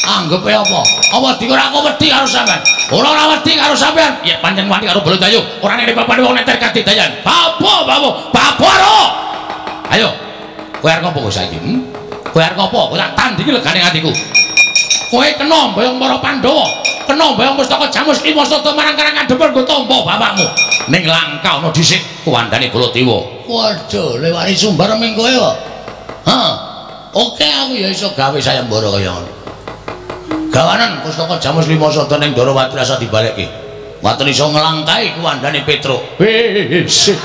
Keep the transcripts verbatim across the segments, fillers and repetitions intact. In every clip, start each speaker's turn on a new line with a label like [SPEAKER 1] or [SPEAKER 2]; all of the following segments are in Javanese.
[SPEAKER 1] Anggepe apa? Apa dikira aku wedi karo sampean? Ora ora wedi karo sampean. Ya pancen wani karo Balayu. Ora nek bapane wong neter kadidayan. Babo, babo, baboro. Ayo. Kowe arep ngopo saiki? Hmm? Kowe arep ngopo? Kowe tak tandingi legane atiku. Kowe kena mboyong para Pandhawa. Kena mboyong pustaka Jamus Kimasada marang Karang Kadempur nggo tampa bapakmu. Ning langka ana dhisik kuwandane Baladewa. Waduh, lewari sumbar ming kowe kok. Hah. Oke aku ya iso gawe sayembara kaya ngono. Gawanan pustaka Jamus Kimasada ning Darawati rasa dibalekke. Waten iso nglangkai kuwandane Petruk. Wis.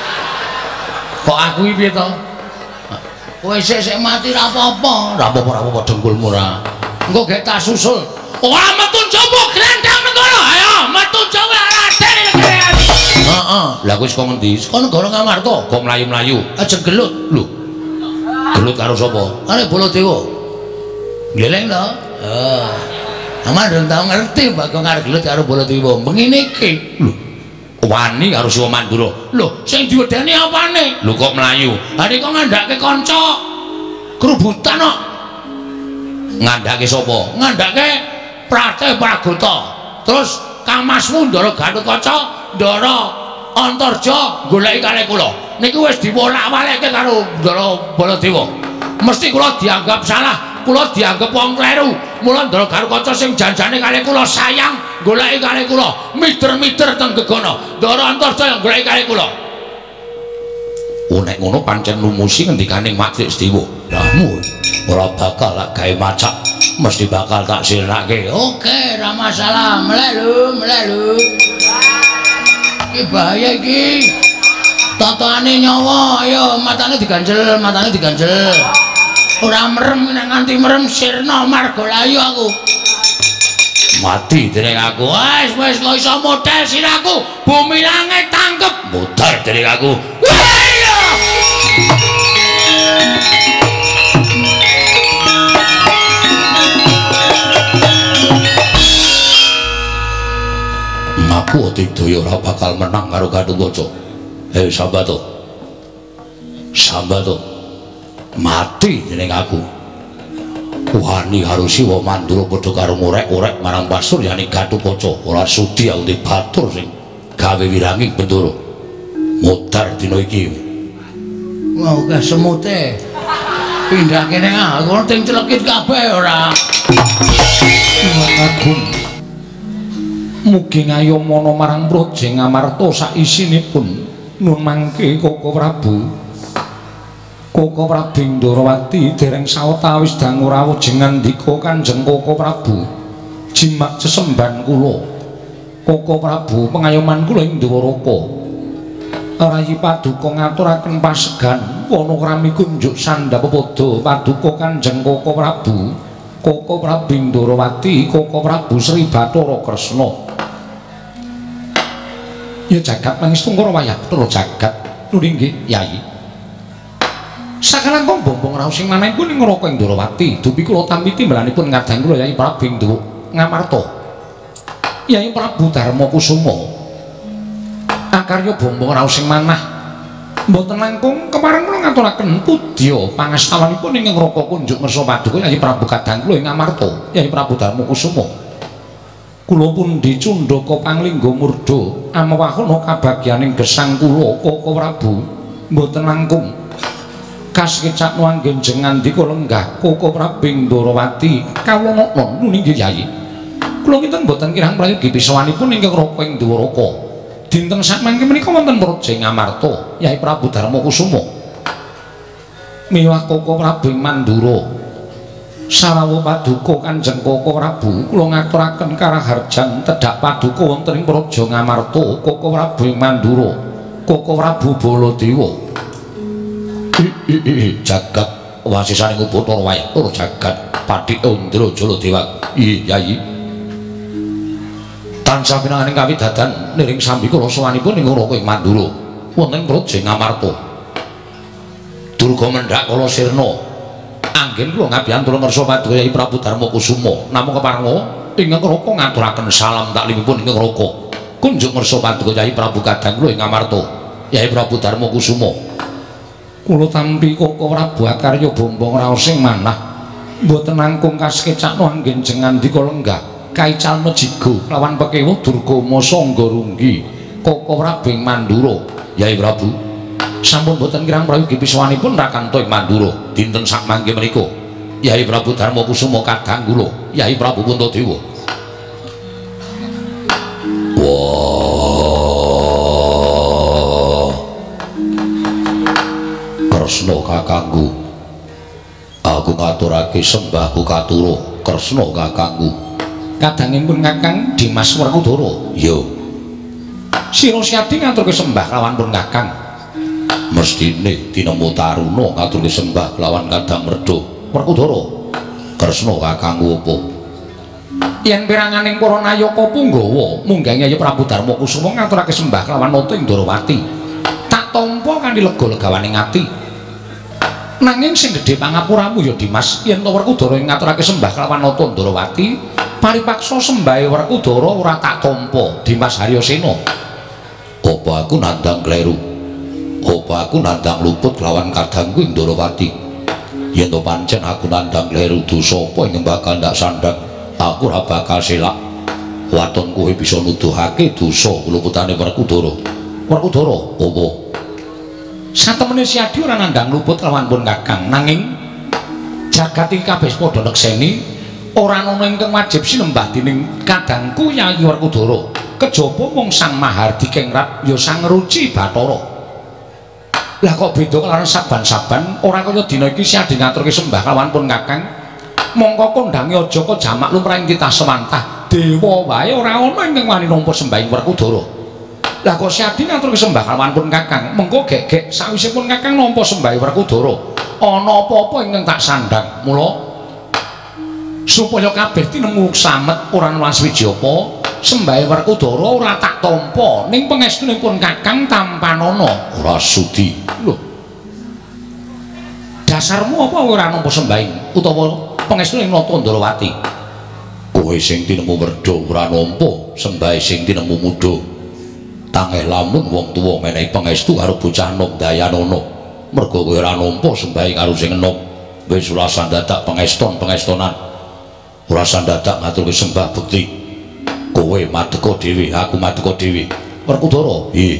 [SPEAKER 1] Kok aku iki piye to? Kowe sik-sik mati ra apa-apa. Ra apa-apa, ra apa-apa dengkulmu ra. Engko gek tak susul. Ora metu coba grandang negara. Ayo, metu coba raden negara. Heeh. Lah kowe saka ngendi? Saka negara Ngamarta. Kok mlayu-mlayu? Aja gelut. Lho. Gelut karo sapa? Karo Baladewa. Gleleng to? Heeh. Aman ndang tau ngerti bakal karo gelut karo Baladewa. Mengine iki. Lho. Wani karo Siwa Mandura. Lho, sing diwedeni apane? Lho kok mlayu? Ha nek kok ngandhake kanca kerubutan kok. Ngandhake sapa? Ngandhake Prate Pragota. Terus Kamasmu Ndara Gatotkaca, Ndara Antarja goleki kalih kula. Niku wis diwolak-walikke karo Ndara Baladewa. Mesti kula dianggap salah, kula dianggap wong kleru. Mula Ndara Gatotkaca sing janjane kalih kula sayang goleki kalih kula, mider-mider teng gegana. Ndara Antarja yang goleki kalih kula. Oh nek ngono pancen lumusi ngendikaning Mak Dewa. Rahmu ora bakal lak gawe macak, mesti bakal tak sirnake. Oke, ra masalah. Meleh lho, meleh lho. Iki bahaya iki. Tatane nyawa, ayo matane diganjel, matane diganjel. Ora merem nek nganti merem sirna Margalayu aku. Mati dening aku. Wis wis kok iso model siraku. Bumi langit tangkep. Modal dening aku. Ayo. Aku Adidaya ora bakal menang karo Gatotkaca. Eh Sambata. Sambata. Mati dening aku. Wani karo Siwa Mandura padha karo ngorek-orek marang pasuryane Gatotkaca. Ora sudi aku di batur sing gawe wirangi Bendara. Modar dina iki. Wah, akeh semute. Pindah kene aku ting celekit kabeh ora. Agung. Mugi ngayomana marang Praja Ngamarta sak isinipun. Nun mangke Koko Prabu. Koko Prabu Ndarawati dereng sawetawis dangu rawuh jengandika Kanjeng Koko Prabu. Jimak sesemban kula. Koko Prabu pengayoman kula ing Dwaraka. Rayi Paduka ngaturaken pasegan wana krami kunjuk sandhap padha Paduka Kanjeng Koko Prabu. Koko Prabu Ndarawati, Koko Prabu Sri Bathara Kresna. Ya jagat pangestu karo wayah putra jagat. Nuring nggih, Yai. Sakalangkung bombong raos sing manahipun ing Ngraka ing Ndarawati, dupi kula tampi timbalanipun ngadhang kula Yai Prabu Ngamarta. Yai Prabu Darma Kusuma. Akarya bombong raos sing manah mboten langkung kemareng kula ngaturaken pudya pangastawanipun ing Ngraka kunjuk ngersa Paduka Yai Prabu kadhang kula ing Ngamarta, Yai Prabu Darma Kusuma. Kula pun dicundhaka panglingga murda amawahana kabagyaning gesang kula Koko Prabu mboten langkung kaskecak nuanggen jengandika lenggah Koko Prabu Ndarawati kawonokna nuning Yai. Kula kinten mboten kirang prayogi pisawanipun ing Ngraka ing Dwaraka. Dinten sakmangke menika wonten Praja Ngamarta Yai Prabu Darma Kusuma. Miwah Koko Prabu Mandura. Sarawuh Paduka Kanjeng Koko Prabu kula ngaturaken karaharjan tedhak Paduka wonten ing Praja Ngamarta Koko Prabu Mandura. Koko Prabu Baladewa. Jagat wasisaning Upacara wayah para jagat Pathik Indra Jaladewa. Iya Yai. Tansah pinanganing kawidadan niring sambi kula sawanipun ing Ngraka ing Mandura wonten Praja Ngamarta. Durga mendhak kala sirna anggen kula ngabiyantura ngersa Paduka Yai Prabu Darma Kusuma. Namung keparenga ing Ngraka ngaturaken salam taklimipun ing Ngraka. Kunjuk ngersa Paduka Yai Prabu kadhang kula ing Ngamarta Yai Prabu Darma Kusuma. Kula tampi Koko Prabu akarya bombong raos sing manah
[SPEAKER 2] mboten nangkung kaskecakno anggen jengan dika lenggah kaical mejigo lawan pekewo durgama sangga runggi koko Prabing Mandura. Yai Prabu sampun boten kirang prayogi piswanipun Rakanto ing Mandura dinten sak mangke menika. Yai Prabu Darma Kusuma kadang kula Yai Prabu Puntadewa. Wah Kresna kakangku, aku ngaturake sembahku katuro Kresna kakangku. Kadangipun Kakang Dimas Werkudara. Yo Sira Siadi ngaturke sembah lawan pun Kakang. Mestine tinemu Taruna ngaturke sembah lawan Kadang Merda Werkudara. Kresna kakangku apa? Yen piranganing para nayaka Punggawa munggah Yai Prabu Darma Kusuma ngaturake sembah lawan Nata ing Darawati. Tak tampa kanthi lega-legawaning ati. Nanging sing gedhe pangapuramu ya Dimas, yen to Werkudara ngaturake sembah lawan Nata Darawati, paripaksa sembahe Werkudara ora tak tampa Dimas Haryasena. Apa aku nandang kleru? Apa aku nandang luput lawan kadangku ing Darawati? Yen to pancen aku nandang kleru dosa apa ing bakal ndak sandang, aku ora bakal selak. Waton kowe bisa nuduhake dosa luputane Werkudara. Werkudara apa? Satemene Siadi ora nandang luput lawan pun Kakang, nanging jagat iki kabeh padha nekseni ora ana ingkang wajib sinembah dening kadangku Yai Werkudara. Kejaba mung Sang Mahardi Kengrat ya Sang Ruci Bathara. Lah kok beda karo saban-saban ora kaya dina iki Siadi ngaturke sembah lawan pun Kakang. Mongko kondange aja kok jamak lumrah ing titah semantah. Dewa wae ora ana ingkang wani nampa sembahing Werkudara. Lah kok Siadi ngaturke sembah lawan pun Kakang, mengko gek-gek sawise pun Kakang nampa sembahing Werkudara, ana apa-apa ingkang tak sandhang. Mula supaya kabeh tinemu samet ora ana swiji apa, sembahe Werkudara ora tak tampa ning pangestunipun Kakang tampanana. Ora sudi. Lho. Dasarmu apa ora nampa sembahing utawa pangestune Nata Darawati? Kowe sing tinemu Werda ora nampa sembahe sing tinemu Mudha. Tangeh lamun wong tuwa menehi pangestu karo bocah nom Dayanana. Merga kowe ora nampa sembahe karo sing enom, wis ora sandadak pangeston-pangestonan. Ora sandadak ngaturke sembah bekti. Kowe madheka dhewe, aku madheka dhewe. Werkudara, nggih.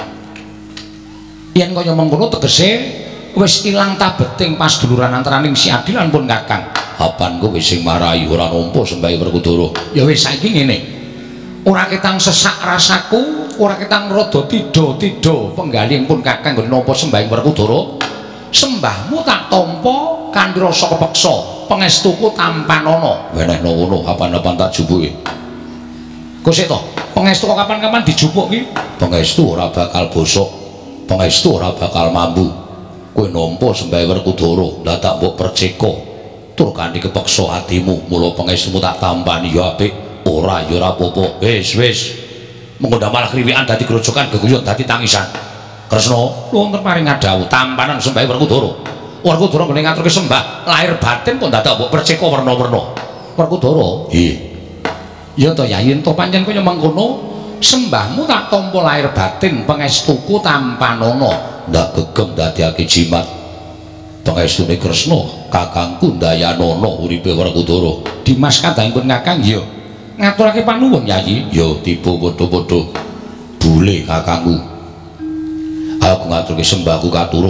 [SPEAKER 2] Yen kaya mengkono tegese wis ilang tabeting pasduluran antaraning Siadi lan pun Kakang. Apan kowe sing marahi ora nampa sembahe Werkudara. Ya wis saiki ngene. Ora ketang sesak rasaku, ora ketang rada tida-tida penggaling pun Kakang nggone nampa sembahe Werkudara. Sembahmu tak tampa kanthi rasa kepeksa, pangestuku tampanana. Wenehna ngono, kapan-kapan tak jupuke. Kosek to, pangestu kok kapan-kapan dijupuk ki? Pangestu ora bakal bosok, pangestu ora bakal mambu. Kowe nampa sembahe Werkudara, lah tak mbok perceka. Tur kanthi kepeksa atimu, mula pangestumu tak tampani ya apik. Ora ya ora apa-apa. Wis wis. Mengko malah kriwikan dadi grojokan, geguyut dadi tangisan. Kresna, wonten paring ngadhawuh tampanan sembahe Werkudara. Werkudara nggone ngaturke sembah, lahir batin kok dadak mbok perceka werna-werna. Werkudara, nggih. Ya to Yai, ento pancen kaya mengkono, sembahmu tak tampa lahir batin, pangestuku tampanana. Ndak gegem dadiake jimat. Pangestune Kresna, kakangku Dayanana uripe Werkudara. Dimas kadangipun Kakang ya. Ngaturake panuwun Yai. Ya tiba padha-padha. Bule kakangku. Aku ngaturke sembahku katura.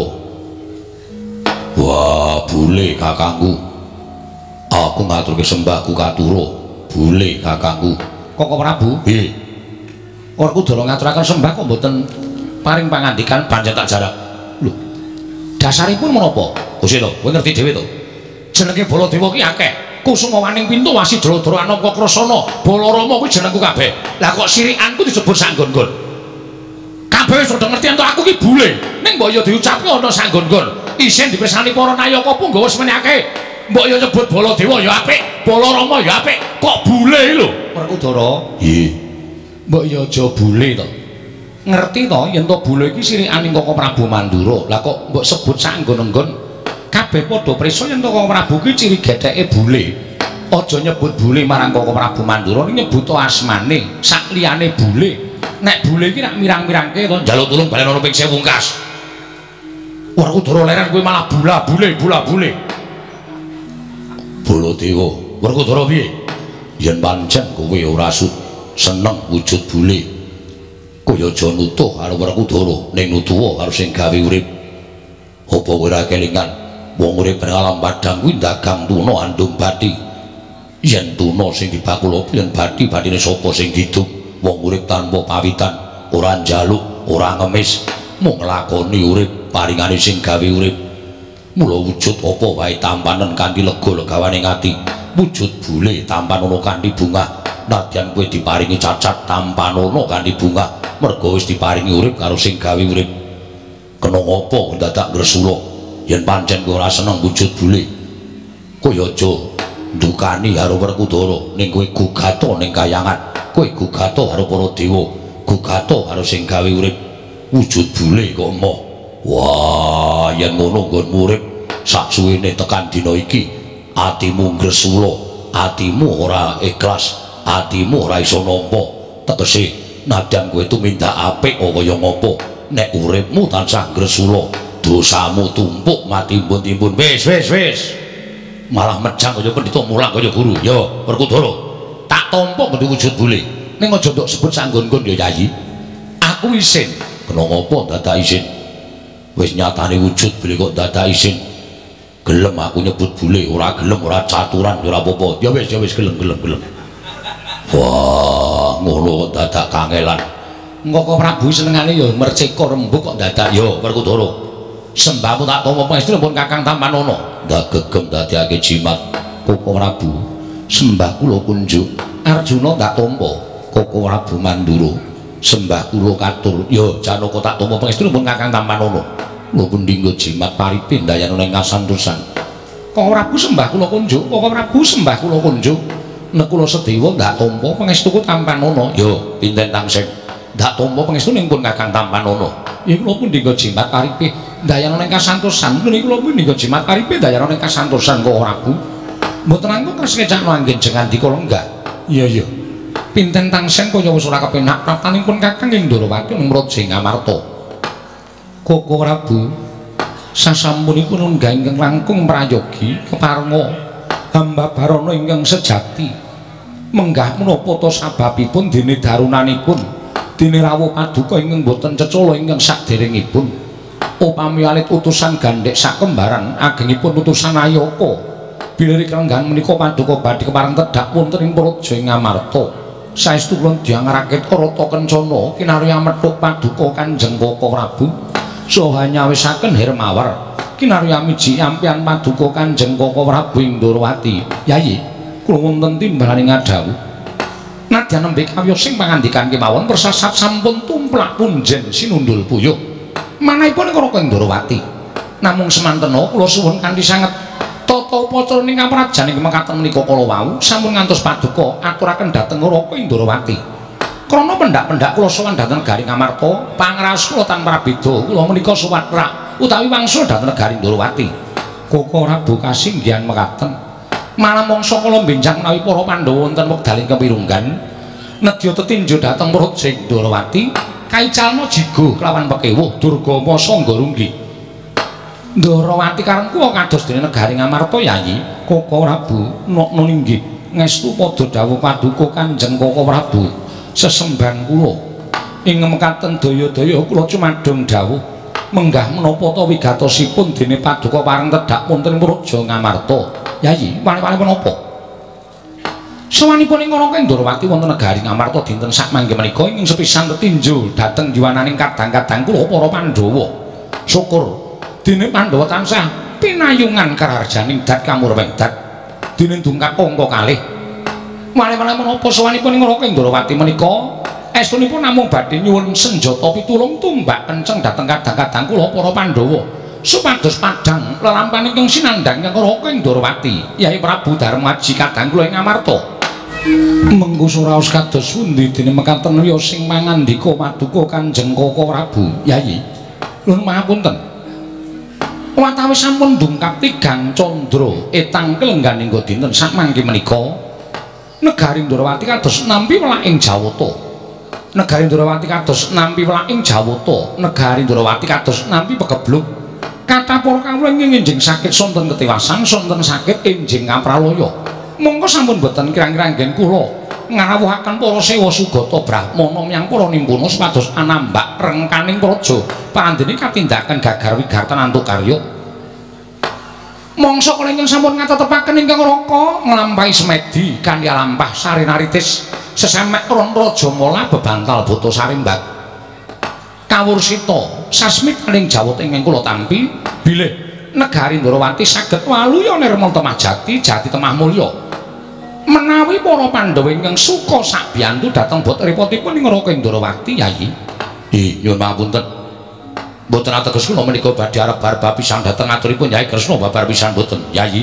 [SPEAKER 2] Wah, bule kakangku. Aku ngaturke sembahku katura. Bule kakangku. Koko Prabu? Nggih. Werkudara ngaturaken sembah kok mboten paring pangandikan pancen tak jarak. Lho. Dasaripun menapa? Gusti to, kowe ngerti dhewe to. Jenenge Baladewa ki akeh. Kusuma waning pintu wasi dra-dra anapa krasana. Balarama kuwi jenengku kabeh. Lah kok sirikanku disebut sanggon-gon. Kabeh wis padha ngerti ento aku ki bule. Ning mbok yo diucapke ana sanggon-gon. Isin dipirsani para nayaka Punggawa semene akeh. Mbok yo nyebut Baladewa ya apik, Balarama ya apik. Kok bule lho? Werkudara? Nggih. Mbok yo aja bule to. Ngerti to yen to bule iki sirikaning Koko Prabu Mandura. Lah kok mbok sebut sanggon-nggon? Kabeh padha prisa yen Koko Prabu ki ciri getheke bule. Aja nyebut bule marang Koko Prabu Mandura, ning nyebut asmane sak liyane bule. Nek bule iki nak mirang-mirangke to njaluk tulung balen ana ping sewu wungkas. Werkudara leran kowe malah bula bule, bula bule. Baladewa, Werkudara piye? Yen pancen kowe ora seneng wujud bule, kaya aja nutuh karo Werkudara ning nutuwa karo sing gawe urip. Apa kowe ora kelingan wong urip ning alam padang kuwi dagang tuna andung bathi. Yen tuna sing dibakula yen bathi-bathine sapa sing diduk? Wong urip tanpa pawitan, ora njaluk, ora ngemis, mung nglakoni urip paringane sing gawe urip. Mula wujud apa wae tampanen kanthi lega legawane ati. Wujud bule tampanono kanthi bunga. Nadyan kowe diparingi cacat tampanono kanthi bunga. Merga wis diparingi urip karo sing gawe urip. Kena apa dadak gresula? Yen pancen kowe ora seneng wujud bule, kowe aja ndukani karo Werkudara ning kowe gugato ning kayangan. Kowe gugato karo para dewa, gugato karo sing gawe urip. Wujud bule kok emoh. Wah, yen ngono nggonmu urip saksuwene tekan dina iki, atimu gresula, atimu ora ikhlas, atimu ora iso nampa. Tegese nadyan kowe tumindak apik kaya ngapa, nek uripmu tansah gresula, dosamu tumpuk mati timbun-timbun. Wis, wis, wis. Malah mejang kaya pendhita mulang kaya guru. Ya, Werkudara, tak tampa ngendi wujud bule. Ning aja ndok sebut sanggon-nggon ya Yayi. Aku isin. Kena ngapa dadak isin? Wis nyatane wujud bule kok dadak isin. Gelem aku nyebut bule, ora gelem ora caturan ora apa-apa. Ya wis ya wis gelem gelem gelem. Wah, ngono dadak kangelan. Engko kok Prabu senengane ya merceka rembug kok dadak ya Werkudara. Sembahmu tak tampa pangestu pun Kakang Tampanono. Ndak gegem dadiake jimat Koko Prabu. Sembah kula kunjuk Arjuna tak tampa Koko Prabu Mandura. Sembah kula katur ya Janaka tak tampa pangestu pun Kakang Tampanono. Kula pun dinggo jimat paripin dayana ning kasantosan. Koko Prabu sembah kula kunjuk, Koko Prabu sembah kula kunjuk. Nek kula sedewa ndak tampa pangestuku Tampanono. Yo pinten tangsih ndak tampa pangestu ning pun Kakang Tampanono. Ya kula pun dinggo jimat paripin dayana ning kasantosan. Menika kula pun dinggo jimat paripin dayana ning kasantosan Koko Prabu. Mboten anggo kresecakno anggen jengandika lenggah. Iya iya. Pinten tangsih kaya wis ora kepenak praptanipun Kakang Indrawati ning Raja Ngamarta. Koko Prabu sasampunipun lenggah ingkang langkung prayogi keparenga hamba barana ingkang sejati menggah menapa ta sababipun dene darunanipun dene rawuh paduka ingkang boten cecala ingkang saderengipun upami alit utusan gandhek sakembaran agengipun utusan Ayaka bilih kelenggahan menika paduka badhe kepareng tedhak wonten ing Praja Ngamarta saestu kula diangarake Rata Kencana kinarya methuk paduka Kanjeng Koko Prabu saha nyawisaken Hermawar kinarya miji ampian paduka Kanjeng Koko Prabu Indrawati. Yayi, kula wonten timbalaning adhawu. Nadyan nembe kawya sing pangandikan kemawon persasat sampun tumplak punjen sinundul puyuh. Manahipun Koko Indrawati. Namung semantena kula suwun kanthi sanget tata upacara ning kaprajan ing mekaten menika kala wau sampun ngantos paduka aturaken dhateng Koko Indrawati. Krana pendak-pendak kula sowan dhateng negari Ngamarta, pangraos kula tanpa beda, kula menika suwatra utawi wangsul dhateng negari Indrawati. Koko Prabu kasinggihan mekaten. Malah mangsa kala benjang menawi para Pandhawa wonten wekdal ing kepirunggan nedya tetinju dhateng Praja Indrawati, kaicalna jigo kelawan pekewuh Durgama Sangga Runggi. Indrawati kareng kula kados dene negari Ngamarta Yayi. Koko Prabu nokno inggih ngestu padha dawuh paduka Kanjeng Koko Prabu. Sesemban kula ing mekaten daya-daya kula cumadong dawuh menggah menapa ta wigatosipun dene paduka pareng tedhak wonten Praja Ngamarta. Yayi, wali-wali menapa? Sawanipun ing Koko Indrawati wonten negari Ngamarta dinten sak mangke menika ing sepisan tetinju dhateng jiwananing kadang-kadang kula para Pandhawa. Syukur dene Pandhawa tansah pinayungan kararjaning dat kamurweng dat dene dungkap angka kalih. Wali-wali menapa sawanipun ing Koko Indrawati menika estunipun namung badhe nyuwun senjata pitulung tumbak kenceng dhateng kadang-kadang kula para Pandhawa supados padhang lelampahan ingkang sinandhang kang Koko Indrawati. Yai Prabu Darmaji kadang kula ing Ngamarta. Mengko suraos kados pundi dene mekaten wiya sing mangandika paduka Kanjeng Koko Prabu. Yai, nuwun pangapunten. Watawis sampun ndungkap tigang candra etang kelengganing dinten sak mangke menika. Negari Indrawati kados nampi welaking Jawata. Negari Indrawati kados nampi welaking Jawata. Negari Indrawati kados nampi pegebluk. Kathah para kawula ingkang enjing sakit sonten ketewasan sonten sakit enjing kapraloya. Monggo sampun boten kirang-kirang nggen kula ngrawuhaken para sewa sugata brahmana miyang para nimpuna supados anambak rengkaning praja pandene katindakan gagar wigartan antuk karya. Mangsa kula ingkang sampun ngatetepaken ingkang raka nglampahi semedi kanthi lampah sarinaritis sesemek ron raja mola bebantal buta sarimbat. Kawursita sasmit ing jawut ingkang kula tampi bilih negari Ndrawati saged waluya nirmal temajati jati temah mulya menawi para Pandhawa ingkang suka sakbiyantu dhateng boten-repotipun ing Raka Ndrawati Yayi. Nggih nyuwun pangapunten mboten ateges kula menika badhe arep barba pisan dhateng aturipun Yayi Kresna babar pisan mboten Yayi.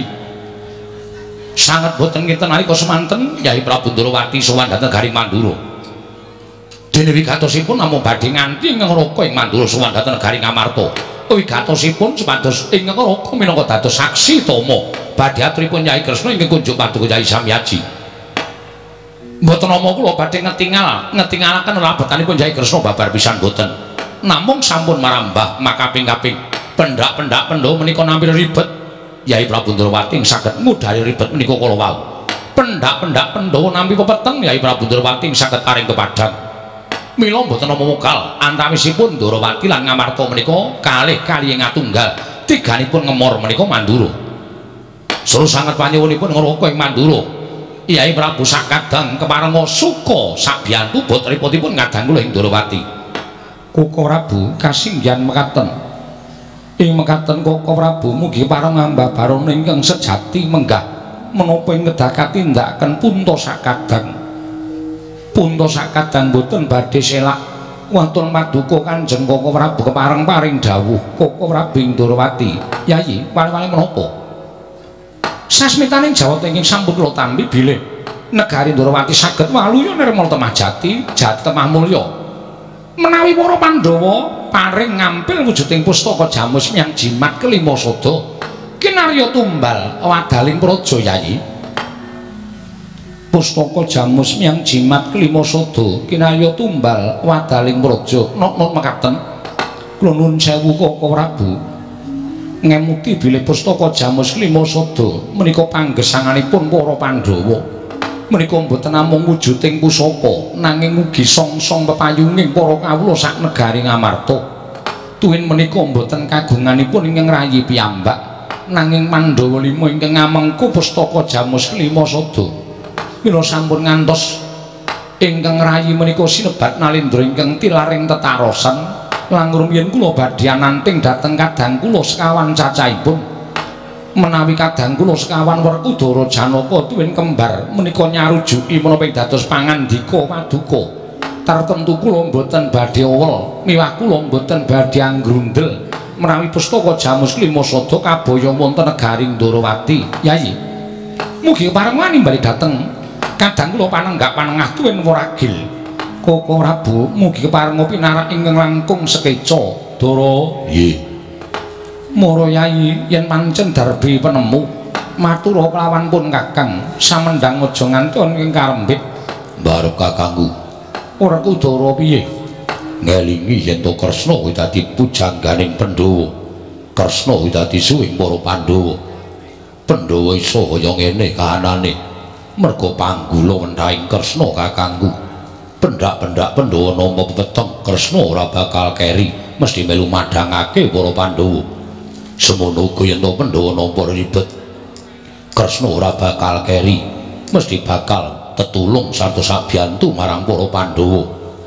[SPEAKER 2] Sanget boten kinten nalika semanten Yayi Prabu Ndrawati sowan dhateng Garing Mandura. Dene wigatosipun namung badhe nganti ingkang Raka ing Mandura sowan dhateng Garing Amarta. Wigatosipun supados ingkang Raka minangka dados saksi tama badhe aturipun Yayi Kresna ingkang kunjuk paduka Yayi Samyaji. Mboten nama kula badhe ngetingal, ngetingalaken labetanipun Yayi Kresna babar pisan mboten. Namung sampun marambah makaping-kaping pendak-pendak Pandhawa menika nampi ribet. Yayi Prabu Ndrawati saged ngudari ribet menika kala wau. Pendak-pendak Pandhawa nampi pepeteng Yayi Prabu Ndrawati saged paring kepadang. Mila mboten nama mokal antawisipun Ndrawati lan Ngamarta menika kalih kaliyan ngatunggal tiganipun ngemor menika Mandura. Suruh sanget panyuwunipun Raka ing Mandura. Yayi Prabu sakadang keparenga suka sakbiyantu boten-repotipun ngadang kula ing Ndrawati. Koko Prabu kasinggihan mekaten. Ing mekaten Koko Prabu mugi pareng ngambah barana ingkang sejati menggah menapa ing ngedakat tindakan punta sakadang. Punta sakadang boten badhe selak wonten paduka Kanjeng Koko Prabu kepareng paring dawuh Koko Prabu Ndrawati. Yayi, wali-wali menapa? Sasmitaning jawat ingkang sampun kula tampi bilih negari Ndrawati saged waluya nirmal temajati jati temah mulya. Menawi para Pandhawa paring ngampil wujuding pustaka jamus miyang jimat kelima sada kinarya tumbal wadaling praja Yayi. Pustaka jamus miyang jimat kelima sada kinarya tumbal wadaling praja. Nok-nok mekaten kula nuwun sewu Koko Prabu ngemuti bilih pustaka jamus kelima sada menika panggesanganipun para Pandhawa. Menika mboten namung wujuding pusaka nanging ugi song-song pepayunging para kawula sak negari Ngamarta. Tuwin menika mboten kagunganipun ingkang rayi piyambak nanging Pandhawa lima ingkang ngamengku pustaka jamus kelima sada. Mila sampun ngantos ingkang rayi menika sinebat nalendra ingkang tilaring tetarosan langur yen kula badhe ananting dhateng kadang kula sekawan cacahipun. Menawi kadang kula sekawan Werkudara Janaka tuwin kembar menika nyarujuki menapa dados pangandika paduka tartemtu kula mboten badhe owel miwah kula mboten badhe anggrundel menawi pustaka jamus kelima sada kabaya wonten negari Ndrawati. Yayi mugi pareng wani bali dhateng kadang kula panenggak panengah tuwin waragil Koko Prabu mugi pareng pinarak ingkang langkung sekeca Dara. Nggih Mara Yayi yen pancen darbi penemu matura kelawan pun Kakang samendang aja nganti ing karembit. Barep kakangku Werkudara piye ngelingi yen to Kresna kuwi dadi pujangganing Pandhawa. Kresna kuwi dadi suwing para Pandhawa. Pandhawa iso kaya ngene kahanane merga panggula wendahing Kresna kakangku. Pendak-pendak Pandhawa nampa pepeteng Kresna ora bakal keri mesti melu madhangake para Pandhawa. Semono uga yen Pandhawa nampa ribet Kresna ora bakal keri mesti bakal tetulung sarta sabiyantu marang para Pandhawa.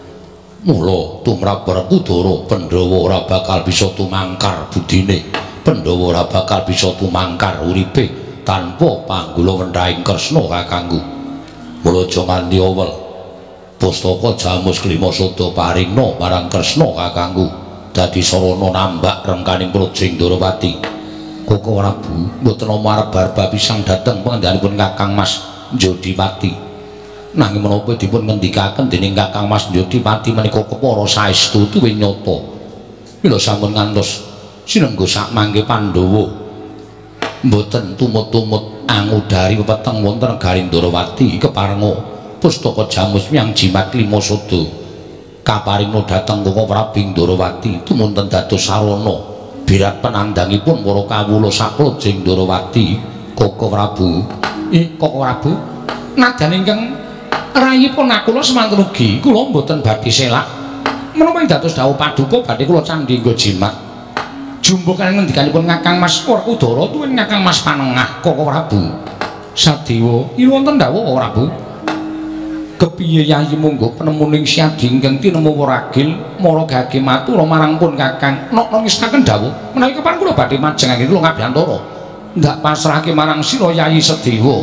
[SPEAKER 2] Mula tumrap Werkudara Pandhawa ora bakal bisa tumangkar budine, Pandhawa ora bakal bisa tumangkar uripe tanpa panggula wendahing Kresna kakangku. Mula aja nganti owel. Pustaka jamus kelima sada paringna marang Kresna kakangku dadi sarana nambak rengkaning praja Ndrawati. Koko Prabu mboten namung arep barba pisang dhateng pangendhanipun Kakang Mas Jodiwati. Nanging menapa dipun ngendikaken dening Kakang Mas Jodiwati menika kepara saestu tuwin nyata. Mila sampun ngantos sinengga sak mangke Pandhawa mboten tumut-tumut angudari pepeteng wonten negari Ndrawati keparenga pustaka jamus miyang jimat lima sada kaparingna dhateng Koko Prabu Ndrawati tumunten dados sarana birat penandangipun para kawula saklojeng Ndrawati Koko Prabu.
[SPEAKER 1] Eh Koko Prabu, nadyan ingkang rayipun kula semanten ugi kula mboten badhe selak. Menapa dados dawuh paduka badhe kula candhi nggo jimat. Jumbo kaliyan ngendikanipun Kakang Mas Werkudara tuwin Kakang Mas Panengah Koko Prabu. Sadewa, ilu wonten dawuh Koko Prabu. Kepiye Yayi monggo penemuning Siadi ingkang tinemu Waragil mara gage matur marang pun Kakang nok ngistaken dawuh menawi kepan kula badhe majengake kula ngabiyantara ndak pasrahake marang sira Yayi Sedewa.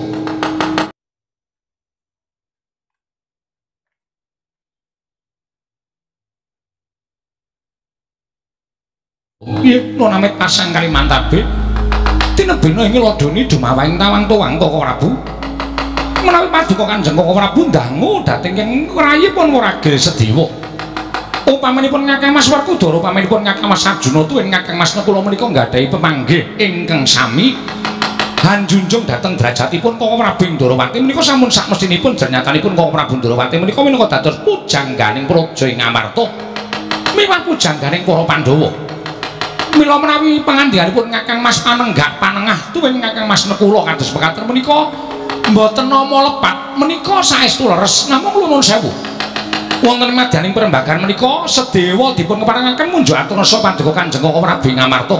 [SPEAKER 1] Piye no namit pasang Kalimantabe tinebena ing ladoni dumawahing tawang tuwang Koko Prabu. Menawi paduka Kanjeng Koko Prabu ndangu dhateng ing rayipun Waragil Sedewa. Upamanipun Kakang Mas Werkudara, upamanipun Kakang Mas Arjuna tuwin Kakang Mas Nekula menika nggadhahi pemanggih ingkang sami hanjunjung dhateng derajatipun Koko Prabu Ndrawati menika sampun sakmestinipun jernyatanipun Koko Prabu Ndrawati menika menika dados pujangganing praja ing Amarta miwah pujangganing para Pandhawa. Mila menawi pangandikaipun Kakang Mas Panenggak Panengah tuwin Kakang Mas Nekula kados mekaten menika mboten nama lepat menika saestu leres namung nuwun sewu wonten madyaning perembagan menika Sedewa dipun keparengaken munjuk atur rasa paduka Kanjeng Koko Prabu Ngamarta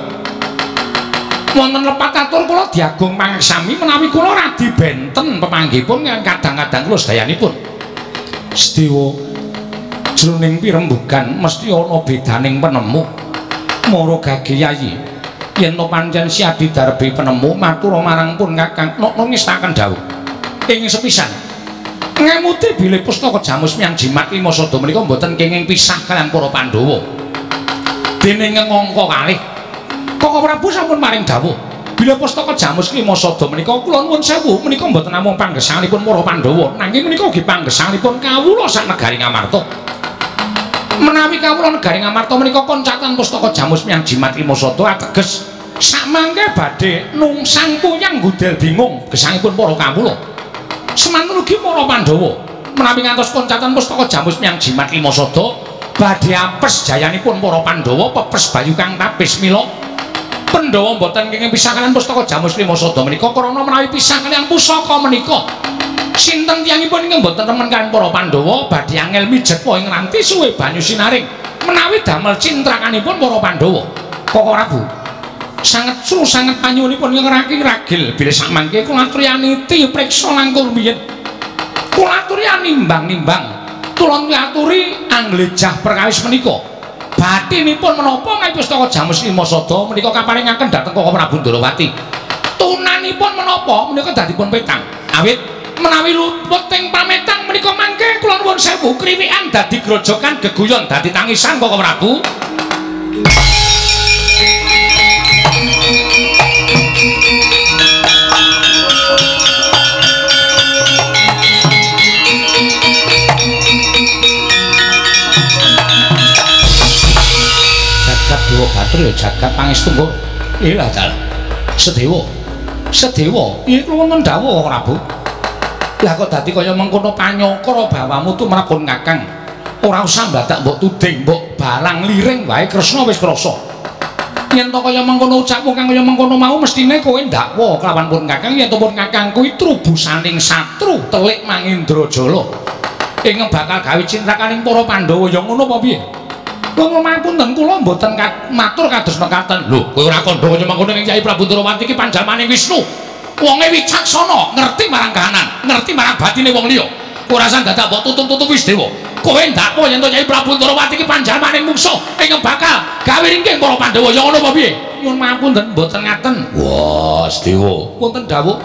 [SPEAKER 1] wonten lepat atur kula diagung pangeksami menawi kula radi benten pemanggihipun kadang-kadang kula sedayanipun Sedewa jroning pirembugan mesti ana bedaning penemu mara gage Yayi yen to pancen Siadi Darbi penemu matur marang pun Kakang nok ngestaken dawuh ing sepisan ngemuti bilih pustaka Jamus Miyang Jimat lima Sada menika mboten kenging pisah kaliyan para Pandhawa dene ngangka kalih Koko Prabu sampun maring dawuh bilih pustaka Jamus lima Sada menika kula nuwun sewu menika mboten namung panggesanganipun para Pandhawa nanging menika ugi panggesanganipun kawula sak negari Ngamarta menawi kawula negari Ngamarta menika koncatan pustaka Jamus Miyang Jimat lima Sada ateges samangke badhe nungsang puyang gudel bingung gesangipun para kawula semanten ugi para Pandhawa menawi ngantos koncatan pustaka Jamus Miyang Jimat lima Sada badhe apes jayanipun para Pandhawa pepes bayu kang tapis mila Pandhawa mboten kenging pisah kaliyan pustaka Jamus lima Sada menika krana menawi pisah kaliyan pusaka menika sinten tiyangipun ingkang mboten remen kaliyan para Pandhawa badhe angel mijet ing ranti suwe banyu sinaring menawi damel cintrakanipun para Pandhawa. Koko Prabu sanget su sanget panyuwunipun ing Ragil bilih sakmangke kula aturi aniti priksa langkung rumiyin kula aturi nimbang-nimbang tulung aturi anglejah perkawis menika bathinipun menapa ngawi pustaka Jamus lima Sada menika kaparingaken dhateng Koko Prabu Ndrawati tunanipun menapa menika dadipun petang awit menawi luput ing pametang menika mangke kula nuwun sewu kriwikan dadi grojokan geguyon dadi tangisan Koko Prabu.
[SPEAKER 2] Dewa Batur ya jagat pangestu kok. Iya dal. Sedewa. Sedewa, iki kula wonten dawuh Koko Prabu. Lah kok dadi kaya mengkono panyokra bawamu tumrapun Kakang. Ora usah mbadak mbok tuding, mbok balang liring wae Kresna wis krasa. Yen to kaya mengkono ucapmu kang kaya mengkono mau mestine kowe ndakwa kelawan pun Kakang yen to pun Kakang kuwi trubusaning satru telik Mangindrajala. Ing bakal gawe cintrakaning para Pandhawa ya ngono apa piye? Wong mapunten kula mboten matur kados mekaten. Lho, kowe ora kandha kaya mangkono ing Kyai Prabu Ndrawati iki panjalmaning Wisnu. Wonge wicaksana, ngerti marang kahanan, ngerti marang batine wong liya. Ora usah dadak mbok tutup-tutup wis dewa. Kowe ndakwa yen to Kyai Prabu Ndrawati iki panjalmaning mungsuh ing bakal gawe ringking para Pandhawa ya ngono apa piye? Nyuwun mapunten mboten ngaten. Wah, Dewa, wonten dawuh.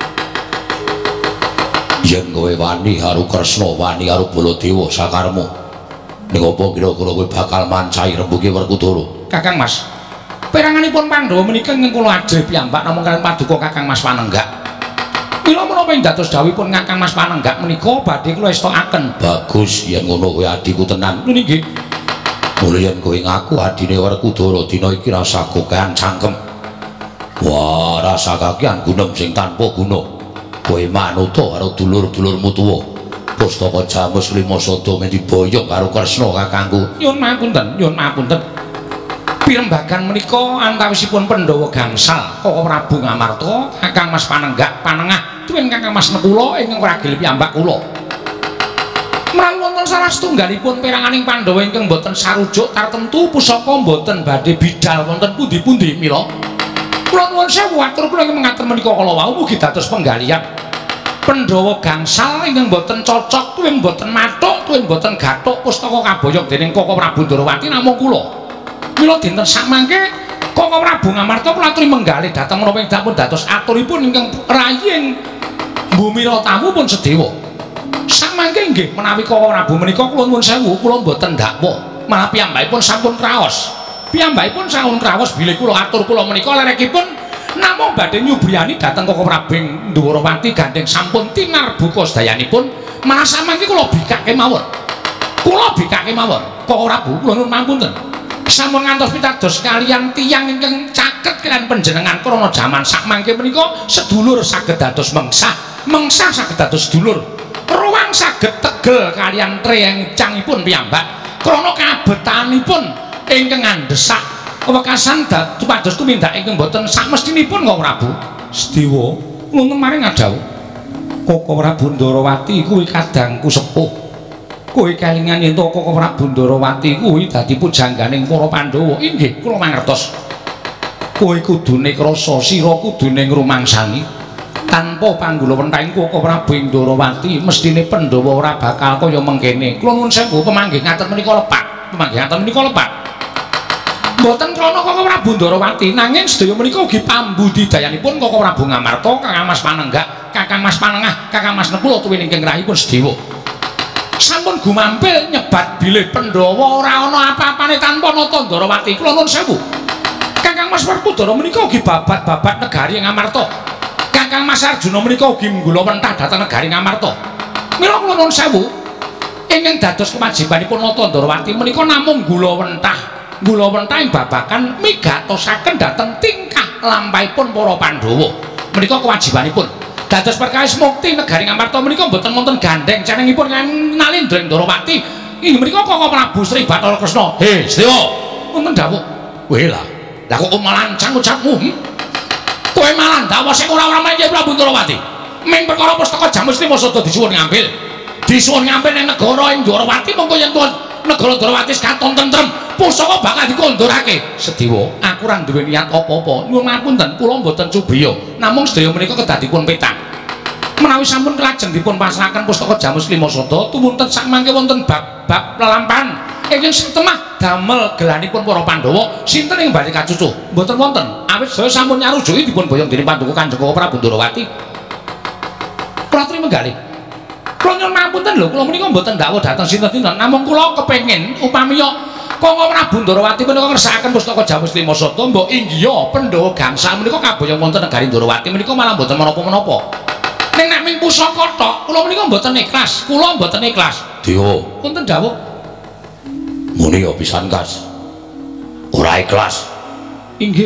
[SPEAKER 2] Yen kowe wani karo Kresna, wani karo Baladewa sakaremu. Ning apa kira-kira kowe bakal mancai rembuge Werkudara? Kakang Mas, peranganipun Pandhawa menika ing kula ajrih piyambak namung kaliyan paduka Kakang Mas Panenggak. Mila menapa ing dados dawuhipun Kakang Mas Panenggak menika badhe kula estokaken. Bagus yen ngono kowe adiku tenan. Lho nggih. Mulih yen kowe ngaku adine Werkudara dina iki rasa kokehan cangkem. Wah, rasa kakehan gunem sing tanpa guna. Kowe manuta karo dulur-dulurmu tuwa. Pustaka Jamus lima Sada mendi boyong karo Kresna kakangku. Nyuwun mapunten, nyuwun mapunten. pirembagan menika antawisipun Pandhawa gangsal Koko Prabu Ngamarta Kakang Mas Panenggak Panengah tuwin Kakang Mas Nekula ingkang ragil piyambak kula. Menawi wonten salah setunggalipun peranganing Pandhawa ingkang boten sarujuk tartemtu pusaka boten badhe bidal wonten pundi-pundi mila. Kula nuwun sewu atur kula ingkang mengaten menika kala wau mugi dados penggalian Pandhawa gangsal ingkang boten cocok tuwin boten mathuk tuwin boten gathuk pustaka kaboyong dening Koko Prabu Ndarawati namung kula. Mila dinten samangke Koko Prabu Ngamarta kula aturi menggalih dhateng menapa ingkang pun dados aturipun ingkang raying mbumira tamu pun sedewa. Samangke nggih menawi Koko Prabu menika kula nuwun sewu kula mboten dakwa malah piyambakipun sampun kraos. Piyambakipun sampun kraos bilih kula atur kula menika lerekipun namung badhe nyubriyani dhateng Koko Prabu Ndarawati gandeng sampun tinar buka sedayanipun malah samangke kula bikake mawon. Kula bikake mawon. Koko Prabu kula nuwun mapunten. Sampun ngantos pitados kaliyan tiyang ingkang caket kaliyan panjenengan krana jaman sakmangke menika sedulur saged dados mengsah, mengsah saged dados sedulur. Ruang saged tegel kaliyan trencangipun piyambak krana kabetanipun ingkang andhesak wekasan dados tumindak ingkang boten sakmestinipun Koko Prabu. Sedewa wonten maring adhawuh Koko Prabu Ndarawati kuwi kadangku sepuh. Kowe kelingan yen Koko Prabu Ndarawati kuwi dadi pujangganing para Pandhawa. Inggih, kula mangertos. Kowe kudune krasa sira kudune ngrumangsani. Tanpa panggulawenthahing Koko Prabu Ndarawati, mestine Pandhawa ora bakal kaya mengkene. Kula nuwun sewu pamanggih ngaten menika lepat. Pamanggih ngaten menika lepat. Mboten krana Koko Prabu Ndarawati, nanging sedaya menika ugi pambudidayanipun Koko Prabu Ngamarta, Kakang Mas Panenggak, Kakang Mas Panengah, Kakang Mas Nekula tuwin ingkang rahipun sedewa. Sampun gumampil nyebat bilih Pandhawa ora ana apa-apane tanpa nata Ndarawati. Kula nuwun sewu. Kakang Mas Werkudara menika ugi babat-babat negari Ngamarta. Kakang Mas Arjuna menika ugi nggula wentah dhateng negari Ngamarta. Mila kula nuwun sewu. Ingkang dados kewajibanipun nata Ndarawati menika namung nggula wentah. Nggula wentah ing babagan migatosaken dhateng tingkah lampahipun para Pandhawa. Menika kewajibanipun. Dados perkawis mukti negari Ngamarta menika mboten wonten gandeng cenengipun Nalendra Ndarawati. Inggih menika Koko Prabu Sri Bathara Kresna. He, Sedewa, wonten dawuh. Kowe lah, lah kok malancang ucapmu? Hmm? Kowe malah dawuh sing ora ora menyang Prabu Ndarawati. Ming perkara pustaka Jamus Lima Sada disuwun ngambil. Disuwun ngambil ning negara ing Ndarawati mongko yen tuwun negara Ndarawati katon tentrem, pusaka bakal dikondurake. Sedewa, aku ora duwe niat apa-apa. Nyuwun ngapunten, kula mboten cubriya. Namung sedaya menika kedadipun petang. Menawi sampun kelajeng dipun pasrahaken pustaka Jamus Lima Sada, tumunten sakmangke wonten bab-bab lelampahan ingkang setemah damel gelanipun para Pandhawa, sinten ing badhe kacucuh? Mboten wonten. Awit saya sampun nyarujuki dipun boyong dening Pandhawa Kanjeng Prabu Ndarawati. Kula aturi menggalih. Kula nyuwun mapunten lho, kula menika mboten dawuh dhateng sinten-sinten, namung kula kepengin upamiya Koko Prabu Ndarawati menika ngersakaken pustaka Jamus Lima Sada, mbok inggih Pandhawa gangsal menika kaboyong wonten negari Ndarawati menika malah mboten menapa-menapa. Ning nek ming pusaka tok, kula menika mboten ikhlas. Kula mboten ikhlas. Dewa, wonten dawuh. Muni ya pisan, Kas. Ora ikhlas. Inggih.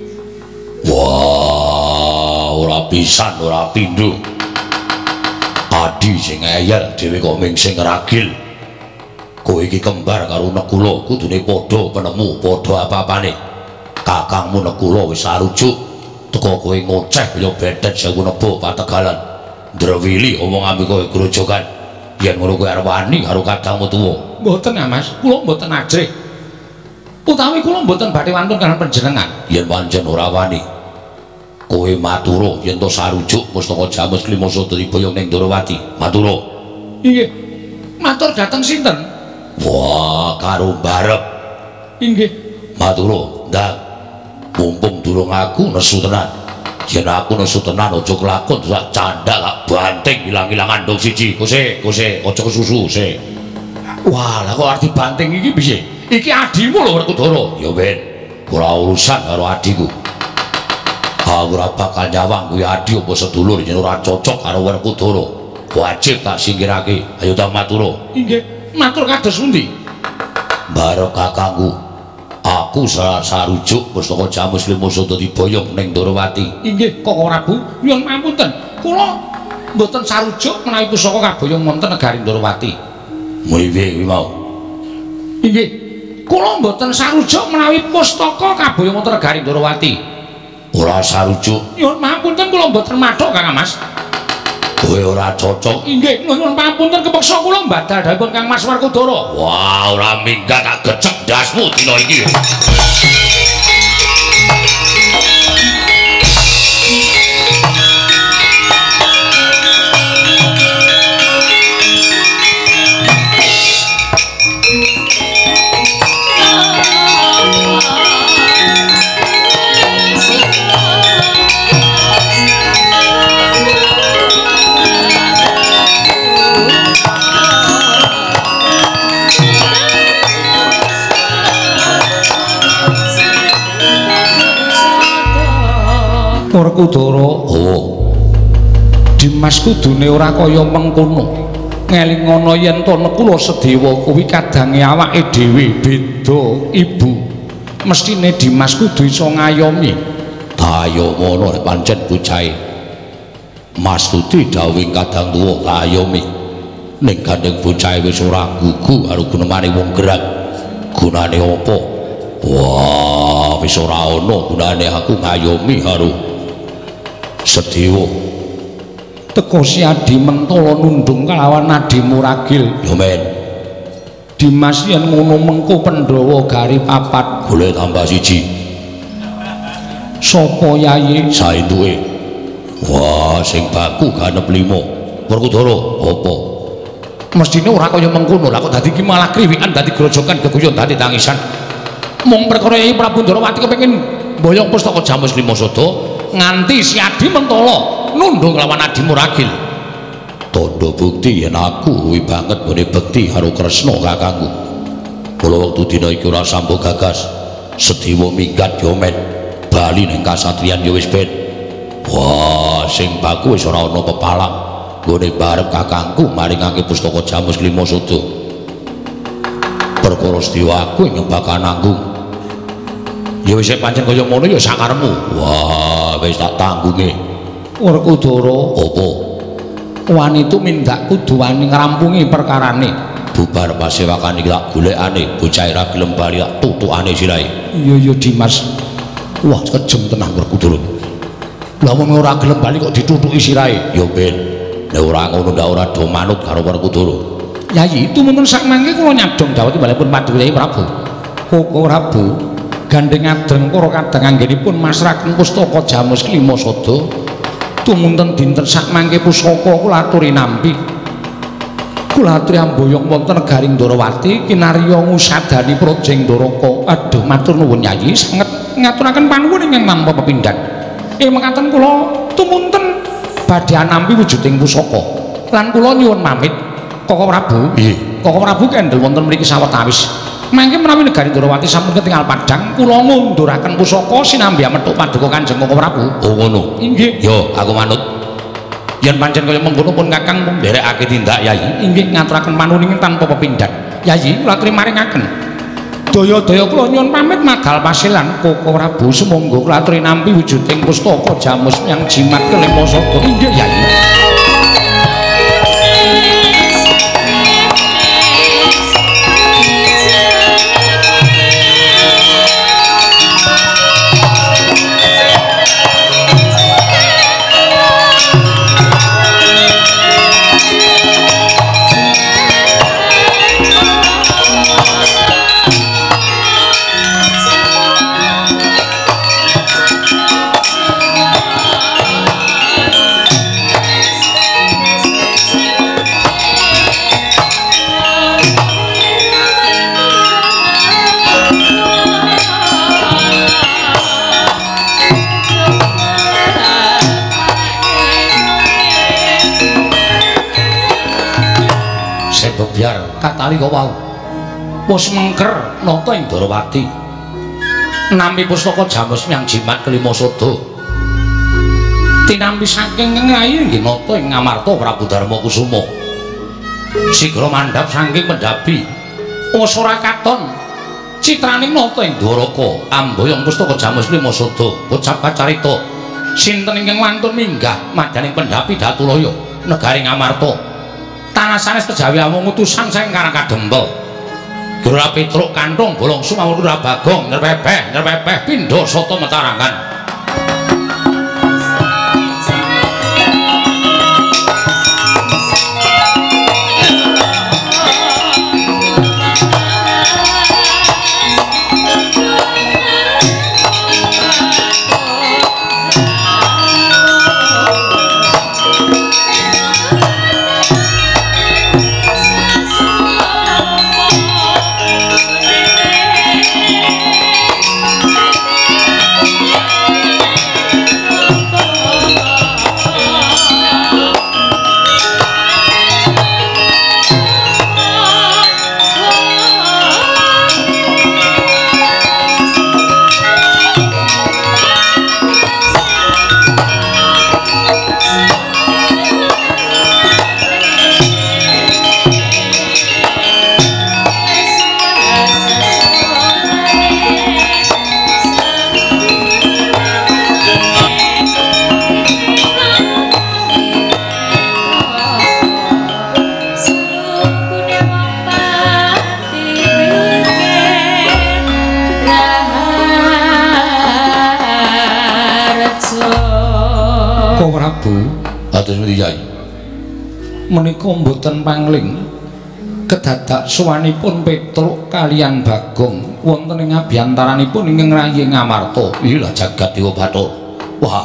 [SPEAKER 2] Wah, ora pisan, ora pindho. Adi sing ngeyel dhewe kok ming sing ragil. Kowe iki kembar karo Nekula, kudune padha penemu, padha apa-apane. Kakangmu Nekula wis sarujuk. Teko kowe ngoceh ya bedet sewu nebo pategalan. Ndrawili omonganmu kowe grojogan. Yen ngono kowe arep wani karo kadangmu tuwa. Mboten, Mas. Kula mboten ajrih. Utawi kula mboten badhe wantun kaliyan panjenengan. Yen pancen ora wani, kowe matura yen to sarujuk pustaka Jamus Lima Sada diboyong ning Ndarawati. Matura. Inggih. Matur dhateng sinten? Wah, karo Barep. Inggih. Matura, Ndang. Mumpung durung aku nesu tenan. Yen aku nesu tenan aja kelakon sak candhak tak banting ilang-ilangan dong siji. Kose, kose, aja kesusu, se. Wah, lah kok arti banting iki piye? Iki adimu lho Werkudara. Ya ben, ora urusan karo adiku. Aku ora bakal nyawang kuwi adi apa sedulur yen ora cocok karo Werkudara. Wajib tak singkirake. Ayo ta matura. Inggih, matur kados pundi? Barok kakangku. Aku salah sarujuk pustaka Jamus Lima Sada diboyong ning Ndarawati. Inggih, Koko Prabu, nyuwun pamunten. Kula mboten sarujuk menawi pusaka kaboyong wonten negari Ndarawati. Mriwe kuwi mau. Inggih. kula mboten sarujuk menawi pustaka kaboyo wonten negari Ndorowati.
[SPEAKER 1] Ora sarujuk.
[SPEAKER 2] Nyuwun pangapunten kula mboten mathuk Kang Mas.
[SPEAKER 1] Kowe ora cocok.
[SPEAKER 2] Inggih, nyuwun pangapunten kepeksa kula mbadal dawuhipun Kang Mas Werkudara.
[SPEAKER 1] Wah, ora minggat tak gecek dasmu dina iki.
[SPEAKER 2] Werkudara,
[SPEAKER 1] oh.
[SPEAKER 2] Dimas kudune ora kaya mengkono. Ngelingono yen to kula Sedewa kuwi kadange awake dhewe beda ibu. Mestine Dimas kudu iso ngayomi.
[SPEAKER 1] Ayo ngono nek pancen bocahe. Mas Tudi dawuh kadang tuwa kayomi. Ning gandeng bocahe wis ora gugu karo gunemane wong gerak. Gunane apa? Wah, wis ora ana gunane aku ngayomi karo Sedewa.
[SPEAKER 2] Teko si Adi Mentala nundung kalawan Adi Muragil.
[SPEAKER 1] Yo men.
[SPEAKER 2] Dimas yen ngono mengko Pandhawa gari papat.
[SPEAKER 1] Boleh tambah siji.
[SPEAKER 2] Sapa yayi?
[SPEAKER 1] Saentuke. Wah, sing baku ganep limo. Werkudara, apa?
[SPEAKER 2] Mestine ora kaya mengkono. Lah kok dadi ki malah kriwikan dadi grojokan geguyon dadi tangisan. Mung perkara Yayi Prabu Ndorowati kepengin mboyong pustaka Jamus Lima Sada nganti si Adi Mentala nundung lawan Adi Muragil.
[SPEAKER 1] Tondo bukti yen aku kuwi banget mune bekti karo Kresna kakangku. Kula wektu dina iki ora sambo gagas. Sedewa minggat yo men. Bali ning kasatriyan yo wis ben. Wah, sing baku wis ora ana pepalang. Gone barep kakangku maringake pustaka Jamus Lima Sada. Perkara Sedewa aku ing bakal nanggung. Ya wis pancen kaya ngono ya sakarepmu. Wah, wis tak tanggunge.
[SPEAKER 2] Werkudara,
[SPEAKER 1] apa?
[SPEAKER 2] wani tumindak kudu wani ngrampungi perkarane.
[SPEAKER 1] Bubar pasewakan iki tak golekane, bocah ora gelem bali tak tutukane sirahe.
[SPEAKER 2] Iya iya Dimas. Wah, kejem tenan Werkudara. Lah wong ora gelem bali kok ditutuki sirahe.
[SPEAKER 1] Ya ben. Nek ora ngono ndak ora do manut karo Werkudara.
[SPEAKER 2] Yayi, itu mungkin sak mangke kula nyadong dawuh tibalipun Paduka Yayi Prabu. Koko Prabu gandeng adreng karo kadang anggenipun masraken pustaka Jamus Lima Sada. Tumunten dinten sak mangke pusaka kula aturi nampi. Kula aturi amboyong wonten negari Ndorowati kinarya ngusadani Projeng Ndoraka. Aduh matur nuwun Yayi, sanget ngaturaken panuwun ingkang tanpa pepindhan. Ing mekaten kula tumunten badhe nampi wujuding pusaka. Lan kula nyuwun pamit Koko Prabu.
[SPEAKER 1] Nggih.
[SPEAKER 2] Koko Prabu kendel wonten mriki sawetawis. Mangke menawi negari Ndorowati sampun ketingal padhang, kula ngunduraken pusaka sinambi amethuk paduka Kanjeng Koko Prabu.
[SPEAKER 1] Oh ngono.
[SPEAKER 2] Inggih.
[SPEAKER 1] Yo, aku manut.
[SPEAKER 2] Yen pancen kaya mengkono pun Kakang pun
[SPEAKER 1] Nderekake tindak Yayi.
[SPEAKER 2] inggih ngaturaken panuwun tanpa pepindhan. Yayi, kula aturi maringaken. Daya-daya kula nyuwun pamit madal pasilan Koko Prabu sumangga kula aturi nampi wujuding pustaka Jamus yang jimat kelima sada. Inggih Yayi. Biar katali kok wau wis mengker nata ing Ndorowati nampi pustaka Jamus yang jimat kelima sada tinampi saking ngayi nggih nata ing Ngamarta Prabu Darma Kusuma sigra mandhap saking pendhapi wis ora katon citraning nata ing Dwaraka amboyong pustaka Jamus lima sada ucap kacarita sinten ingkang wantun minggah madyaning pendhapi Datulaya negari Ngamarta tanah sanes kejawi amung utusan saking Karang Kadempel
[SPEAKER 1] Gura Petruk kanthong bolong sumawur Gura Bagong nyerpepeh nyerpepeh pindha soto metarangan. Menika mboten pangling kedadak suwanipun Petruk kaliyan Bagong wonten ing abyantaranipun ingkang rayi Ngamarta. Iya jagat Dewa Bathara. Wah,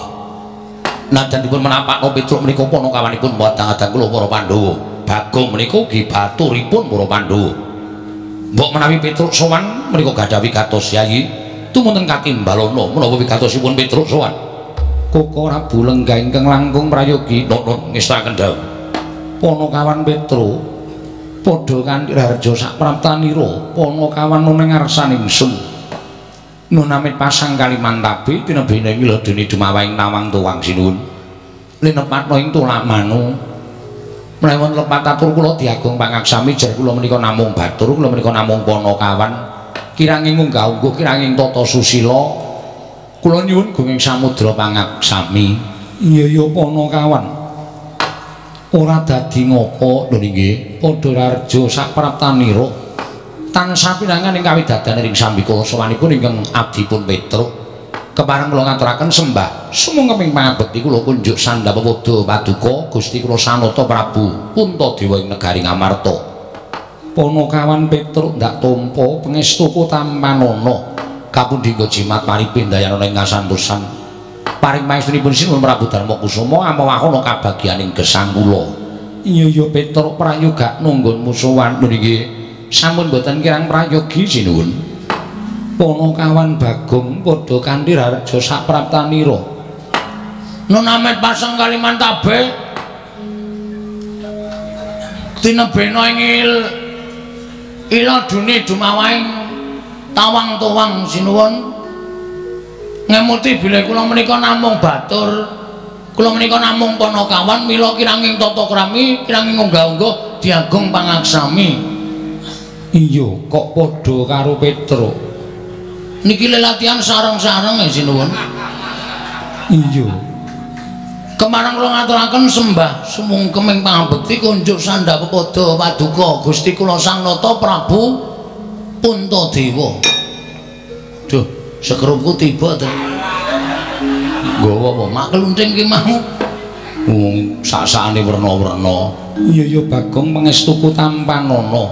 [SPEAKER 1] najan dipun menapakno Petruk menika panakawanipun mboten kula para Pandhawa. Bagong menika ugi baturipun para Pandhawa. Mbok menawi Petruk sowan menika gadhah wigatos yayi tumunten katimbalana menawa wigatosipun Petruk sowan. Koko Rabu lenggah ingkang langkung prayogi non ngestaken dawuh. Panakawan Petruk padha kanthi harja sak praptanira panakawan ning ngarsaning ingsun. Nun amit pasang Kalimantabe tinebene ngilodeni dumawahing nawang tuwang sinuwun. Linepatno ing tulak manu. Mlewon lepat atur kula diagung pangaksami jar kula menika namung batur kula menika namung panakawan. Kiranging munggah-ungguh kiranging tata susila kula nyuwun gunging samudra pangaksami. Iya ya panakawan. Ora dadi ngopo lho nggih padha rarja sak praptanira tansah pinangan ing kawidadan ing sambika sawanipun ingkang abdipun Petruk kepareng kula ngaturaken sembah sumengkeping pangabekti kula kunjuk sandhap padha paduka Gusti kula Sanata Prabu Puntadewa ing negari Ngamarta. Panakawan Petruk ndak tampa pangestuku tampanana kapundhingga jimat paripindayana ing ngasantosan paring maestunipun Sinuwun Prabu Darmakusuma amawahana kabagyaning gesang kula. Iya ya Petruk prayoga nunggonmu sowan nggih. Sampun boten kirang prayogi Sinuwun. Panakawan Bagong padha kanthi harja sak praptanira. Nun amet pasang Kalimantabe tinebena ing ilodune dumawahing tawang tuwang Sinuwun. Ngemuti bilih kula menika namung batur, kula menika namung panakawan mila kiranging tata krami, kiranging unggah-ungguh diagung pangaksami. Iya, kok padha karo Petruk. Niki latihan sareng-sareng ya Sinuwun. Iya. Kemarang kula ngaturaken sembah sumungkeming pangabekti kunjuk sandhap padha paduka Gusti kula Sanata Prabu Puntadewa. Duh, sekerupku tiba to. Nggawa apa mak kelunting ki mau. Wong sak-sakane werna-werna. Iya ya Bagong pangestuku tampanana.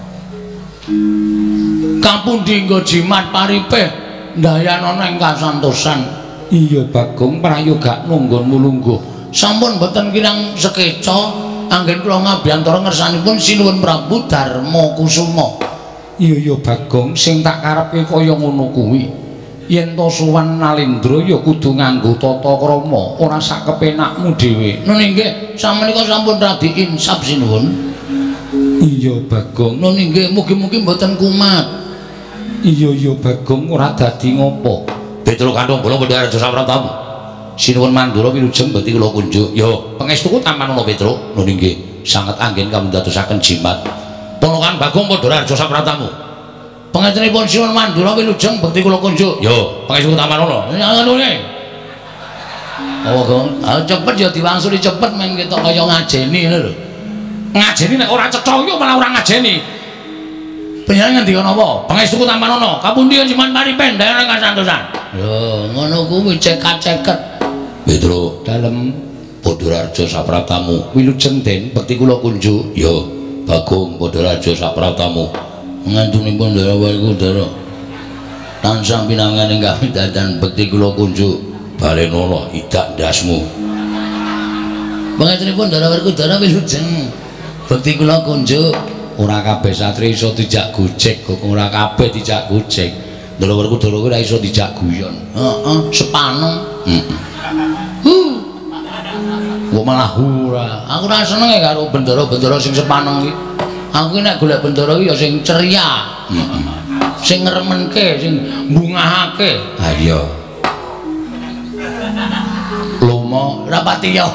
[SPEAKER 1] Kapundi nggo jimat paripeh ndayanana ing kasantosan. Iya Bagong prayoga nunggonmu lungguh. Sampun boten kirang sekeca anggen kula ngabyantara ngersanipun Sinuwun Prabu Darmakusuma. Iya ya Bagong sing tak karepe kaya ngono kuwi. Yen to sowan Nalendra ya kudu nganggo tata krama, ora sak kepenakmu dhewe. Nun nggih, samenika sampun radi insap Sinuwun. Iya Bagong. Nun nggih, mugi-mugi mboten kumat. Iya ya Bagong ora dadi ngopo. Petruk kanthong bola padha raja sapratamu. Sinuwun mandura wilujeng bekti kula kunjuk. Ya, pangestuku tampanana Petruk. Nun nggih, sanget anggen kawula dadosaken jimat. Ponokan Bagong padha raja sapratamu. Pangetunipun Sinuwun mandura wilujeng bekti kula kunjuk. Yo, pangestuku tampanana. Ngene. Oh, Gong, ah cepet ya diwangsuli cepet men ketok kaya ngajeni ngono lho. Ngajeni nek ora cetha yo malah ora ngajeni. Panjenengan ngendika napa? Pangestuku Tampanono, kapundi jiman mari pendhayan kasantosan. Lho, ngono kuwi cekak-ceket. Petro dalem Padhararja sapratamu wilujeng den bekti kula kunjuk. Ya, Bagong Padhararja sapratamu. Ngantunipun Ndara Werkudara. Tansah pinanganing kami dadan bekti kula kunjuk. Balenala idak ndasmu. Pangetunipun Ndara Werkudara wilujeng bekti kula kunjuk. Ora kabeh satri iso dijak gojek, kok ora kabeh dijak gojek. Ndara Werkudara kuwi ora iso dijak guyon. Heeh, sepaneng. Heeh. Huh. Kok malah ora. Aku ora seneng karo bendara-bendara sing sepaneng iki. Aku nek golek bendara iki ya sing ceria. Heeh. Sing ngremenke, sing mbungahake. Ha iya. Lomo ora pati ya.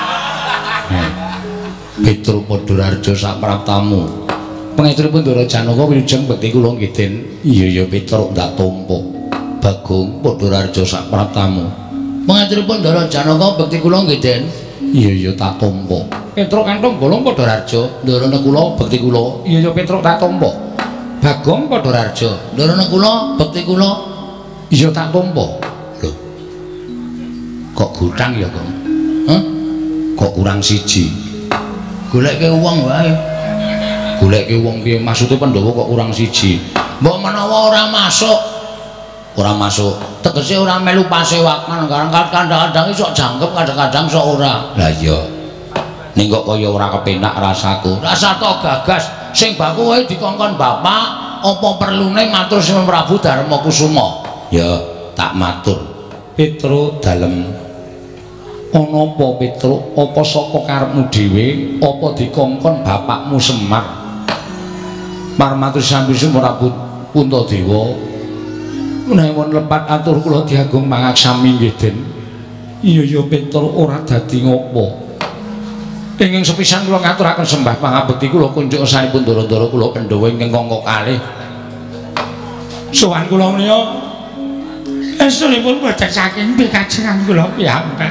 [SPEAKER 1] Petro Padhararja sapraptamu. Pangestripun Ndara Janaka wilujeng bekti kula nggih Den. Iya ya Petro ndak tampa. Bagong Padhararja sapraptamu. Pangestripun Ndara Janaka bekti kula nggih Den. Iya ya tak tampa. Petro kantong bolong Padhararja, ndarane kula bekti kula. Iya ya Petro tak tampa. Bagong Padhararja, ndarane kula bekti kula. Iya tak tampa. Lho. Kok gutang ya, Kong? Hah? Kok kurang siji? Goleke wong wae. Goleke wong piye maksude Pandhawa kok kurang siji? Mbok menawa ora masuk. Ora masuk. Tegese ora melu pasewakan, kadang-kadang sok jangkep, kadang-kadang sok ora. Lah iya. Ning kok kaya ora kepenak rasaku. Rasa to gagas sing baku wae dikongkon bapak, apa perlune matur Sri Prabu Darmakusuma? Ya, tak matur. Petro dalem. Ana apa Petro? Apa saka karepmu dhewe? Apa dikongkon bapakmu Semar? Marmatur Sri Prabu Puntadewa. Menawi lepat atur kula diagung mangaksami nggih Den. Iya ya Petro ora dadi ngopo. Ingkang sepisan kula ngaturaken sembah pangabekti kula kunjuk sanipun Ndara-ndara kula Pandhawa ingkang kangka kalih. Sowan kula menika estunipun boten saking pikajengan kula piyambak.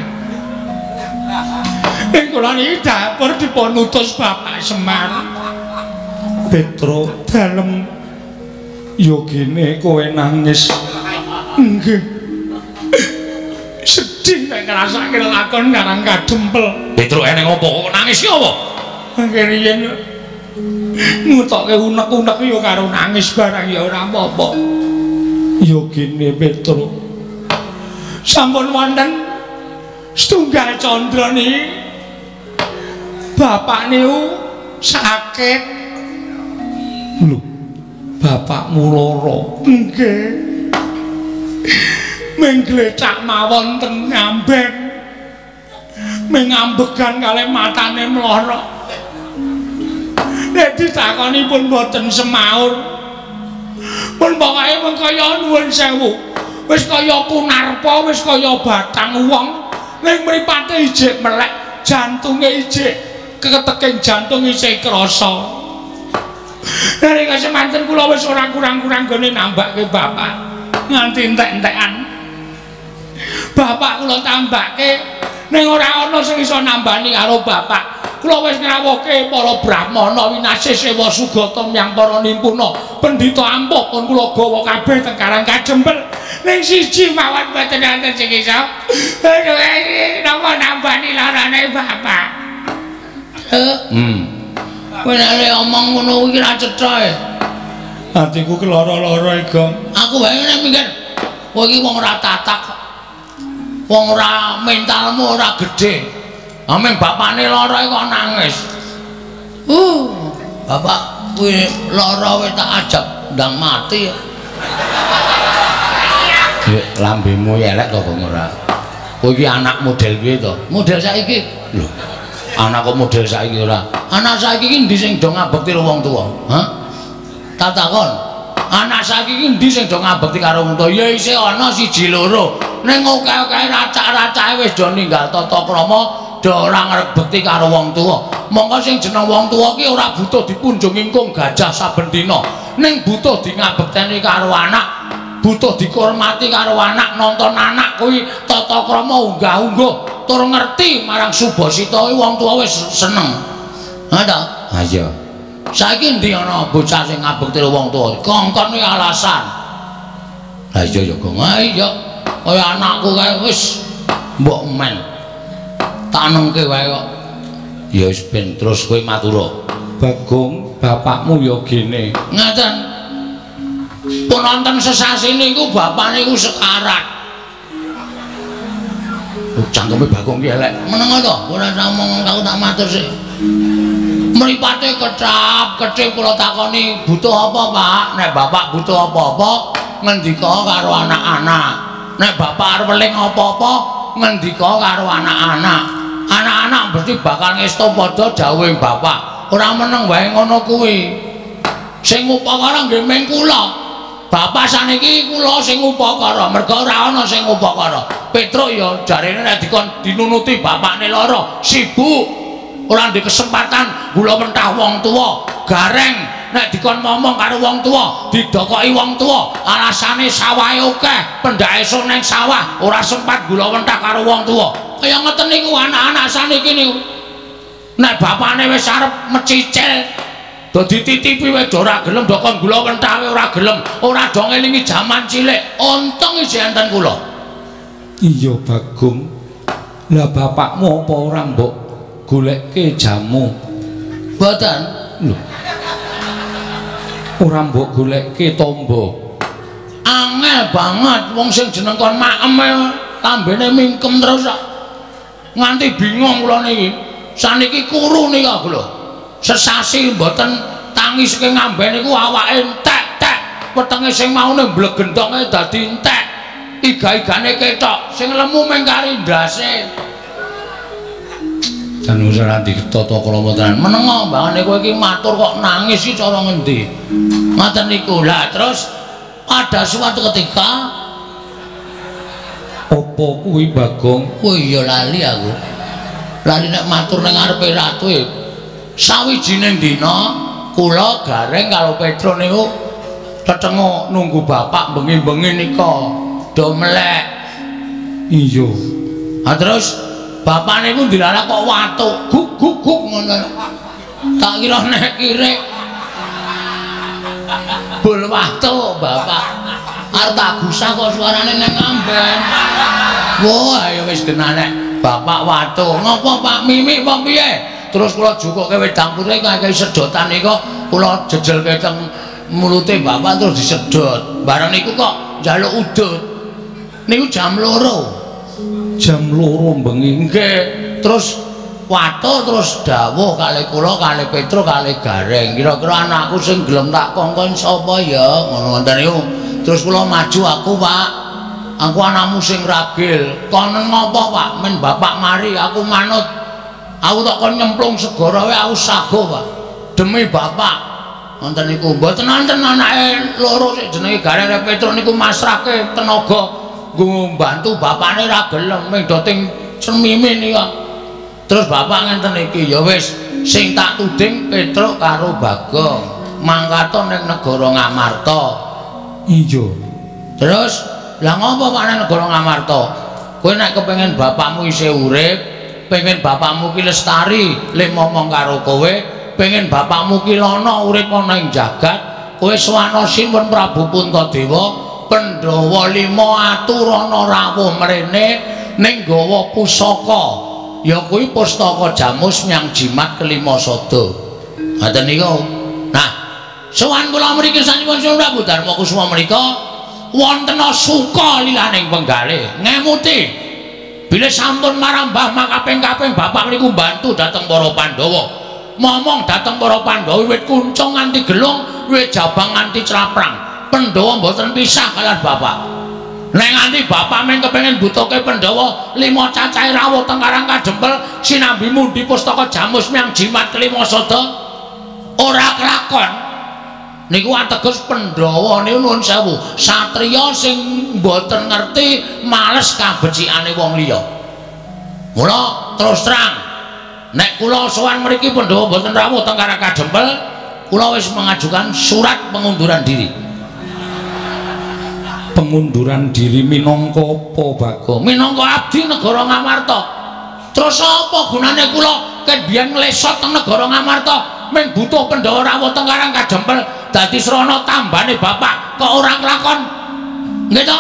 [SPEAKER 1] Ing kula niki dapur dipun utus Bapak Semar. Petro dalem yo gene kowe nangis. Nggih. Sedih nek ngrasake lakon Karang Kadempel. Petro eneng apa kok nangis ki apa? Nggih riyen ngutokke unek-unek yo karo nangis barang ya ora apa-apa. Yo gene Petro. Sampun wonten setunggal candra niki. Bapak niku sakit. Lho. Bapakmu lara. Nggih. Mengglecak mawon ten ngambek. Mengambegan kalih matane mlorok. Nek ditakoni pun boten semaur. Pun pokoke mung kaya nuwun sewu. Wis kaya kunarpa, wis kaya batang wong. Ning mripate ijik melek, jantunge ijik keketeking jantung isih krasa. Dari kasemanten kula wis ora kurang-kurang gone nambake bapak nganti entek-entekan. Bapak kula tambake ning ora ana sing iso nambani karo bapak. Kula wis ngrawuhke para brahmana winasih sewa sugata yang para nimpuna pendhita ampuh pun kula gawa kabeh teng Karang Kadempel. Ning siji mawon boten wonten sing iso napa nambani larane bapak. Hmm. Kowe nek omong ngono iki ra cetha e. Atiku ki lara-lara iki. Aku wae nek mikir kowe iki wong ora tatak. Wong ora mentalmu ora gedhe. Ameng bapakne lara kok nangis. Uh, bapak kuwi lara wis tak ajab ndang mati. Ya lambemu elek to kok ora. Kowe iki anak model piye to? Model saiki. Lho. Anak kok model saiki ora. Anak saiki iki ndi sing do ngabekti karo wong tuwa? Hah? Tak takon. Anak saiki iki ndi sing do ngabekti karo wong tuwa? Ya isih ana siji loro. Ning akeh-akeh racak-racake wis do ninggal tata krama, do ora ngrebekti karo wong tuwa. Monggo sing jeneng wong tuwa ki ora butuh dipunjung ingkung gajah saben dina. Ning butuh di ngabekteni karo anak. Butuh dihormati karo anak, nonton anak kuwi tata krama unggah-ungguh. Tur ngerti marang Subasita wong tuwa wis seneng. Ha ta? Ha iya. Saiki ndi ana bocah sing ngabekti wong tuwa? Kongkon iki alasan. Lah iya ya, Gong. Ah iya. Kaya anakku kae wis mbok men. Tak nengke wae kok. Ya wis ben terus kowe matur.
[SPEAKER 2] Bagong, bapakmu ya gene.
[SPEAKER 1] Ngaten. Pun wonten sesasi niku bapak niku sekarat. Oh, cangkeme Bagong ki elek. Meneng to, ora usah omong aku tak matur sik. Mripate kecap, kecip kula takoni butuh apa, Pak? Nek bapak butuh apa-apa ngendika karo anak-anak. Nek bapak arep eling apa-apa ngendika karo anak-anak. Anak-anak mesti bakal ngestu padha dawuhe bapak. Ora meneng wae ngono kuwi. Sing upakara nggih mung kula. Bapak saniki kula sing upakara, merga ora ana sing upakara. Petruk ya jarene nek dikon dinunuti bapakne lara, sibuk. Ora ndek kesempatan gula mentah wong tuwa, gareng nek dikon ngomong karo wong tuwa, didokoki wong tuwa, alasane sawahe akeh, pendake sun ning sawah, ora sempat gula mentah karo wong tuwa. Kaya ngoten niku anak-anak saniki niku. Nek bapakne wis arep mecicil, dadi titipi wis ora gelem dokon gula mentah ora gelem, ora do ngelingi jaman cilik. Untung iki enten kula.
[SPEAKER 2] Iya, Bagong. Lah bapakmu apa ora mbok golekke jamu?
[SPEAKER 1] Mboten.
[SPEAKER 2] Lho. Ora mbok golekke tombo.
[SPEAKER 1] Angel banget wong sing jeneng kon maem tambene mingkem terus kok. Nganti bingung kula niki. Saniki kuru nika lho. Sesasi mboten tangi saking ngamben niku awake entek-tek. Wetenge sing maune mblegentonge dadi entek. Iga-igane ketok, sing lemu mung kari ndase. Dan ora ditata krama tenan. Menengo mbangane kowe iki matur kok nangis iki cara ngendi? Ngoten niku. Lah terus ada suatu ketika
[SPEAKER 2] apa kuwi, Bagong?
[SPEAKER 1] oh iya lali aku. Lali nek matur ning ngarepe ratu e. Sawijining dina kula gareng karo Petro niku tetengo nunggu bapak bengi-bengi nika do melek.
[SPEAKER 2] Iya.
[SPEAKER 1] Ah terus bapak niku dilalah kok watuk guk guk guk ngono. Tak kira nek kirek bul watuk bapak. Arep tak gusah kok suarane ning ngamben. Wah ya wis genane bapak watuk. Ngopo Pak Mimi apa piye? Terus kula jukuke wedang putih kakek sedotan niku kula jejelke teng mulute bapak terus disedot. Bareng niku kok njaluk udut. Niku jam loro.
[SPEAKER 2] Jam loro bengi.
[SPEAKER 1] Nggih. Terus watu terus dawuh kali kula kali Petro kali Gareng. Kira-kira anakku sing gelem tak kongkon sapa ya? Ngono ngoten niku. Terus kula maju aku, Pak. Aku anakmu sing ragil. Konen ngopo, Pak? Men bapak mari aku manut. Aku tak kon nyemplung segara wae aku sago, Pak. Demi bapak. Ngoten niku. Mboten wonten anake loro sik jenenge Gareng karo Petro niku masrahke tenaga nggo bantu bapakne ra gelem ming do ting semimi nika. Terus bapak ngenten iki ya wis sing tak tuding Petro karo Bagong mangkato ning negara Ngamarta.
[SPEAKER 2] Iya.
[SPEAKER 1] Terus lah ngopo Pak ning negara Ngamarta? Kowe nek kepengin bapakmu isih urip, pengen bapakmu ki lestari, lek ngomong karo kowe, pengen bapakmu ki lono urip ana ing jagat, kowe swana Sinuwun Prabu Puntadewa Pandhawa lima aturana rawuh mrene ning gawa pusaka. Ya kuwi pustaka Jamus Myang Jimat kelima sada. Ngoten niku. Nah, sowan kula mriki sampun Sinuwun Prabu Darma Kusuma menika wonten suka lilaning penggalih. Ngemuti bilih sampun marambah makaping-kaping bapak niku bantu dhateng para Pandhawa. Momong dhateng para Pandhawa wiwit kuncung nganti gelung, wiwit jabang nganti craprang. Pandhawa mboten pisah kaliyan bapak. Nek nganti bapak men kepengin butuhke Pandhawa lima cacahe rawuh teng Karang Kadempel sinambi mundi pustaka Jamus Myang Jimat kelima sada ora kelakon. Niku ateges Pandhawa niku nuwun sewu satriya sing mboten ngerti males kabecikane wong liya. Mula terus terang nek kula sowan mriki Pandhawa mboten rawuh teng Karang Kadempel, kula wis mengajukan surat pengunduran diri.
[SPEAKER 2] Pengunduran diri minangka apa, Bagong?
[SPEAKER 1] Minangka abdi negara Ngamarta. Terus apa gunane kula ken biyen nglesot teng negara Ngamarta ming butuh Pandhawa rawuh teng Karang Kadempel dadi srana tambane bapak kok ora kelakon nggih to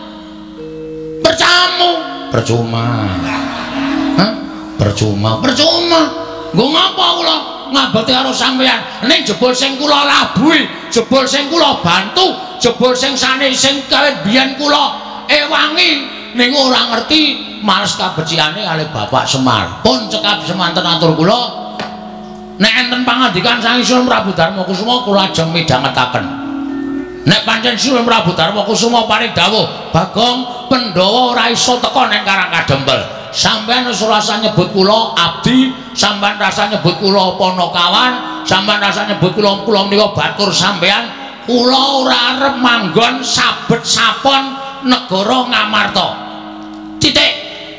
[SPEAKER 1] percamu percuma hah percuma percuma nggo ngapa kula ngabekti karo sampeyan ning jebul sing kula labuhi jebul sing kula bantu jebul sing sane sing kawit biyen kula ewangi ning ora ngerti males kabeciane kalih Bapak Semar pun cekap semanten atur kula nek enten pangandikan sang Isuwun Prabu Darmakusuma kula ajeng midhangetaken nek pancen Isuwun Prabu Darmakusuma paring dawuh Bagong Pandhawa ora iso teka ning Karang Kadempel sampeyan wis rasa nyebut kula abdi sampeyan rasa nyebut kula ponokawan sampeyan rasa nyebut kula kula menika batur sampeyan kula ora arep manggon sabet sapon negara Ngamarta titik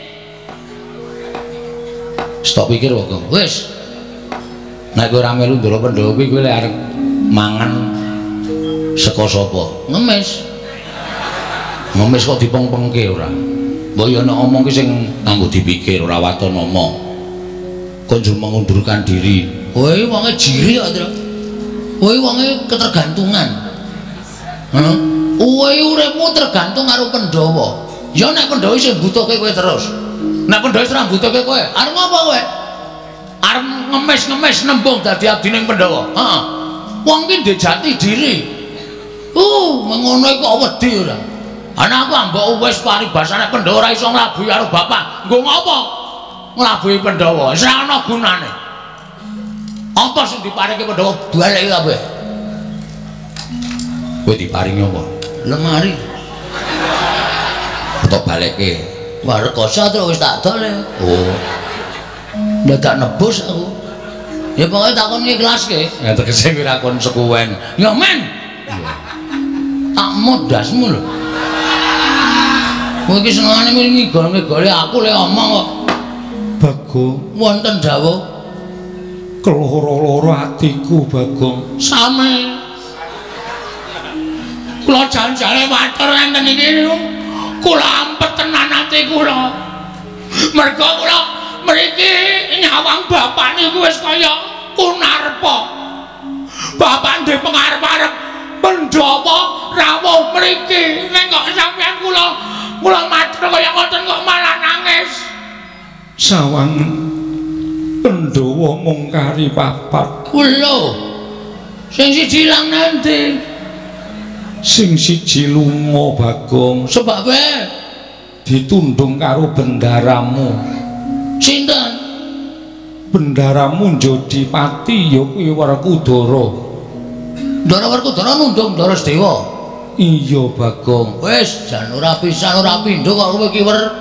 [SPEAKER 1] stop pikir kok wis nek kowe ora melu ndoro Pandhawa kuwi kowe lek arep mangan saka sapa ngemis ngemis kok dipeng-pengke ora mbok yo nek omong ki sing kanggo dipikir ora waton omong konjur mengundurkan diri kowe wonge jiri kok Tru kowe wonge ketergantungan heeh kowe uripmu tergantung karo Pandhawa ya nek Pandhawa sing butuhke kowe terus nek Pandhawa ora butuhke kowe arep ngopo kowe arep ngemis-ngemis nembung dadi abdine Pandhawa heeh wong ki ndek jati diri uh mengono kok wedi ora ana aku ambek wis paribasane Pandhawa ora iso nglabuhi karo bapak nggo ngopo nglabuhi Pandhawa wis ora ana gunane apa sing diparingi Pandhawa baleki kabeh kowe diparingi apa lemari atau baleke warkasa terus wis tak dol oh dadak nebus aku ya pokoknya takon ikhlaske ya tegese kowe takon sekuwen ya men tak modasmu lho kowe iki senengane ngigol-ngigoli aku lek omong kok Bagong wonten dawuh keloro-loro atiku Bagong same kula jan-jane matur enten iki kula ampet tenan ati kula mergo kula mriki nyawang bapak niku wis kaya kunarpa bapak ndek pengarep-arep Pandhawa rawuh mriki nek kok sampeyan kula kula matur kaya ngoten kok malah nangis sawang Pandhawa mung kari papat lho sing siji ilang nanti sing siji lunga Bagong sebab ditundung karo bendaramu sinten bendaramu Jodipati ya kuwi Werkudara Ndara Werkudara nundung Ndara Sedewa iya Bagong wis jan ora pisan ora pindho kok kowe ki wer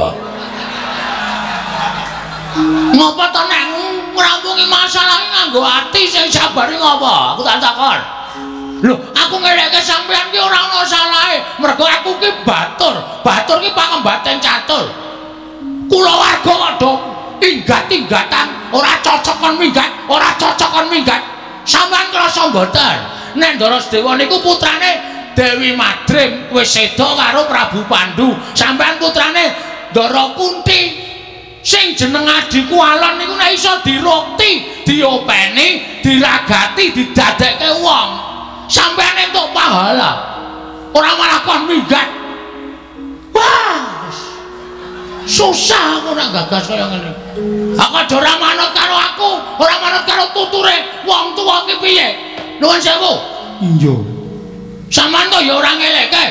[SPEAKER 1] ngapa to nek ngrampungi masalah nganggo ati sing sabare ngapa aku tak takon lho aku ngelekke sampean ki ora ana salahe mergo aku ki batur batur ki pangembaten catur kula warga kok do inggat-inggatan ora cocok kon minggat ora cocok kon minggat sampean krasa mboten nek Ndara Sedewa niku putrane Dewi Madrim wis seda karo Prabu Pandu sampean putrane Ndara Kunti sing jeneng adhiku Alon niku nek iso dirukti diopeni diragati didadekke wong sampean entuk pahala ora malah kon minggat wah susah aku nak gagas kaya ngene aku aja ora manut karo aku ora manut karo tuture wong tuwa ki piye nuwun sewu iya sampean to ya ora ngelekke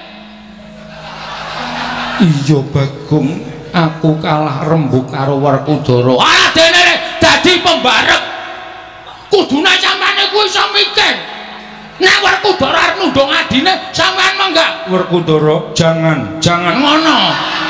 [SPEAKER 1] iya Bagong aku kalah rembug karo Werkudara ah dene dadi pembarep kudune sampean iku iso mikir nek Werkudara arep nundung adine sampean mangga Werkudara jangan jangan ngono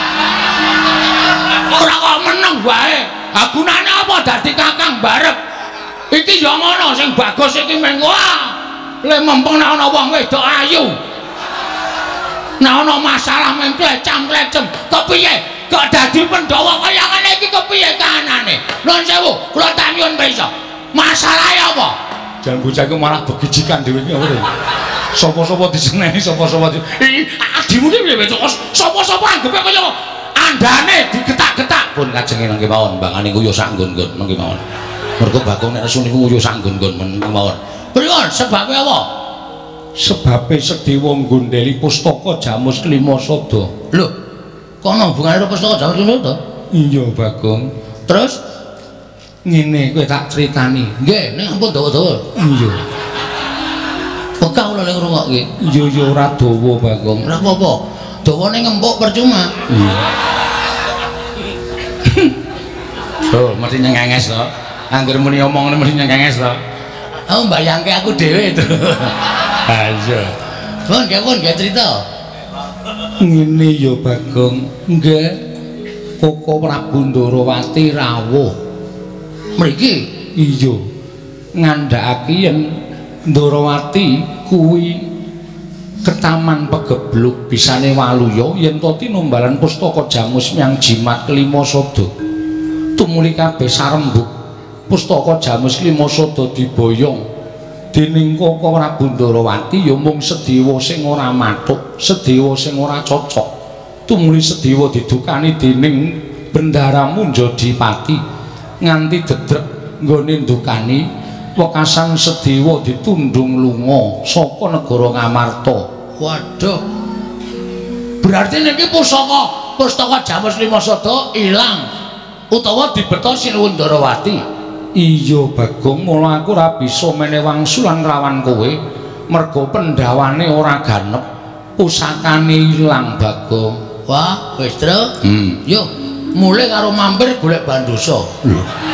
[SPEAKER 1] ora kok meneng wae ha gunane apa dadi kakang barep iki ya ngono sing bagus iki meng wah le mempeng nek ana wong wedok ayu nek ana masalah meng klecam-klecem kok piye kok dadi Pandhawa kaya ngene iki kepiye kahanane nuwun sewu kula tak nyuwun pirsa masalahe apa jan bocah iku malah begijikan dhewe iki apa sapa-sapa diseneni sapa-sapa adimu ki piye sapa-sapa anggepe kaya andane digetak-getak pun kajenge nang kemawon mbangane ku yo sak nggon-nggon nang kemawon Mergo Bagong nek nesu niku nguyuh sanggon-nggon men mawon. Pripun sebabe apa?
[SPEAKER 2] Sebabe Sedewa nggondheli pustaka Jamus Klima Sada.
[SPEAKER 1] Lho, kono hubungane karo pustaka Jamus Klima Sada?
[SPEAKER 2] Iya, Bagong.
[SPEAKER 1] Terus
[SPEAKER 2] ngene kowe tak critani.
[SPEAKER 1] Nggih, ning ampun dawa-dawa.
[SPEAKER 2] Iya.
[SPEAKER 1] Kok ora ning ngrungokke?
[SPEAKER 2] Iya ya ora dawa, Bagong.
[SPEAKER 1] Ora apa-apa. Dawane ngempuk percuma.
[SPEAKER 2] Iya.
[SPEAKER 1] Oh, mesti nyengenges to. Angger muni omong mesti nyengenges to. Aku mbayangke aku dhewe itu.
[SPEAKER 2] Ha iya.
[SPEAKER 1] Pun nggih pun nggih crita.
[SPEAKER 2] Ngene ya Bagong. Nggih. Koko Prabu Ndarawati rawuh.
[SPEAKER 1] Mriki
[SPEAKER 2] iya. Ngandhakake yen Ndarawati kuwi ketaman pegebluk bisane waluya yen to tinumbalan pustaka Jamus Myang Jimat Klima Sada. Tumuli kabeh sarembuk pustaka Jamus Klima Sada diboyong dening Koko Prabu Ndarawati ya mung Sedewa sing ora mathuk, Sedewa sing ora cocok. Tumuli Sedewa didukani dening Bendara Munjadipati nganti dedrek nggone ndukani wekasan Sedewa ditundung lunga saka negara Ngamarta.
[SPEAKER 1] Waduh. Berarti niki pusaka pustaka Jamus Klima Sada ilang utawa dibeta Sinuwun Ndarawati.
[SPEAKER 2] Iya Bagong, mula aku ora bisa menehi wangsulan rawan kowe merga pendhawane ora ganep, pusakane ilang Bagong.
[SPEAKER 1] Wah, wis Tru.
[SPEAKER 2] Hmm.
[SPEAKER 1] Yo, mulai karo mampir golek Bandosa.
[SPEAKER 2] Lho.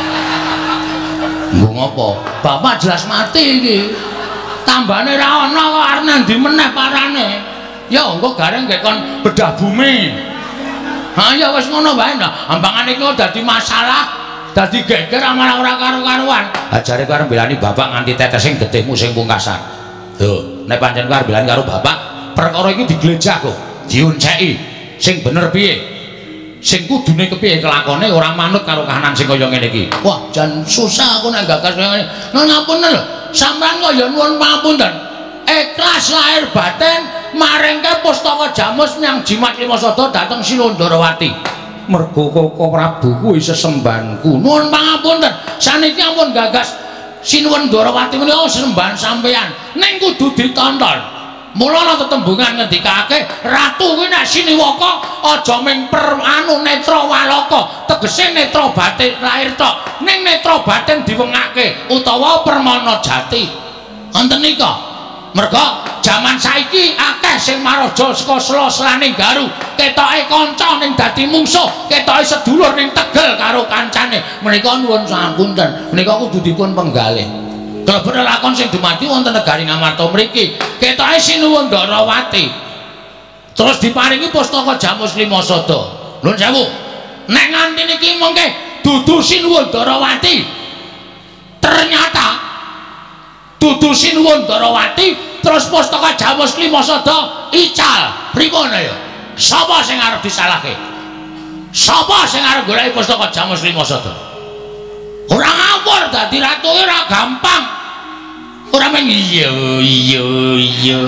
[SPEAKER 1] Nggo ngopo? Bapak jelas mati iki. Tambane ra ana kok arep ndi meneh parane. Ya engko gareng nggih kon bedah bumi. Ha ya wis ngono wae ndak. Ambangane iki dadi masalah, dadi geger amarah ora karo-karuan. Ha jare kowe arep belani bapak nganti tetesing getihmu sing pungkasan. Lho, nek pancen kowe arep belani karo bapak, perkara iki diglejak kok, diunceki. Sing bener piye? Sing kudune kepiye kelakone ora manut karo kahanan sing kaya ngene iki. Wah, jan susah aku nek gagas kaya ngene. Nun ngapunten lho, sampean kok ya nuwun pangapunten. Ikhlas lahir batin maringke pustaka Jamus Myang Jimat Klima Sada dhateng Sinuwun Ndarawati.
[SPEAKER 2] Merga Koko Prabu kuwi sesembahanku.
[SPEAKER 1] Nuwun pangapunten, saniki ampun gagas Sinuwun Ndarawati menika sesembahan sampeyan, ning kudu ditonton. Mula ana tetembungan ngendikake ratu kuwi nek siniwaka aja ming per anu netra walaka, tegese netra batin lahir tok, ning netra batin diwengake utawa permana jati. Wonten nika. Merga jaman saiki akeh sing maraja saka sela-selaning garu, ketoke kanca ning dadi mungsuh, ketoke sedulur ning tegel karo kancane. Menika nuwun sapunten, menika kudu dipun penggalih. Kelebet lakon sing dumadi wonten negari Ngamarta mriki, ketoke Sinuwun Ndarawati. Terus diparingi pustaka Jamus Klima Sada. Nuwun sewu. Nek nganti niki mengke dudu Sinuwun Ndarawati. Ternyata dudu Sinuwun Ndarawati, terus pustaka Jamus Klima Sada ical. Pripun ya? Sapa sing arep disalahke? Sapa sing arep goleki pustaka Jamus Klima Sada? Ora ngawur dadi ratu ora gampang. Ora men iya iya iya.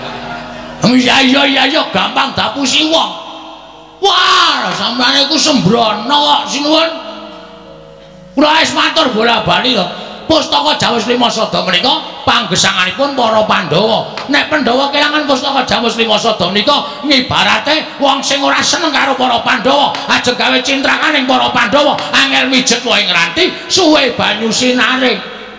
[SPEAKER 1] Iya iya iya iya gampang dapusi wong. Wah, sampeyan iku sembrono kok sinuwun. Kula wis matur bola-bali to. Pustaka Jamus Klima Sada menika panggesanganipun para Pandhawa. Nek Pandhawa kelangan pustaka Jamus Klima Sada menika ngibarate wong sing ora seneng karo para Pandhawa, ajeng gawe cintrakaning para Pandhawa, angel mijet wae ngranti suwe banyu sinare.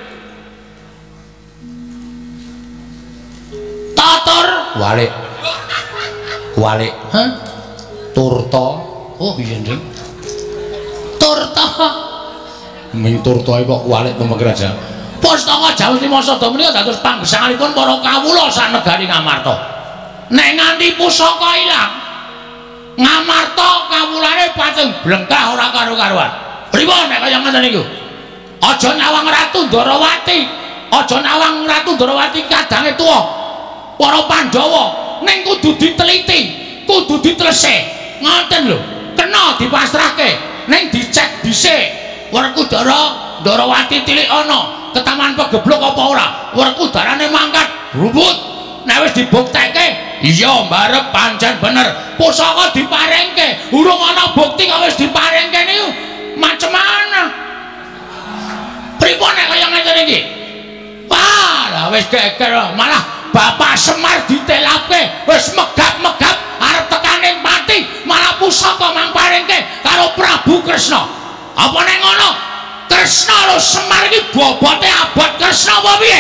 [SPEAKER 1] Tatur walik. Walik, hah? Turta. Oh iya, Nding. Turta. Ming turta kok walik pemegir aja. Pustaka Jamus Klima Sada menika dados panggesanganipun para kawula sak negari Ngamarta. Nek nganti pusaka ilang, Ngamarta kawulane pating blengkah ora karo-karuan. Pripun nek kaya ngoten niku? Aja nyawang Ratu Ndarawati, aja nyawang Ratu Ndarawati kadange tuwa. Para Pandhawa ning kudu diteliti, kudu ditelesih. Ngoten lho, kena dipasrahke, ning dicek dhisik. Werkudara Ndarawati tilik ana, ketaman pegeblok apa ora? Werkudarane mangkat rumput. Nek wis dibuktekke, iya mbarep pancen bener. Pusaka diparingke, urung ana bukti kok wis diparingke niku. Macem mana? Pripun nek kaya ngene iki? Wah, lah wis geger malah Bapak Semar ditelapke wis megap-megap arep tekaning pati malah pusaka mangparingke karo Prabu Kresna. Apa nek ngono? Kresna lho Semar iki bobote abot Kresna apa piye?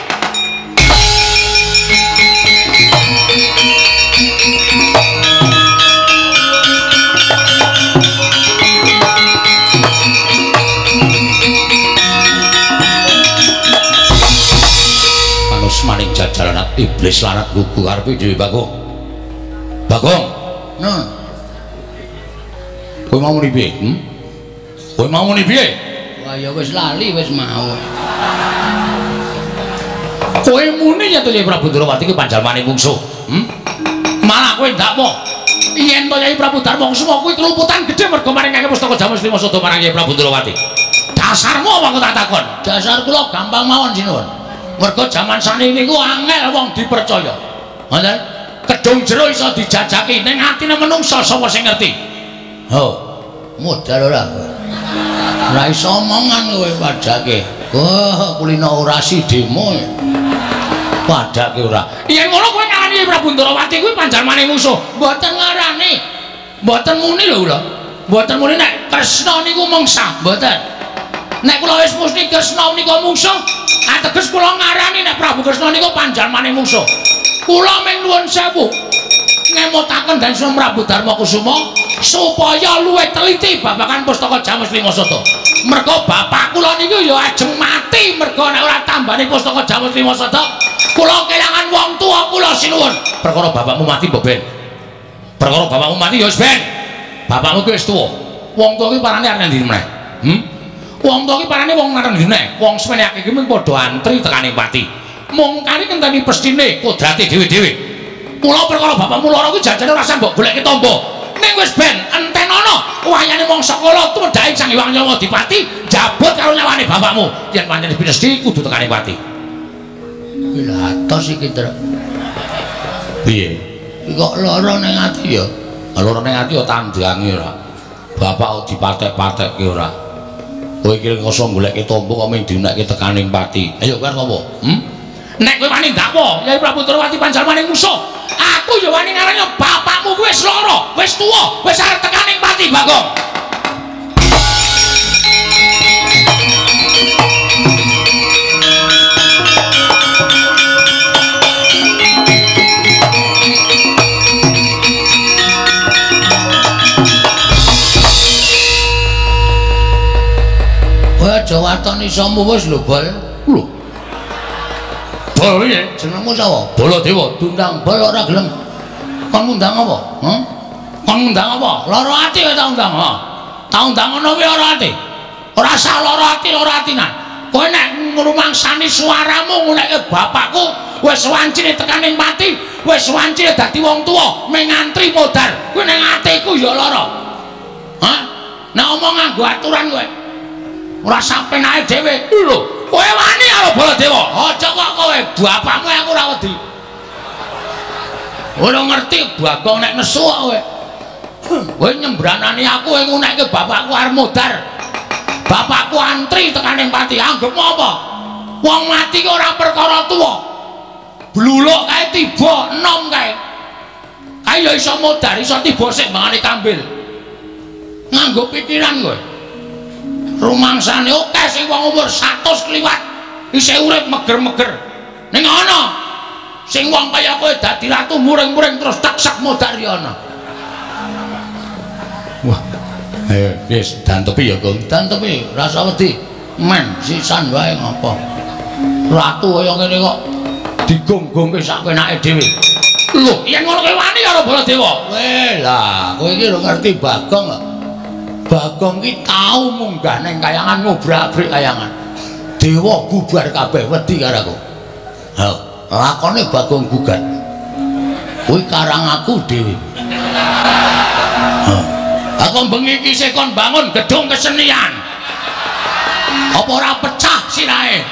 [SPEAKER 1] Maning jajaran iblis larat gugu karepe dhewe Bagong. Bagong. Nah. Kowe mau muni piye? Hm? Kowe mau muni piye? Wah ya wis lali wis mau. Kowe muni ya to Yai Prabu Ndrawati ki panjalmane mungsuh. Hm? Malah kowe ndak mo. Yen to Yai Prabu Darmangsa kuwi keluputan gedhe mergo maringake pustaka Jamus Lima Sada marang Yai Prabu Ndrawati. Dasarmu apa kok tak takon? Dasar kula gampang mawon sinuwun. Mergo jaman saniki niku angel wong dipercaya. Ngoten. Kedung jero iso dijajaki ning atine menungsa sapa sing ngerti? Ho, modal ora. Ora iso omongan kowe padake. Wah, kulino orasi demo. Padake ora. Yen ngono kowe ngarani Prabu Ndrawati kuwi panjalmane musuh. Mboten ngarani. Mboten muni lho kula. Mboten muni nek Kresna niku mangsa, mboten. Nek kula wis mesti Kresna menika mungsuh, ateges kula ngarani nek Prabu Kresna niku panjalmane mungsuh. Kula mung nuwun sewu ngemutaken dan Sri Prabu Darmakusuma supaya luwih teliti babagan pustaka Jamus Lima Sada. Merga bapak kula niku ya ajeng mati merga nek ora tambani pustaka Jamus Lima Sada, kula kelangan wong tuwa kula sinuwun. Perkara bapakmu mati mbok ben. Perkara bapakmu mati ya wis ben. Bapakmu ki wis tuwa. Wong tuwa ki parane arep ndi meneh? Hm? Wong tuwa ki parane wong nang ndi meneh? Wong semenake ki mung padha antri tekaning pati. Mung kali ngenteni pestine kodrate dhewe-dhewe. Mula perkara bapakmu lara kuwi jajane ora usah mbok goleki tombo. Ning wis ben entenono wayane mangsa kala tumedhaing Sang Hyang Yamadipati jabut karo nyawane bapakmu. Yen pancen pinesti kudu tekaning pati. Lha atos iki, Tru. Piye? Iki kok lara ning ati ya? Lara ning ati ya tandangi ora. Bapak dipatek-patekke ora. Kowe iki ngoso goleki tombo kok mung diunekke tekaning pati. Ayo kan apa? Hm? Nek kowe wani ndakwa, Yai Prabu Ndrawati panjalmane musuh. Aku ya wani ngarani bapakmu kuwi wis lara, wis tuwa, wis arep tekaning pati, Bagong. Kowe aja watoni somu wis lho, Bol. Lho. Bol piye? Jenengmu sapa? Baladewa. Dundang bol ora gelem. Kon ngundang apa? Heh? Kon ngundang apa? Lara ati kowe tak undang, ha. Tak undang ngono kuwi lara ati. Ora sah lara ati, lara atinan. Kowe nek ngrumangsani suaramu ngunekke bapakku wis wancine tekaning pati, wis wancine dadi wong tuwa, mung ngantri modar. Kuwi ning atiku ya lara. Hah? Nek omong nganggo aturan kowe. Ora sampe nae dhewe. Lho. Kowe wani karo Baladewa. Aja kok kowe bapakmu aku ora wedi. Ora ngerti Bagong nek nesu kok kowe. Kowe nyembranani aku kowe ngunekke bapakku arep modar. Bapakku antri tekaning pati. Anggepmu apa? Wong mati kok ora perkara tuwa. Bluluk kae tiba enom kae. Kae ya iso modar, iso tiba sik mangane kambil. Nganggo pikiran kowe. Rumangsane akeh sing wong umur seratus kliwat isih urip meger-meger. Ning ana sing wong kaya kowe dadi ratu muring-muring terus taksek modar ya ana. Wah. Ayo wis dantepi ya, Gong. Dantepi, rasa wedi. Men sisan wae ngopo. Ratu kaya ngene kok digonggongke sak penake dhewe. Lho, yen ngono kowe wani karo Baladewa. Weh lah, kowe iki ora ngerti Bagong kok. Bagong ki tau munggah ning kayangan ngobrak-abrik kayangan. Dewa bubar kabeh wedi karo aku. Ha, lakone Bagong gugat. Kuwi karang aku dhewe. Ha. Aku bengi iki sik kon bangun gedung kesenian. Apa ora pecah sirahe?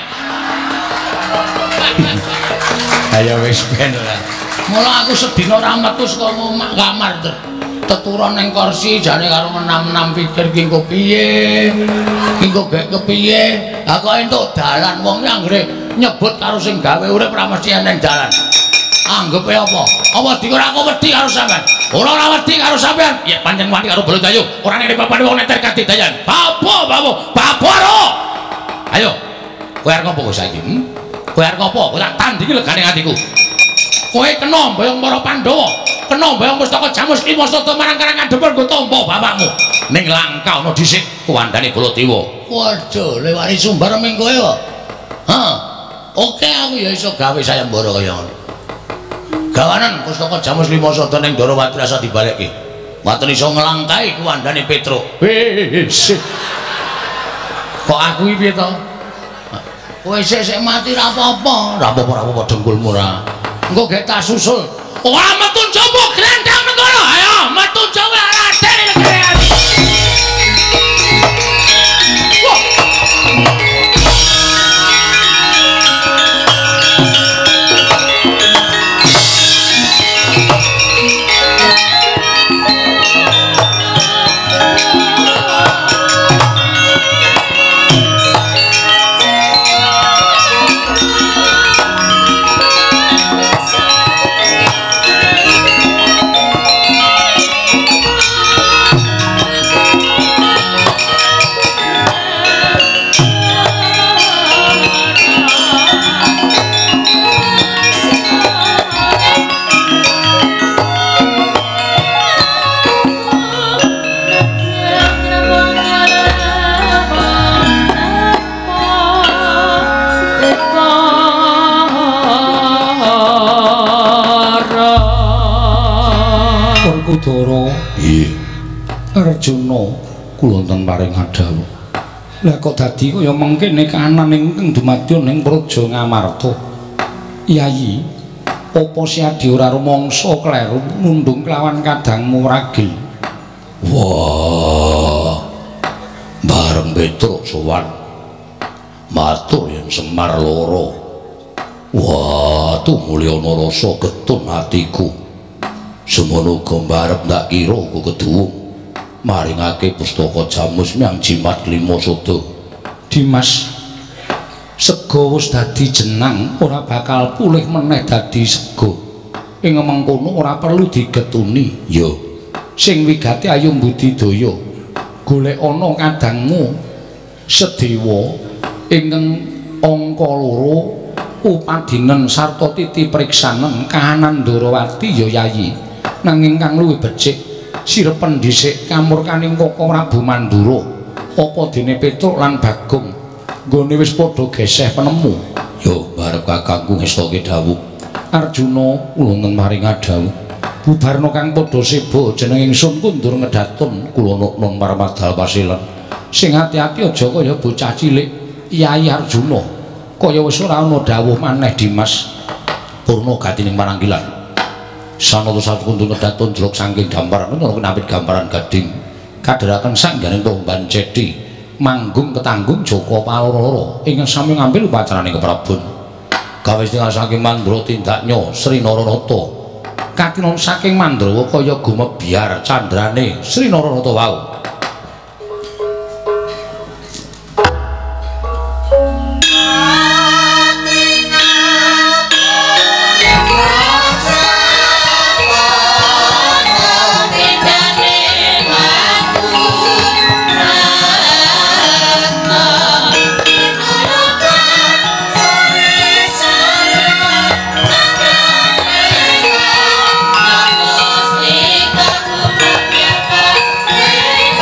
[SPEAKER 1] Ayo wis ben lah. Mula aku sedina ora metu saka kamar terus. teturon ning kursi jane karo enam-enam pikir ki engko piye ki engko gek kepiye ha kok entuk dalan wong anggere nyebut karo sing gawe urip ra mesti ning dalan anggepe apa apa dik ora aku wedi karo sampean ora ora wedi karo sampean ya pancen wani karo Bolo Dayu ora nek papane wong neter kadidayan bapo bapo bapo ro ayo kowe arep ngopo saiki hmm? kowe arep ngopo kowe tak tandingi legane atiku kowe kena mboyong para Pandhawa kena mboyong pustaka Jamus Lima Sada marang Karangadepur nggo tampa bapakmu ning Langka ana dhisik kuwandane Baladewa waduh lewani sumbar ming kowe kok ha oke aku ya iso gawe sayembara kaya ngono gawanan pustaka Jamus Lima Sada ning Darawati rasa dibalekke mboten iso nglangkai kuwandane Petruk wis kok aku iki piye to kowe sik-sik mati ra apa-apa ra apa-apa ra apa dengkulmu ra engko gek tak susul ora metu njaba grandang negara ayo metu njaba raden negara
[SPEAKER 2] Udara iya Arjuna kula wonten paring adhawu lah kok dadi kaya mengkene kahanan ingkang dumadya ning Praja Ngamarta Yayi apa si Adi ora rumangsa kleru nundung kelawan kadangmu ragil
[SPEAKER 1] wah bareng Petruk sowan matur yen Semar loro wah tumulyana rasa getun atiku semono gombarep ndak kira ku keduwung maringake pustaka Jamus miang Jimat Lima Sada
[SPEAKER 2] Dimas sego wis dadi jenang ora bakal pulih meneh dadi sego ing mengkono ora perlu digetuni
[SPEAKER 1] ya
[SPEAKER 2] sing wigati ayo Budidaya golek ana kadangmu Sedewa ingkang angka loro upadinen sarta titi priksanen kahanan Darawati ya Yayi nanging kang luwih becik sirepen dhisik kamurkaning Kaka Prabu Mandura apa dene Petruk lan Bagong nggone wis padha geseh penemu
[SPEAKER 1] yo barep kakangku ngestake dawuh
[SPEAKER 2] Arjuna kula ngen maring adhawuh bubarna kang padha seba jeneng ingsun kundur ngedaton kula nun Paramadal Pasilan sing ati-ati aja kaya bocah cilik Yayi Arjuna kaya wis ora ana dawuh maneh Dimas purna gatining maranggilan sanata sakuntul ngedaton jlok saking gambaran menawa kenapit gambaran gading kadheraken sangganing tomban cedhi manggung ketanggung Jaka Paloro ingkang sami ngambil upacaraning keprabon gawe setengah saking Mandra tindaknya Sri Nararata katinon saking Mandrawa kaya gumebyar candrane Sri Nararata wau
[SPEAKER 3] Thank you.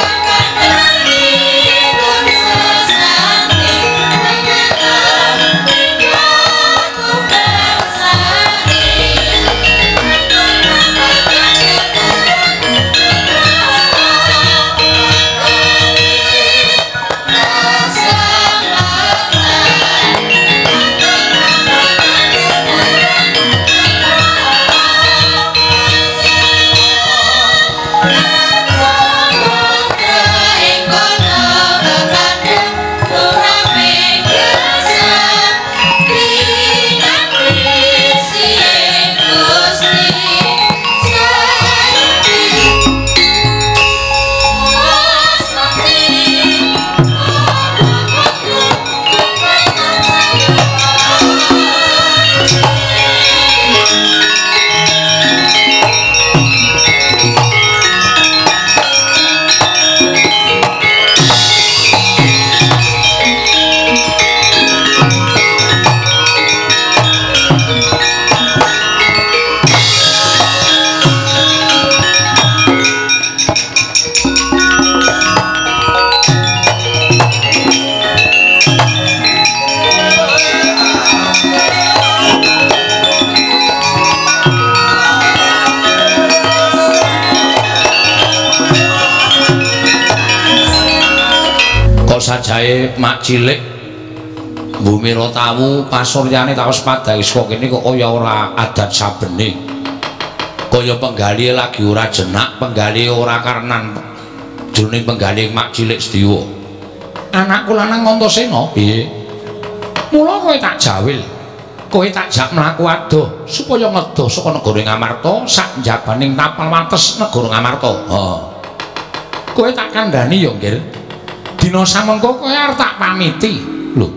[SPEAKER 2] sajae mak cilik Bumira tawu pasuryane taus padhae saka kene kok kaya ora adat sabene. Kaya penggali lagi ora jenak, penggali ora karenan jroning penggali mak cilik Sediwa. Anakku lanang Antasena piye? Mula kowe tak jawil. Kowe tak jak mlaku adoh supaya ngedoh saka negara Ngamarta sak njabaning tapal wates negara Ngamarta. Heeh. Kowe tak kandhani ya, Nggir. Dina samengko kowe arep tak pamiti. Lho.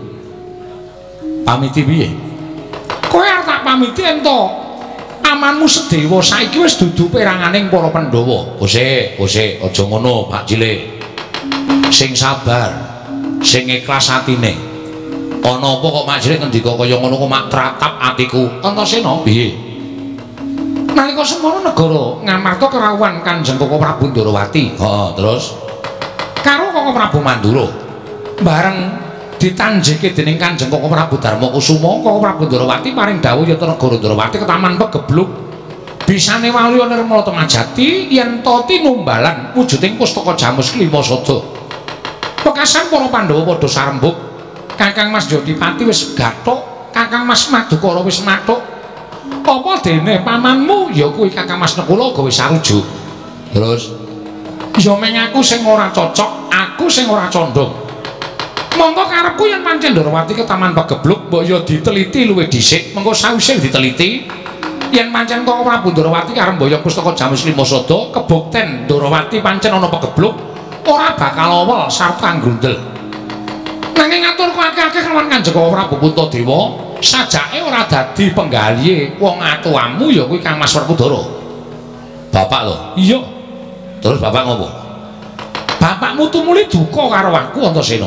[SPEAKER 2] Pamiti piye? Kowe arep tak pamiti ento amanmu Sedewa saiki wis dudu peranganing para Pandhawa. Kose, kose, aja ngono, Pak Cilik. Sing sabar, sing ikhlas atine. Ana apa kok Mak Cilik ngendika kaya ngono kok mak tratap atiku. Antasena piye? Nalika semono negara Ngamarta kerawuhan Kanjeng Koko Prabu Ndarawati. Heeh, terus karo Koko Prabu Mandura. Bareng ditanjike dening Kanjeng Koko Prabu Darmakusuma, Koko Prabu Ndarawati paring dawuh yen negara Ndarawati ketaman pegebluk bisane wali Nirmala Temajati yen ta tinumbalan wujuding pustaka Jamus Klimasada. Pekasan para Pandhawa padha sarembuk, Kakang Mas Jodipati wis gathuk, Kakang Mas Madukara wis mathuk. Apa dene pamanmu ya kuwi Kakang Mas Nekula gawe sarujuk. Terus ya meng aku sing ora cocok, aku sing ora condong. Monggo karepku yen pancen Ndarawati ke taman pegebluk mbok ya diteliti luwih dhisik, mengko sawise diteliti yen pancen Koko Prabu Ndarawati karep mboyong pustaka Jamus Klimasada kebukten Ndarawati pancen ana pegebluk ora bakal awel sarta nggrundel. Nanging ngaturku akeh-akeh kelawan Kanjeng Koko Prabu Puntadewa sajake ora dadi penggalihe wong atuamu ya kuwi Kang Mas Werkudara. Bapak lho. Iya. Terus bapak ngopo? Bapakmu tumuli duka karo aku Antasena.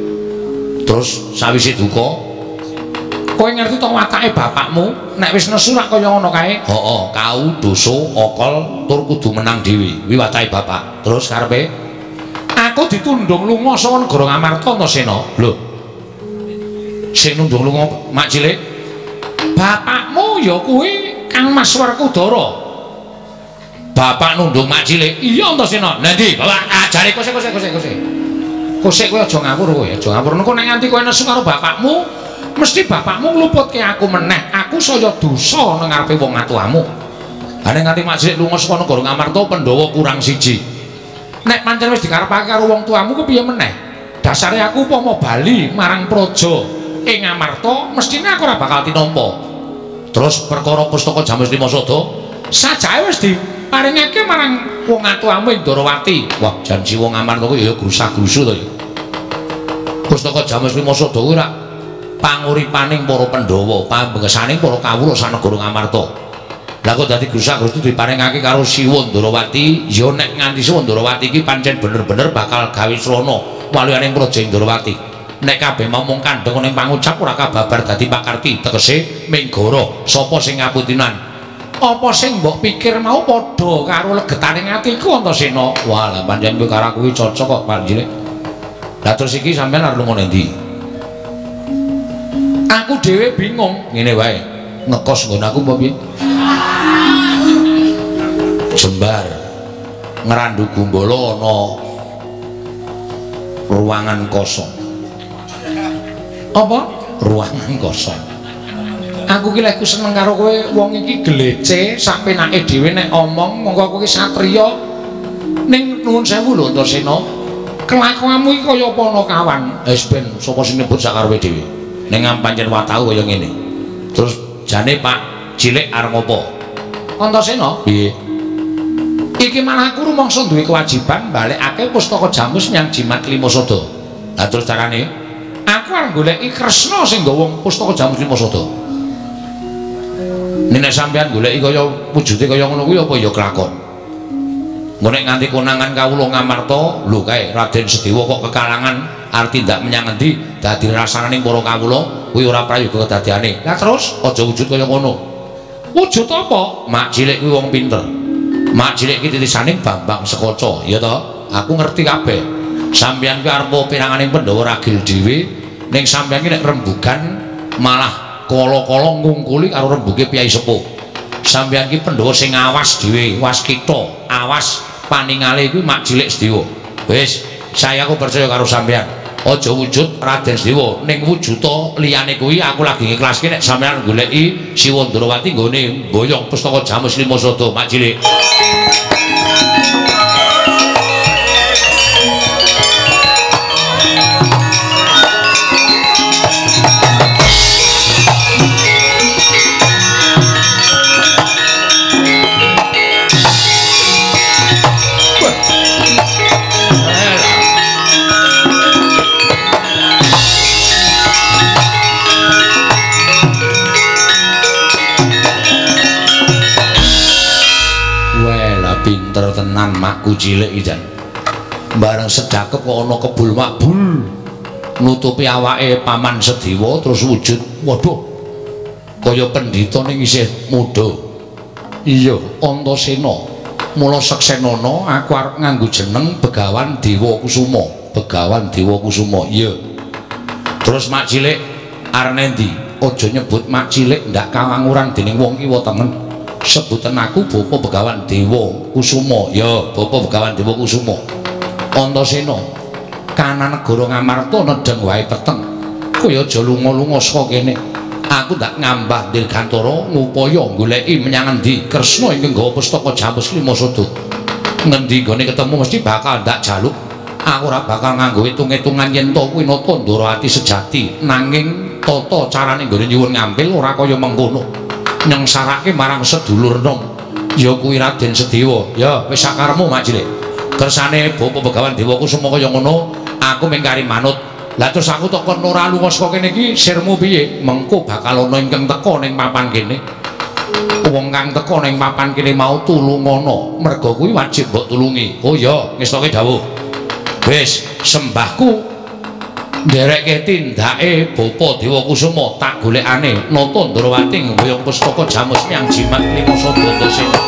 [SPEAKER 2] Terus sawise duka kowe ngerti to watake bapakmu nek wis nesu rak kaya ngono kae? Heeh, kau dosa okol tur kudu menang dhewe. Kuwi watake bapak. Terus karepe aku ditundung lunga saka negara Ngamarta Antasena. Lho. Sing nundung lunga Mak Cilik. Bapakmu ya kuwi Kang Mas Werkudara. Bapak nundung Mak Cilik. Iya Antasena. Lah ndi? Bapak ajare kose kose kose kose. Kose kowe aja ngawur kowe, aja ngawur. Engko nek nganti kowe nesu karo bapakmu, mesti bapakmu ngluputke aku meneh. Aku saya dosa nang ngarepe wong atuamu. Ha nek nganti Mak Cilik lunga saka negara Ngamarta Pandhawa kurang siji. Nek pancen wis dikarepake karo wong tuamu ku piye meneh? Dasare aku upama bali marang praja ing Ngamarta, mestine aku ora bakal tinampa. Terus perkara pustaka Jamus Klimasada sajake wis diparingake marang wong atuamu ing Ndarawati. Wah, janji wong Ngamarta ku ya grusak-grusu to ya. Pustaka Jamus Klimasada kuwi rak panguripaning para Pandhawa, pambengkesaning para kawula sanegara Ngamarta. Lah kok dadi grusak-grusu diparingake karo Siwa Ndarawati, ya nek nganti Siwa Ndarawati iki pancen bener-bener bakal gawe srana waliyaning praja ing Ndarawati. Nek kabeh momong kandheng ning pangucap ora kababar dadi pakarti, tegese menggara sapa sing ngaputinan. Apa sing mbok pikir mau padha karo legetaning atiku Antasena. Wah, lah pancen kowe karo aku iki cocok kok, Pak Cilik. Lah terus iki sampean arep lunga ndi? Aku dhewe bingung, ngene wae. Ngekos nggon aku apa piye? Jembar. Ngrandu Gumbala ana ruangan kosong. Apa? Ruangan kosong. Aku ki lek seneng karo kowe wong iki glece sak penake dhewe nek omong monggo aku ki satriya ning nuwun sewu lho Antasena. Kelakuanmu iki kaya apa ana kawan? Wis ben sapa sing nyebut sak karepe dhewe. Ning pancen watahu kaya ngene. Terus jane Pak Cilik arep ngopo? Antasena? Piye? Iki malah aku rumangsa duwe kewajiban balekake pustaka Jamus nyang Jimat Klimasada. Lah terus carane aku arep goleki Kresna sing nggawa pustaka Jamus Klimasada. Nek sampean goleki kaya wujude kaya ngono kuwi apa ya kelakon. Engko nek nganti konangan kawula Ngamarta, lho kae Raden Sedewa kok kekalangan arti ndak menyang endi dadi rasane para kawula kuwi ora prayoga kedadiane. Lah terus aja wujud kaya ngono. Wujud apa? Mak Cilik kuwi wong pinter. Mak Cilik iki titisaning Bambang Sekaca, ya to? Aku ngerti kabeh. Sampeyan kuwi arep piranganing Pandhawa ragil dhewe, ning sampeyan iki nek rembugan malah kala-kala ngungkuli karo rembuge Piyai Sepuh. Sampeyan iki Pandhawa sing awas dhewe, waskita, awas paningale kuwi Mak Cilik Sedewa. Wis, saya aku percaya karo sampeyan.
[SPEAKER 1] aja wujud Raden Sedewa ning wujuda liyane kuwi aku lagi ngiklaske nek sampean goleki Siwa Ndrawati nggone mboyong pustaka Jamus Lima Sada Mak Cilik.
[SPEAKER 2] Tenan makku cilik iki jan. Bareng sedakep kok ana kebul makbul nutupi awake Paman Sedewa terus wujud waduh kaya pendhita ning isih muda. Iya, Antasena. Mula seksenana aku arep nganggo jeneng Begawan Dewa Kusuma. Begawan Dewa Kusuma. Iya. Terus mak cilik arep endi? Aja nyebut mak cilik ndak kawanguran dening wong kiwa tengen. Sebutan aku Bapa Begawan Dewa Kusuma. Ya, Bapa Begawan Dewa Kusuma. Antasena, kana negara Ngamarta nedeng wae peteng. Kowe aja lunga-lunga saka kene. Aku ndak ngambah dirgantara ngupaya goleki menyang endi Kresna ingkang nggawa pustaka Jamus Lima Sada. Ngendi gone ketemu mesti bakal ndak jaluk. Aku ora bakal nganggo hitung-hitungan yen to kuwi nata Ndrawati sejati, nanging tata carane nggone nyuwun ngampil ora kaya mengkono. Nyengsarake marang sedulur nom ya kuwi Raden Sedewa. Ya wis sakarepmu mak cilik. Kersane Bapa Begawan Dewa Kusuma kaya ngono aku mengkari manut. Lah terus aku tok kon ora lunga saka kene iki sirmu piye? Mengko bakal ana ingkang teka ning papan kene. Wong kang teka ning papan kene mau tulungono, merga kuwi wajib mbok tulungi. Oh ya, ngestoke dawuh. Wis sembahku ndereke tindake Bapa Dewa Kusuma tak golekane nata Ndrawati mboyong pustaka Jamus Miang Jimat Lima Sada Antasena.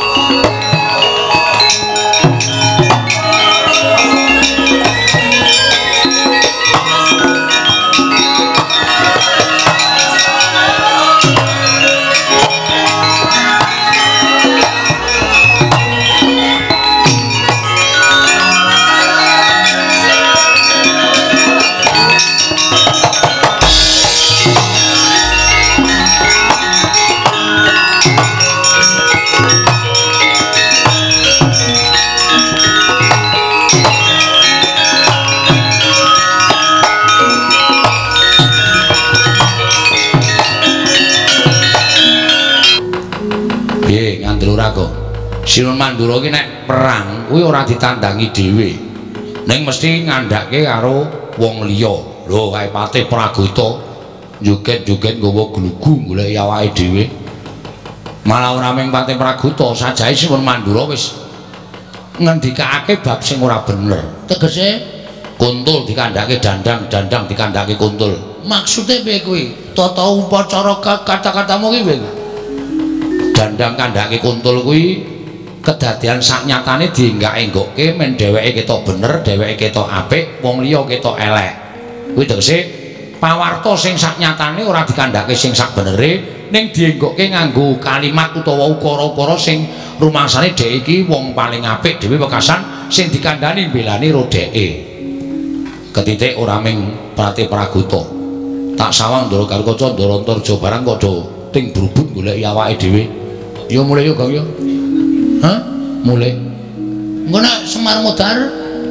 [SPEAKER 2] Sinun Mandura ki nek perang kuwi ora ditandangi dhewe. Ning mesti ngandhake karo wong liya. Lho kae Patih Praguta joget-joget nggawa glugu golek awake dhewe. Malah ora mung Patih Praguta, sajahe Sinun Mandura wis ngendikake bab sing ora bener. Tegese Kuntul dikandhake dandang, dandang dikandhake Kuntul. Maksude piye kuwi? Tata upacara kata-katamu ki piye? Dandang kandhake Kuntul kuwi kedadian saknyatane dienggak-enggokke men dheweke ketok bener, dheweke ketok apik, wong liya ketok elek. Kuwi tegese pawarta sing saknyatane ora dikandhake sing sak benere, ning dienggokke nganggo kalimat utawa ukara-ukara sing rumangsane dhek iki wong paling apik dhewe wekasan sing dikandhani mbelani rodheke. Ketitik ora ming Patih Praguta. Tak sawang Ndara Garukaca, Ndara Antarja barang kok do ting brubut goleki awake dhewe. Ya mulai yo, Kang yo. Hah? Mulai. Engko nek Semar Modar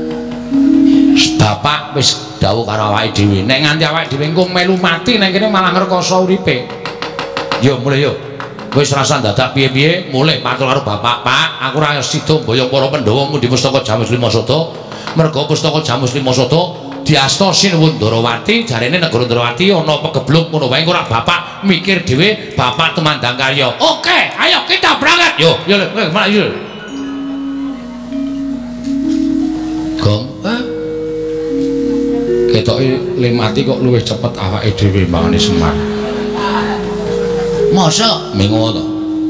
[SPEAKER 2] bapak wis dawuh karo awake dhewe, nek nganti awake dhewe engko melu mati nang kene malah ngrekoso uripe. Yo mulai yo. Wis rasa dadak piye-piye, mulai matur karo bapak, Pak, aku ora sida mboyong para Pandhawa di pustaka Jamus Lima Sada. Merga pustaka Jamus Lima Sada diasta Sinuwun Ndrawati, jarene negara Ndrawati ana pegebluk ngono wae ora bapak mikir dhewe, bapak tumandang karya. Oke, ayo kita berangkat. Yo, yo, malah yo. Gong, eh? Ketoke limati kok luwih cepet awake dhewe mbangane Semar. Masa mengo to?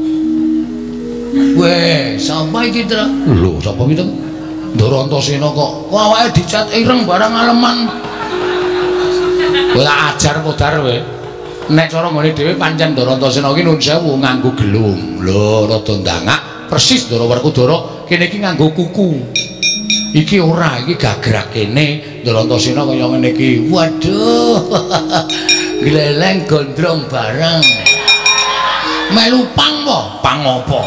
[SPEAKER 2] Weh, sapa iki, Tra? Lho, sapa iki, Tra? Ndara Antasena kok awake dicat ireng barang aleman. Kowe ajar Modar kowe. Nek cara ngene dhewe pancen Ndara Antasena ki nuwun sewu nganggo gelung. Lho, rada ndangak persis Ndara Werkudara kene iki nganggo kuku. iki ora iki gagrak kene Ndratasena kaya ngene iki waduh gleleng gondrong bareng melu pang apa pang apa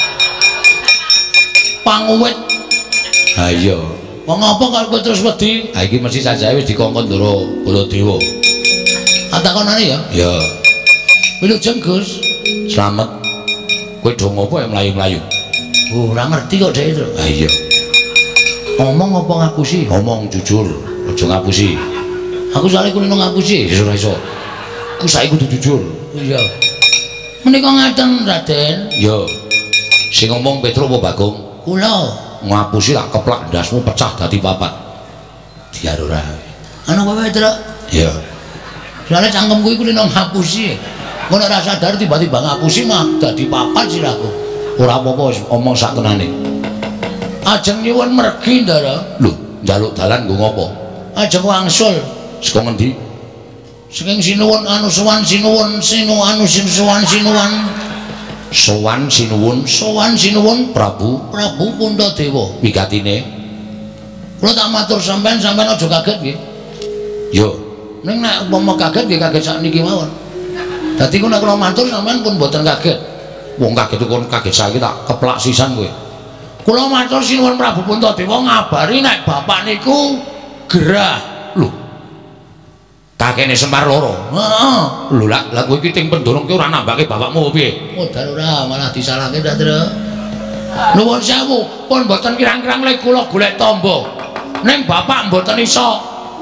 [SPEAKER 2] panguwit ha iya wong apa karo kowe terus wedi ha iki mesti sajae wis dikongkon Ndara Baladewa atakonane ya ya wilujeng Gus slamet kowe do ngopo ya mlayu-mlayu ora ngerti kok dhek itu ha iya ngomong apa ngapusi ngomong jujur aja ngapusi aku soalnya kulino ngapusi iso iso aku saiki kudu jujur iya menika ngaten Raden iya sing ngomong Petro apa Bagong kula ngapusi tak keplak ndasmu pecah dadi papat diar ora ana kowe Petro iya soalnya cangkemku iku kulino ngapusi ngono ora sadar tiba-tiba ngapusi mah dadi papat sirahku ora apa-apa omong sak tenane ajeng nyuwun mergi Ndara lho njaluk dalan nggo ngopo ajeng wangsul saka ngendi saking sinuwun anu sowan sinuwun sinu anu sin sowan sinuwun sowan sinuwun sowan sinuwun Prabu Prabu Puntadewa wigatine kula tak matur sampean sampean aja kaget nggih yo ning nek umpama kaget nggih kaget sakniki mawon dadi kula nek kula matur sampean pun mboten kaget wong kaget kon kaget saiki tak keplak sisan kowe kula matur sinuwun Prabu Puntadewa ngabari nek bapak niku gerah lho kakene Semar loro heeh lho lak lak kowe iki ting pendulung ki ora nambake bapakmu piye modal ora malah disalahke dak Tru nuwun sewu pun mboten kirang-kirang lek kula golek tombo ning bapak mboten iso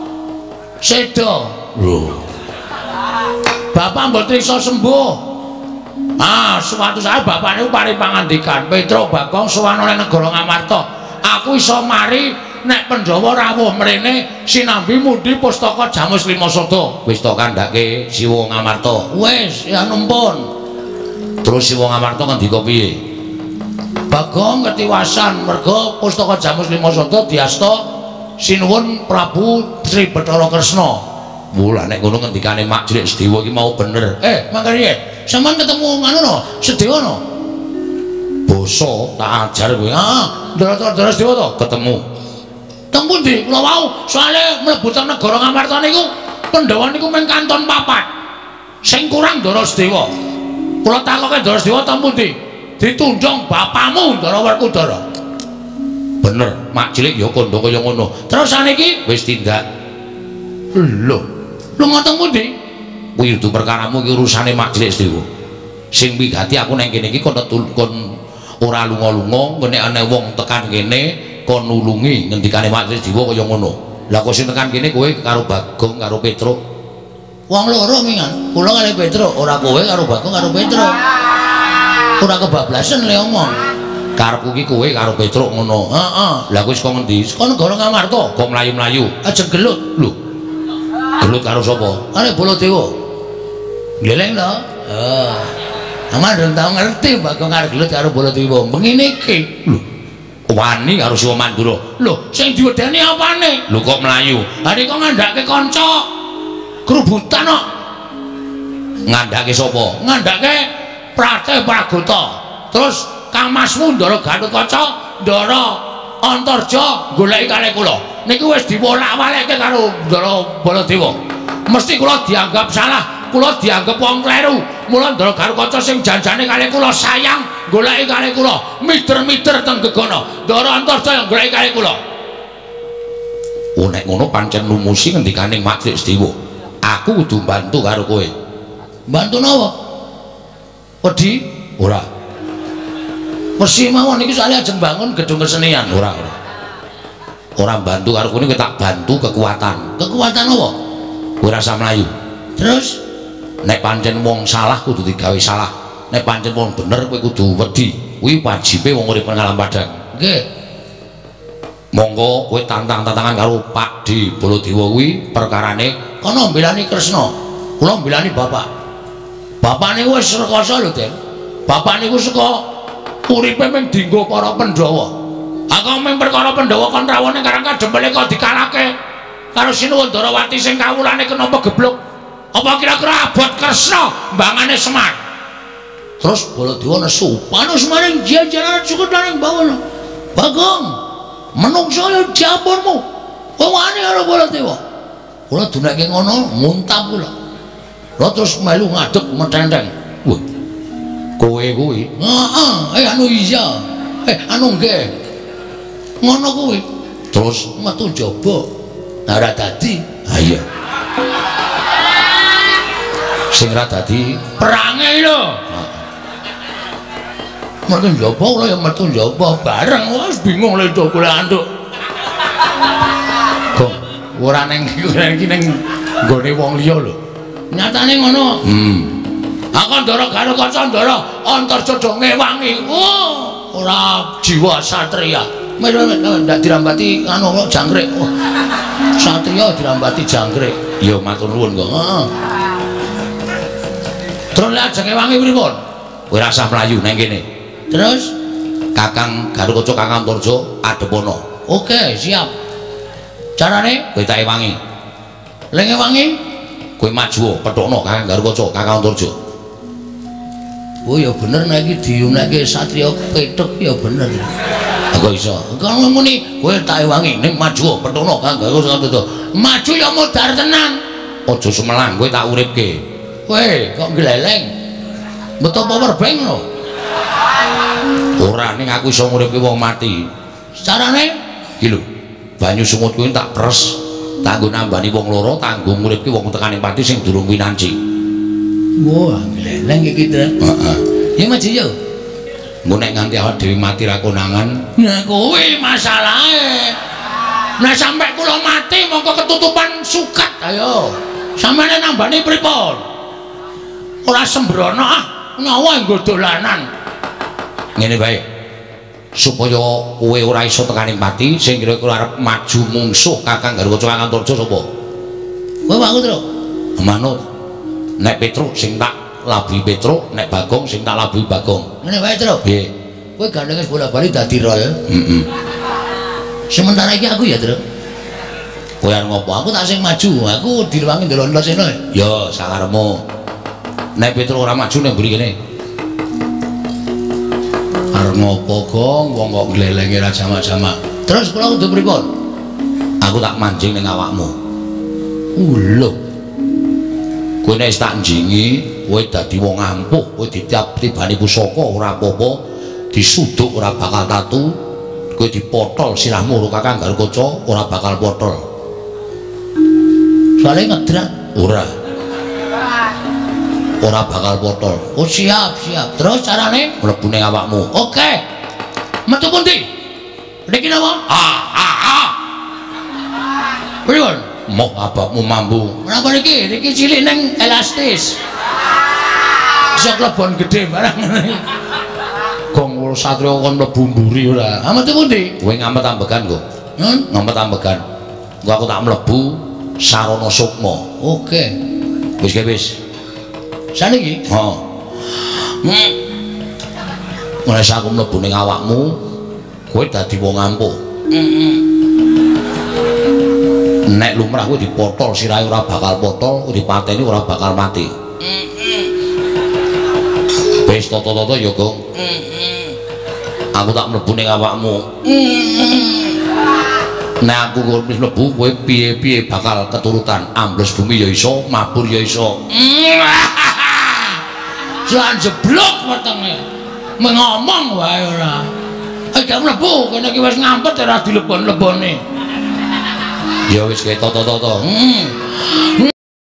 [SPEAKER 2] sedo lho bapak mboten iso sembuh ah suatu saat bapak niku paring pangandikan Petro Bagong sowan oleh negara Ngamarta aku iso mari nek Pandhawa rawuh mrene sinambi mundhi pustaka Jamus Lima Sada wis to kandhake Siwa Ngamarta wis ya numpun terus Siwa Ngamarta ngendika piye Bagong ketiwasan merga pustaka Jamus Lima Sada diasta sinuwun Prabu Sri Bathara Kresna mula nek ngono ngendikane Mak Jlik Sedewa iki mau bener eh mangkane sampean ketemu anu no Sedewa no basa tak ajar kowe ah Ndara Sedewa to ketemu teng pundi kula wau soalé mlebu teng negara Ngamarta niku Pandhawa niku mung kanton papat sing kurang Ndara Sedewa kula takoke Ndara Sedewa teng pundi ditundung bapakmu Ndara Werkudara bener Mak Cilik ya kandha kaya ngono terus saniki wis tindak lho lho ngoten pundi kuwi itu perkaramu iki urusane Mak Cilik Sedewa sing wigati aku nang kene iki kon kon ora lunga-lunga nek ana wong tekan kene kon nulungi ngendikane Mak Cilik Sedewa kaya ngono lah kok sing tekan kene kowe karo Bagong karo Petro wong loro mingan kula karo Petro ora kowe karo Bagong karo Petro ora kebablasan le omong karepku iki kowe karo Petro ngono heeh lah kowe saka ngendi saka negara Ngamarta kok mlayu-mlayu aja gelut lho gelut karo sapa karo Baladewa gleleng lho heeh aman durung tau ngerti Bagong karo gelut karo Baladewa mengene iki lho wani karo Siwa Mandura lho sing diwedeni apane lho kok mlayu ha nek kok ngandhake kanca kerubutan kok ngandhake sapa ngandhake Prate Pragota terus kamasmu Ndara Gatotkaca Ndara Antarja goleki kalih kula niku wis diwolak-walikke karo Ndara Baladewa mesti kula dianggap salah kula dianggap wong kleru mula Ndara Gatotkaca sing janjane kalih kula sayang goleki kalih kula miter-miter teng gegana Ndara Antarja yang goleki kalih kula oh nek ngono pancen lumusi ngendikane Mak Cilik Sedewa aku kudu bantu karo kowe bantu napa wedi ora mesti mawon iki soalnya ajeng bangun gedung kesenian ora ora ora bantu karo kowe tak bantu kekuatan kekuatan apa ora usah mlayu terus nek pancen wong salah kudu digawe salah nek pancen wong bener kowe kudu wedi kuwi wajibe wong urip nang alam padang nggih monggo kowe tantang-tantangan karo Pak Di Baladewa kuwi perkarane kono mbelani Kresna kula mbelani bapak bapak niku wis rekoso lho Den bapak niku saka uripe mung dienggo para Pandhawa aku mung perkara Pandhawa kon rawone karang kadempele kok dikalake karo Sinuwun Darawati sing kawulane kena pegebluk apa kira-kira abot Kresna mbangane Semar terus Baladewa nesu panus maring jajaran cukup laring bawon Bagong
[SPEAKER 1] menungso ya diampunmu. Wong wani karo Baladewa. Kula dunekke ngono muntap kula. Kula terus melu ngadeg metenteng. Wah. Kowe kuwi. Heeh, eh anu iya. Eh anu nggih. Ngono kuwi. Terus metu njaba. Ora dadi. Ha iya. Sing ra dadi perange lho. Metu njaba kula ya metu njaba bareng wis bingung lho kula anduk. Kok ora ning iki ning nggone wong liya lho. Nyatane ngono. Hmm. Akandara karo Kacandara Antarja do ngewangi. Oh, ora jiwa satria. Ndak dirambati anu kok jangkrik. Oh. Satria dirambati jangkrik. Ya matur nuwun kok. Heeh. Terus lajeng ngewangi pripun? Kowe ora usah mlayu nang kene. Terus Kakang Garukaca Kakang Antarja adepono. Oke, siap. Carane kowe tak ewangi. Lek ngewangi kowe maju pethokno Kakang Garukaca Kakang Antarja. Oh ya bener nek iki diunekke satriya petuk ya bener. Kok iso? Kalau muni kowe tak ewangi ning maju pethokno Kakang Garukaca Antarja. Maju ya modar tenan. Aja semelang kowe tak uripke. Kowe kok gleleng. Beto power bank lho. Ora ning aku iso nguripke wong mati. Carane iki lho. Banyu sumut kuwi tak pres, tak nggo nambani wong loro, tak nggo nguripke wong tekaning pati sing durung winanci. Wah, gleleng iki to. Heeh. Ya maju yo. Engko nek nganti awak dhewe mati ra konangan, nah kuwi masalahe. Nek sampe kula mati mongko ketutupan sukat ayo. Sampeyan nambani pripun? Ora sembrono ah, nyawa nggo dolanan. Ngene bae. Supaya kowe ora iso tekaning pati sing kira-kira arep maju mungsuh Kakang Garukaca Kakang Antarja sapa? Kowe aku Tru. Manut. Nek Petruk sing tak labuhi Petruk, nek Bagong sing tak labuhi Bagong. Ngene wae Tru. Nggih. Kowe gandenge bola-bali dadi rol. Heeh. Sementara iki aku ya Tru. Kowe arep ngopo? Aku tak sing maju. Aku direwangi ndelok seno. Ya sakarepmu. Nek Petruk ora maju nek mburi kene. Arep ngopo Gong, wong kok glelenge ra jamak-jamak. Terus kula kudu pripun? Aku tak mancing ning awakmu. Lho. Kowe nek tak njingi, kowe dadi wong ampuh, kowe ditiap tibani pusaka ora apa-apa, disuduk ora bakal tatu, kowe dipotol sirahmu karo Kakang Garukaca ora bakal potol. Soale ngedrat ora. Ora bakal potol. Oh siap, siap. Terus carane mlebu ning awakmu. Oke. Metu pundi? Niki napa? Ah, ah, ah. Pripun? Moh abakmu mambu. Menapa niki? Niki cilik ning elastis. Iso klebon gedhe barang. Gong satriya kon mlebu mburi ora. Ah metu pundi? Kowe ngamet ambegan kok. Hmm? Ngamet ambegan. Engko aku tak mlebu sarana sukma. Oke. Wis ge wis. Saniki? Heeh. Hmm. Mulai aku mlebu ning awakmu, kowe dadi wong ampuh. Heeh. Nek lumrah kowe dipotol sirahe ora bakal potol, dipateni ora bakal mati. Heeh. Wis tata-tata ya, Gong. Heeh. Aku tak mlebu ning awakmu. Heeh. Nek aku wis mlebu kowe piye-piye bakal keturutan, ambles bumi ya iso, mabur ya iso. Jangan jeblok wetenge. Mengomong wae ora. Aja mlebu kene iki wis ngampet ora dilebon-lebone. Ya wis kaya toto-toto. Heeh.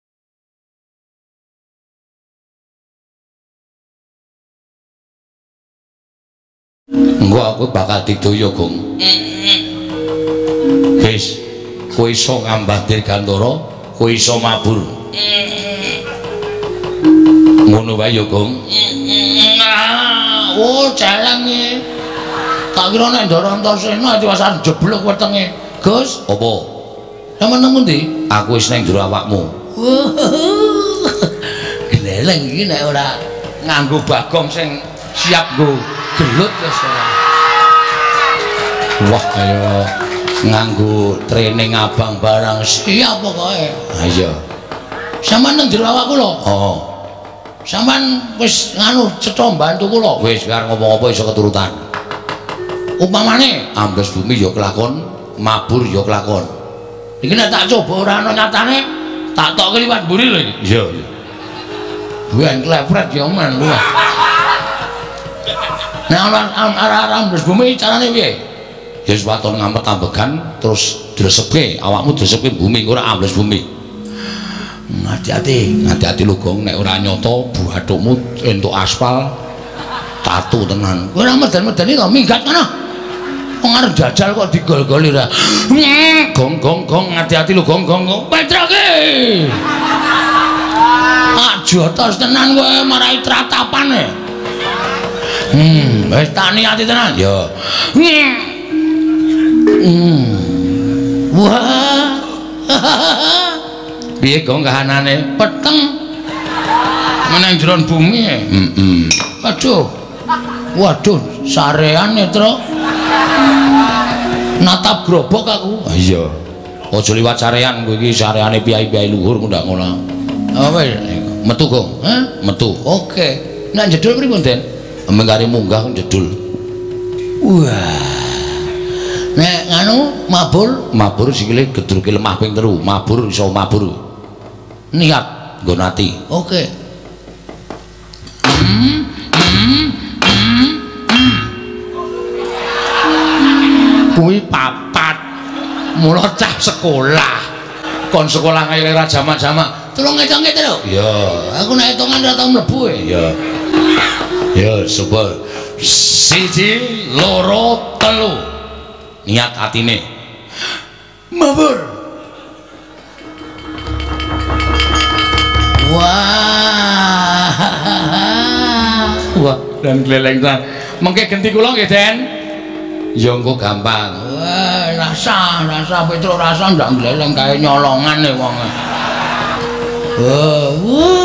[SPEAKER 1] Engko aku bakal didoyo, Gong. Heeh. Wis, kowe iso ngambah Dirgantara, kowe iso mabur. Heeh. Ngono wae ya, Gong. Oh, celeng iki. Tak kira nek Ndara Antasena diwasan jeblok wetenge. Gus, apa? Sampeyan nang ndi? Aku wis nang jero awakmu. Gleleng iki nek ora nganggo Bagong sing siap nggo gelut wis ora. Wah, kaya nganggo training abang barang siap pokoke. Ha iya. Sampeyan nang jero awakku lho. Oh. Sampeyan wis nganu cetha mbantu kula. Wis karo ngomong apa iso keturutan.
[SPEAKER 2] Upamane ambles bumi ya kelakon, mabur ya kelakon. Iki nek tak coba ora ana nyatane, tak tokke liwat mburi lho iki. Iya. Buan klepret ya men lho. Nek ana ambles bumi carane piye? Ya waton ngampet ambegan terus diresepke, awakmu diresepke bumi ora ambles bumi. Hati-hati, hati-hati lho Gong, nek ora nyata buathukmu entuk aspal tatu tenan. Kowe ora medan-medani to minggat kana. Wong arep jajal kok digol-goli ra. Gong gong gong, hati-hati lho Gong gong. Petroke. Ajotos tenan kowe marai tratapane. Hmm, wis tak niati tenan. Ya. Hmm. Wah. Piye Gong kahanane? Peteng. Meneng jero bumi. Heeh. Waduh. Waduh, sarean Netra. Natap grobok aku. Ah, iya. Aja liwat sarean kowe iki sareane piyai-piyai luhur ndak ngono. Apa metu Gong? Hah? Metu. Oke. Nek jedul pripun, Den? Mengkari munggah jedul. Wah. Nek nganu mabur, mabur sikile gedruke lemah ping telu, mabur iso mabur. Niat nggo nati. Oke. Hmm, hmm, hmm, hmm. Kuwi papat. Mula cah sekolah. Kon sekolah kaya ora jamak-jamak. Tolong ngitung-ngitung lho. Iya, aku nek hitungan ora tau mlebu e. Iya. Ya, coba siji, loro, telu. Niat atine. Mabur. Wah. Wah, dan gleleng ta. Mengke genti kula nggih, Den. Ya engko gampang. Wah, rasa, rasa Petro rasa ndak gleleng kae nyolongan e wong. Wah,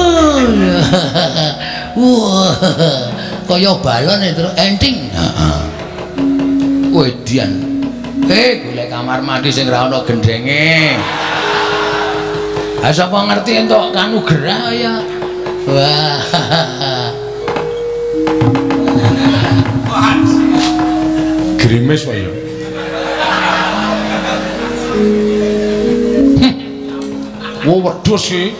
[SPEAKER 2] wah. Kaya balon itu enting. Heeh. Wedian. Eh, golek kamar mandi sing ora ana gendenge. Ha sapa ngerti entuk kanu gerah ya. Wah. Grimes wae ya. Wo wedhus iki.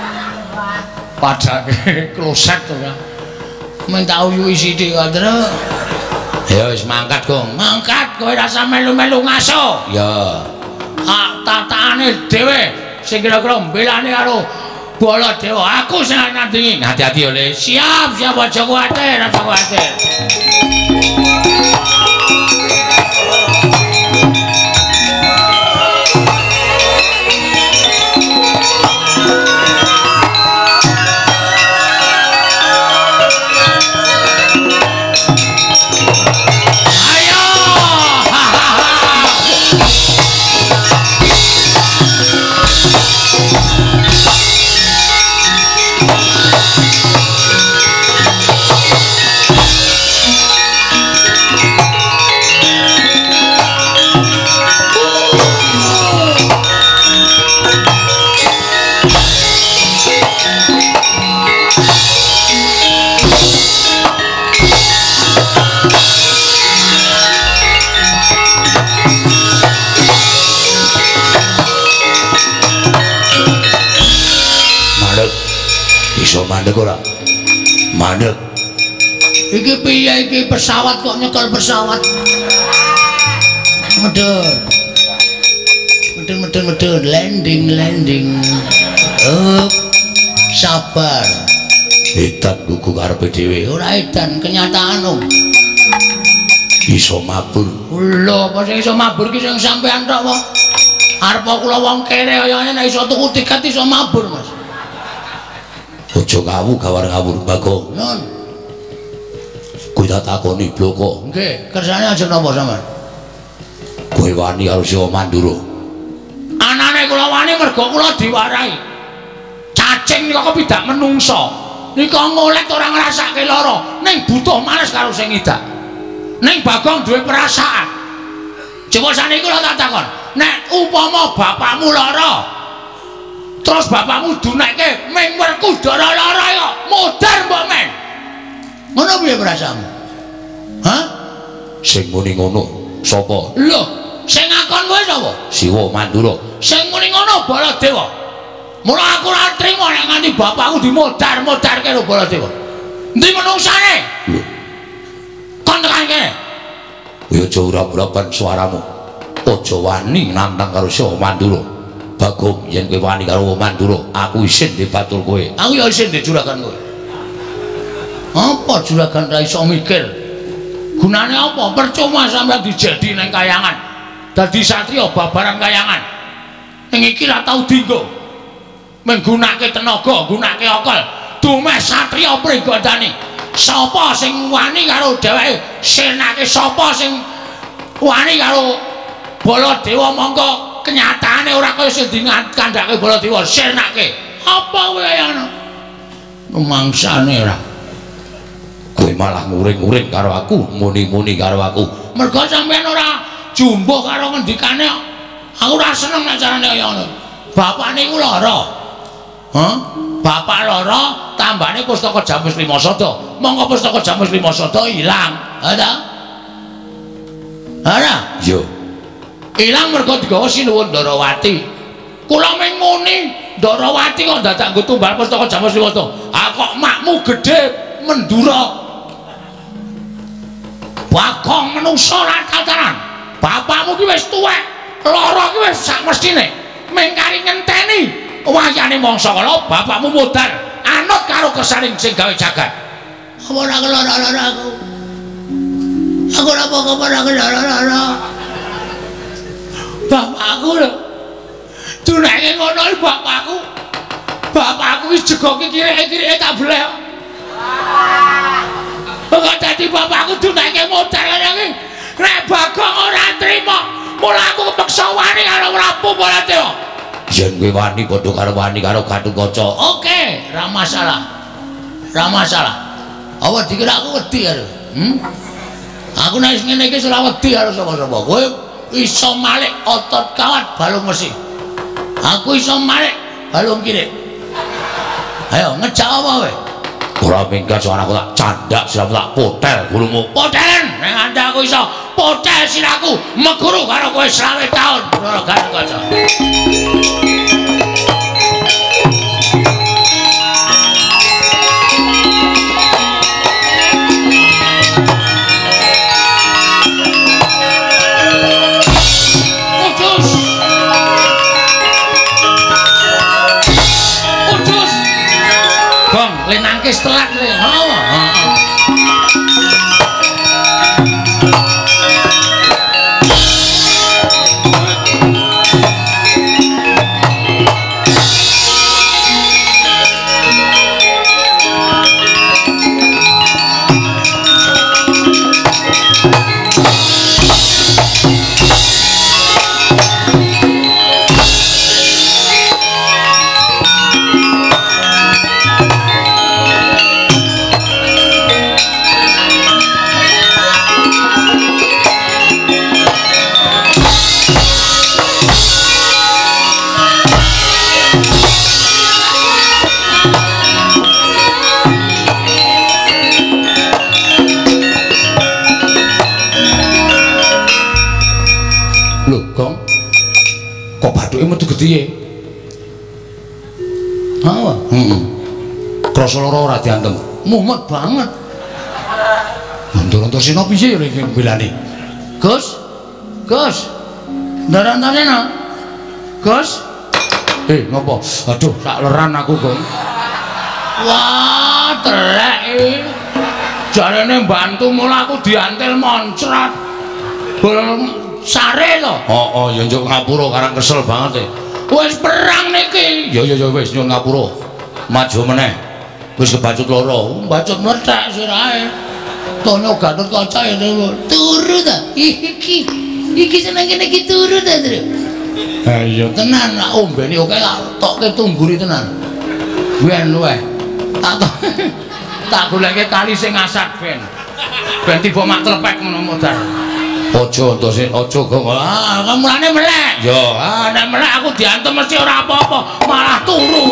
[SPEAKER 2] Padake kloset to ya. Men tak uyuhi sithik kok, Tru. Ya wis mangkat, Gong. Mangkat kowe rasa melu-melu ngaso. Ya. Hak tataane dhewe sing kira-kira mbelane karo Baladewa. Aku sing nandingi. Hati-hati oleh. Siap, siap aja kuwatir, aja kuwatir. Iso mandek ora? Mandek. Iki piye iki pesawat kok nyekel pesawat? Medun. Medun medun medun landing landing. Oh. Sabar. Edan gugu karepe dhewe. Ora edan kenyataan om. Iso mabur. Lho, apa sing iso mabur ki sing sampean tok wong. Arep kula wong kere kaya nek iso tuku tiket iso mabur, Mas. Ojo ngawu gawar-ngawur Bagong. Nun. Kuwi tak takoni bloko. Nggih, kersane aja napa sampean? Kowe wani karo Siwa Mandura. Anane kula wani mergo kula diwarai. Cacing nika kepidak menungso. Nika ngolek ora ngrasake lara, ning butuh males karo sing ngidak. Ning Bagong duwe perasaan. Coba saniki kula tak takon, nek upama bapakmu lara, terus bapakmu dunekke ming Werkudara lara ya modar mbok men. Ngono piye perasaanmu? Hah? sing muni ngono sapa?
[SPEAKER 1] Lho, sing ngakon kowe sapa?
[SPEAKER 2] Siwa Mandura.
[SPEAKER 1] Sing muni ngono Baladewa. Mula aku ora trimo nek nganti bapakku dimodar-modarke karo Baladewa. Endi menungsane?
[SPEAKER 2] Lho.
[SPEAKER 1] Kon tekan kene.
[SPEAKER 2] Ya aja urap-urapan suaramu. Aja wani nantang karo Siwa Mandura. Bagong yen kowe wani karo Mandura, aku isin dibatur kowe.
[SPEAKER 1] Aku ya isin di juragan kowe. Apa juragan ra iso mikir? Gunane apa? Percuma sampeyan dijadi nang kayangan. Dadi satriya babaran kayangan. Ning iki ra tau dienggo. Menggunake tenaga, gunake akal. Dumeh satriya prigandane. Sapa sing wani karo dheweke? Senake sapa sing wani karo Baladewa mongko kenyataane ora kaya sing dikandhake Baladewa senake. Apa kowe ngono? Rumangsane ra.
[SPEAKER 2] Kowe malah nguring-nguring karo aku, muni-muni karo aku.
[SPEAKER 1] Mergo sampeyan ora jumbuh karo ngendikane. Aku ora seneng nek carane kaya ngono. Bapak niku lara. Hah? Bapak lara, tambane pustaka Jamus Lima Sada. Monggo pustaka Jamus Lima Sada ilang. Ha ta? Ana?
[SPEAKER 2] Yo.
[SPEAKER 1] Ilang mergo digawa Sinuwun Ndarawati. Kula mung muni, Ndarawati kok dadak nggo tumbal pustaka Jamus Lima Sada. Ah kok makmu gedhe Mendura. Bagong menungso lan tatanan. Bapakmu ki wis tuwek, lara ki wis sak mestine. Mengkari ngenteni wayane mangsa kala bapakmu modal anut karo kesaring sing gawe jagat. Apa ora kelara-lara aku? Aku ora apa-apa ora kelara-lara. Bapakku lho. Dunake ngono bapakku. Bapakku wis jegoke kiri-kiri tak bleh. Kok dadi bapakku dunake modal kaya iki. Nek Bagong ora trima, mula aku kepeksa wani karo Prabu Baladewa.
[SPEAKER 2] Yen kowe wani padha karo wani karo Gatotkaca.
[SPEAKER 1] Oke, ra masalah. Ra masalah. Apa dikira aku wedi karo? Hmm? Aku nek ngene iki ora wedi karo sapa-sapa. Kowe iso malik otot kawat balung mesi. Aku iso malik balung kiri. Ayo ngejak apa kowe?
[SPEAKER 2] Ora minggat suara aku tak candak siramu tak potel gulumu.
[SPEAKER 1] Potelen nek anda aku iso potel siraku meguru karo kowe selawe taun ora Gatotkaca. Nangkis telat le. Hawa. Metu gedhe. Hawa. Heeh. Krasa lara ora diantem. Mumet banget. Ndoro Antarsena piye ya iki belane? Gus. Gus. Ndaran-ndarana. Gus. Eh, ngopo? Aduh, sak leran aku, Gon. Wah, telek iki. Jarene mbantu mula aku diantil moncrat. Bolong sare to.
[SPEAKER 2] Oh, oh, ya njuk ngapura karang kesel banget e.
[SPEAKER 1] Wis perang niki.
[SPEAKER 2] Ya ya ya wis nyuwun ngapura. Maju meneh. Wis kebacut loro.
[SPEAKER 1] Bacut mlethek sirahe. Tonya Gatotkaca itu turu ta. Iki. Iki seneng kene iki turu ta, Tru.
[SPEAKER 2] Ha iya
[SPEAKER 1] tenan nak ombeni oke tokke tungguri tenan. Ben luweh. Tak tak goleke kali sing asak ben. Ben tiba mak tlepek ngono modal.
[SPEAKER 2] Ojo entosin, ojo gong.
[SPEAKER 1] Ah, mulane melek.
[SPEAKER 2] Yo,
[SPEAKER 1] ah nek melek aku diantem mesti ora apa-apa, malah turu.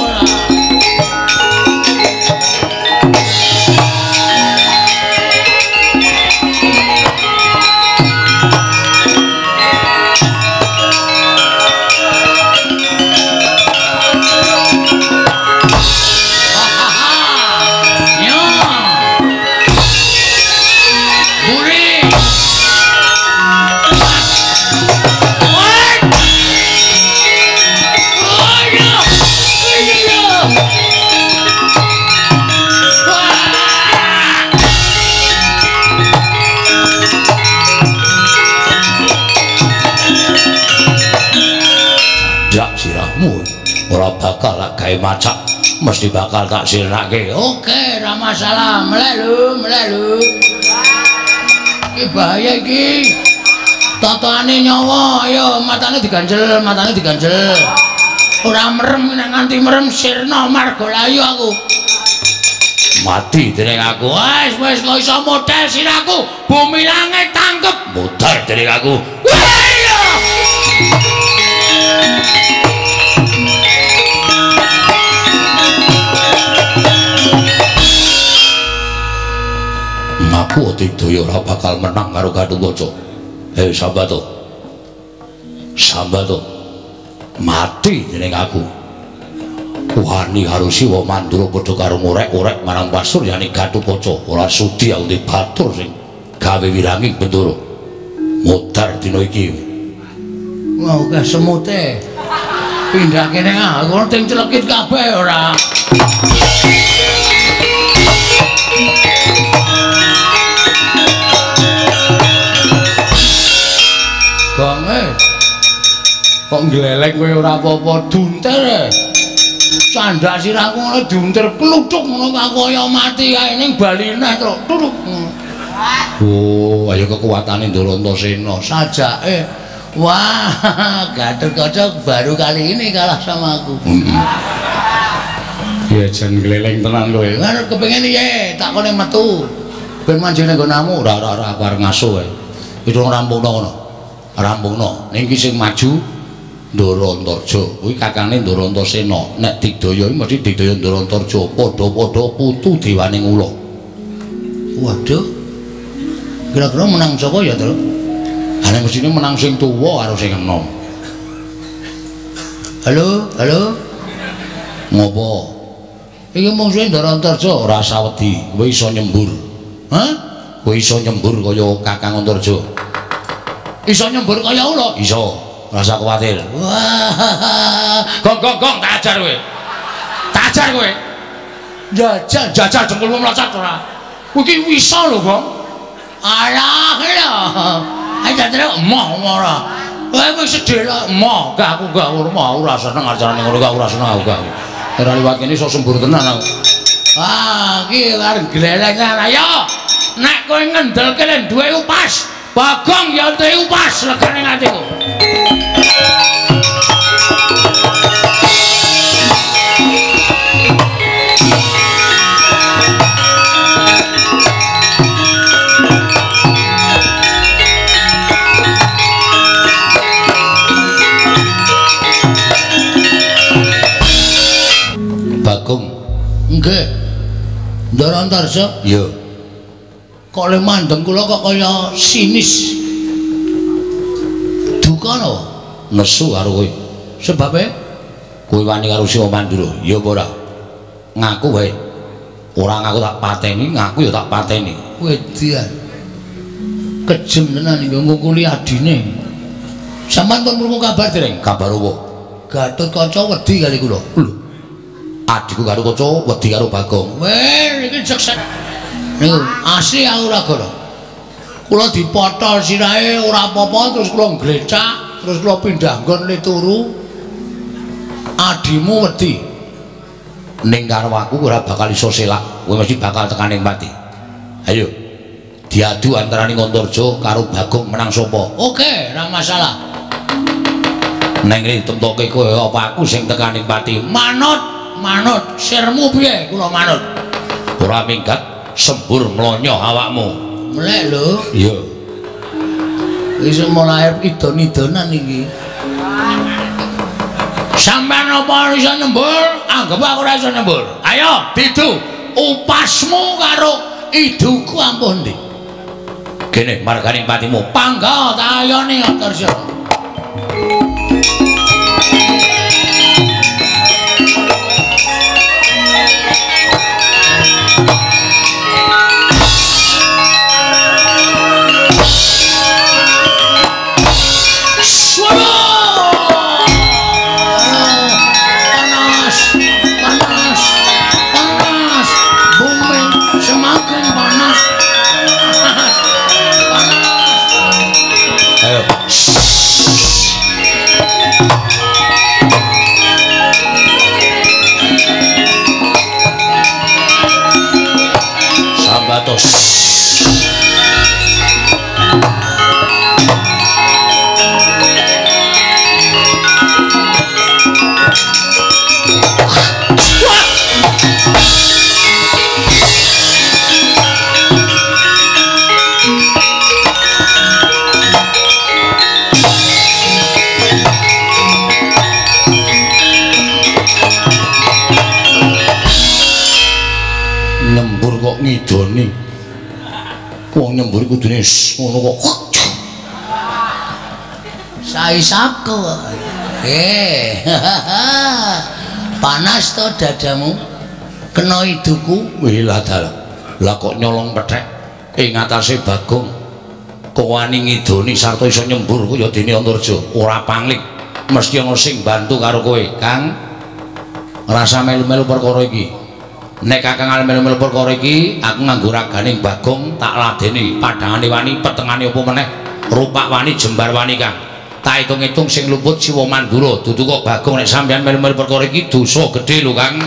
[SPEAKER 2] bakal lak gawe macak mesti bakal tak sirnake.
[SPEAKER 1] Oke, ra masalah. Melek lho, melek lho. Iki bahaya iki. Tataane nyawa, ayo matane diganjel, matane diganjel. Ora merem nek nganti merem sirna margalayu aku.
[SPEAKER 2] Mati dening aku.
[SPEAKER 1] Wes wes kok iso model siraku. Bumi langit tangkep.
[SPEAKER 2] Mutar dening aku.
[SPEAKER 1] Ayo.
[SPEAKER 2] Aku Tidaya ora bakal menang karo Gatotkaca. Hei Sambato. Sambato. Mati dening aku. Wani karo Siwa Mandura padha karo ngorek-orek marang pasuryane Gatotkaca. Ora sudi aku di batur sing gawe wiranging Bendara. Mutar dina iki.
[SPEAKER 1] Mau ke semute. Pindah kene aku ting celekit kabeh ora. Gange. Kok glelek kowe ora apa-apa dunter. Candak sirahku ngono dunter kluthuk ngono kaya mati kae ning bali neh truk turuk.
[SPEAKER 2] Oh, ayo kekuatane Ndarantasena
[SPEAKER 1] Sajake. Wah, Gatotkaca baru kali ini kalah sama aku.
[SPEAKER 2] Ya jan gleleng tenan kowe.
[SPEAKER 1] Kan kepengin piye takone metu. Ben manjene nggonamu
[SPEAKER 2] Ora ora ora aku arep ngaso ae. Itu rampungno ngono. Rampungno. Ning iki sing maju Ndarantarja. Kuwi kakane Ndarantasena. Nek Tidaya iki mesti Tidaya Ndarantarja padha-padha putu dewaning ula.
[SPEAKER 1] Waduh. Kira-kira menang sapa ya, Tru?
[SPEAKER 2] Ane mestine menang sing tuwa karo sing enom.
[SPEAKER 1] Halo, halo.
[SPEAKER 2] Ngopo?
[SPEAKER 1] Iki mungsuhe Ndarantarja.
[SPEAKER 2] Ora usah wedi, kowe iso nyembur.
[SPEAKER 1] Hah?
[SPEAKER 2] Kowe iso nyembur kaya Kakang Antarja.
[SPEAKER 1] Iso nyembur kaya ula?
[SPEAKER 2] Iso. Ora usah kuwatir.
[SPEAKER 1] Wah.
[SPEAKER 2] Gong gong gong tak ajar kowe. Tak ajar kowe.
[SPEAKER 1] Jajal,
[SPEAKER 2] Jajal jempolmu mlocot ora.
[SPEAKER 1] kowe iki wisa lho, Gong. Alah lho. Ayo jajal emoh ora. Kowe wis sedhela emoh, gak aku gak emoh, ora seneng ajarane ngono gak ora seneng aku gak.
[SPEAKER 2] Ora liwat kene iso sembur tenan aku.
[SPEAKER 1] Ah, iki arep glelengan ayo. Nek kowe ngendelke len duwe upas, Bagong ya duwe upas legane atiku.
[SPEAKER 2] Bagong.
[SPEAKER 1] Nggih. Ndarantarja.
[SPEAKER 2] Iya.
[SPEAKER 1] Kok le mandeng kula kok kaya sinis. Duka no.
[SPEAKER 2] Nesu karo kowe.
[SPEAKER 1] Sebabe
[SPEAKER 2] Kowe wani karo Siwa Mandura. Ya apa ora? Ngaku wae. Ora ngaku tak pateni, ngaku ya tak pateni.
[SPEAKER 1] wedian. Kejem tenan iki ngungkuli adine. Sampeyan pun krungu kabar dereng?
[SPEAKER 2] Kabar apa?
[SPEAKER 1] Gatotkaca wedi kali kula.
[SPEAKER 2] Lho. Adikku karo Kaca wedi karo Bagong.
[SPEAKER 1] Weh, iki jeksen. Niku asli aku ora goro. Kula dipotol sirahe ora apa-apa terus kula nglecak, terus kula pindah nggon le turu. Adimu wedi.
[SPEAKER 2] Ning karo aku ora bakal iso selak. Kowe mesti bakal tekan ning pati. Ayo. Diadu antaraning Antarja karo Bagong menang sapa?
[SPEAKER 1] Oke, ora masalah.
[SPEAKER 2] Neng iki temtoke kowe apa aku sing tekan ning pati?
[SPEAKER 1] Manut, manut. Sirmu piye? Kula manut.
[SPEAKER 2] Ora minggat sembur mlonyo awakmu.
[SPEAKER 1] Melek lho.
[SPEAKER 2] Iya.
[SPEAKER 1] Wis mulai idon-idonan iki. Sampeyan apa iso nyembur? Anggap aku ora iso nyembur. Ayo, didu. Upasmu karo iduku ampun ndi.
[SPEAKER 2] Kene marganing patimu.
[SPEAKER 1] Pangga tak ayoni Antarja.
[SPEAKER 2] Ngidoni wong nyembur kudune ngono kok
[SPEAKER 3] saisapku eh panas to dadamu kena iduku
[SPEAKER 2] wih lah lah kok nyolong pethek ing atase Bagong kok wani ngidoni sarta iso nyembur ku ya dene Antarja ora pangling mesti ana sing bantu karo kowe Kang rasa melu-melu perkara iki nek Kakang arep melu-melu perkara iki aku nganggo raganing Bagong tak ladeni padhangane wani petengane apa meneh rupak wani jembar wani Kang tak hitung-hitung sing luput Siwa Mandura dudu kok Bagong nek sampeyan melu-melu perkara iki dosa gedhe lho Kang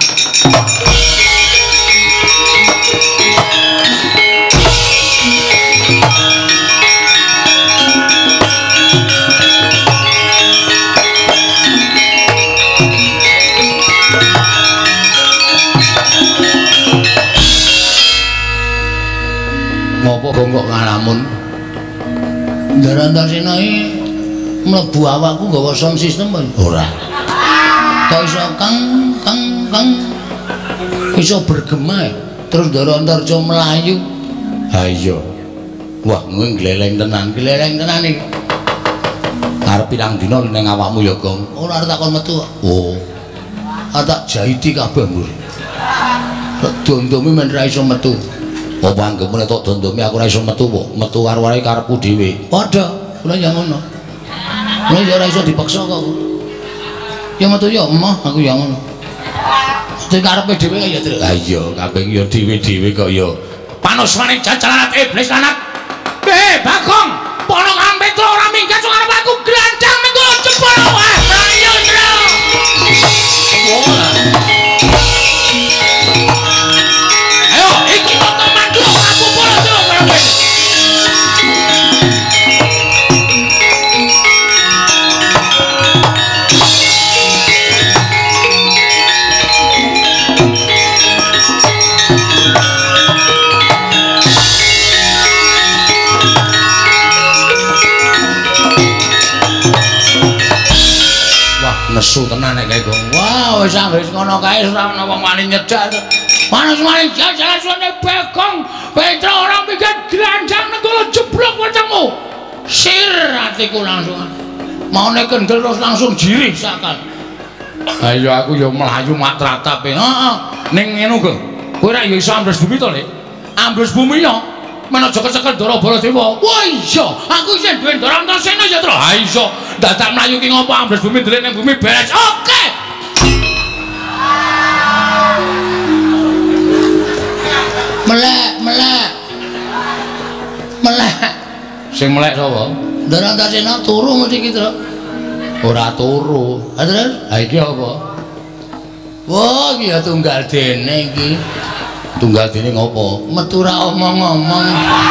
[SPEAKER 2] ngopo kok ngalamun
[SPEAKER 3] Darantasena iki mlebu awakku nggawa sound system
[SPEAKER 2] ora
[SPEAKER 3] kok iso kang kang kang iso bergema terus Darantarja melayu
[SPEAKER 2] ha iya wah kuwi gleleng tenan
[SPEAKER 3] gleleng tenan iki
[SPEAKER 2] arep pirang dina ning awakmu ya Gong
[SPEAKER 3] ora arep takon metu
[SPEAKER 2] oh
[SPEAKER 3] arep tak jahiti kabeh Mbur dondomi men ra iso metu
[SPEAKER 2] apa anggepmu nek tok dondomi aku ora iso metu kok metu karo wae karepku dhewe
[SPEAKER 3] padha kula ya ngono kula ya ora iso dipaksa kok ya metu ya emoh aku ya ngono dhewe karepe dhewe ya Tru
[SPEAKER 2] ha iya kabeh ya dhewe-dhewe kok ya
[SPEAKER 1] panuswane jajalan iblis lanat eh Bagong pono Kang Petro ora minggat sing arep aku grandang mengko jebol wae ayo Tru ayo iki kok mandu aku bola Tru karo kowe
[SPEAKER 2] nesu tenan nek kae Gong
[SPEAKER 3] wah wis wis ngono kae ora ana wong wani nyedak panas-panas jajalan suwane Bagong Petro ora mikir grandang negara jeblok wetengmu sir atiku langsung mau nek kendel terus langsung jirih sakal
[SPEAKER 2] ayo aku ya mlayu mak tratap
[SPEAKER 3] heeh
[SPEAKER 2] ning ngono Gong kowe ora ya iso ambles bumi to Le
[SPEAKER 1] ambles bumi ya men aja kecekel Ndara Baladewa
[SPEAKER 3] wah iya aku isih duwe Darantasena ya Tru
[SPEAKER 1] ha iso dadak mlayu ki ngopo ambles bumi ndelik ning bumi beres oke
[SPEAKER 3] melek melek melek
[SPEAKER 2] sing melek sapa
[SPEAKER 3] Darantasena turu mesti iki Tru
[SPEAKER 2] ora turu
[SPEAKER 3] ha terus
[SPEAKER 2] ha iki apa
[SPEAKER 3] wah iki ya tunggal dene iki
[SPEAKER 2] tunggal dene ngopo
[SPEAKER 3] metu ra omong-omong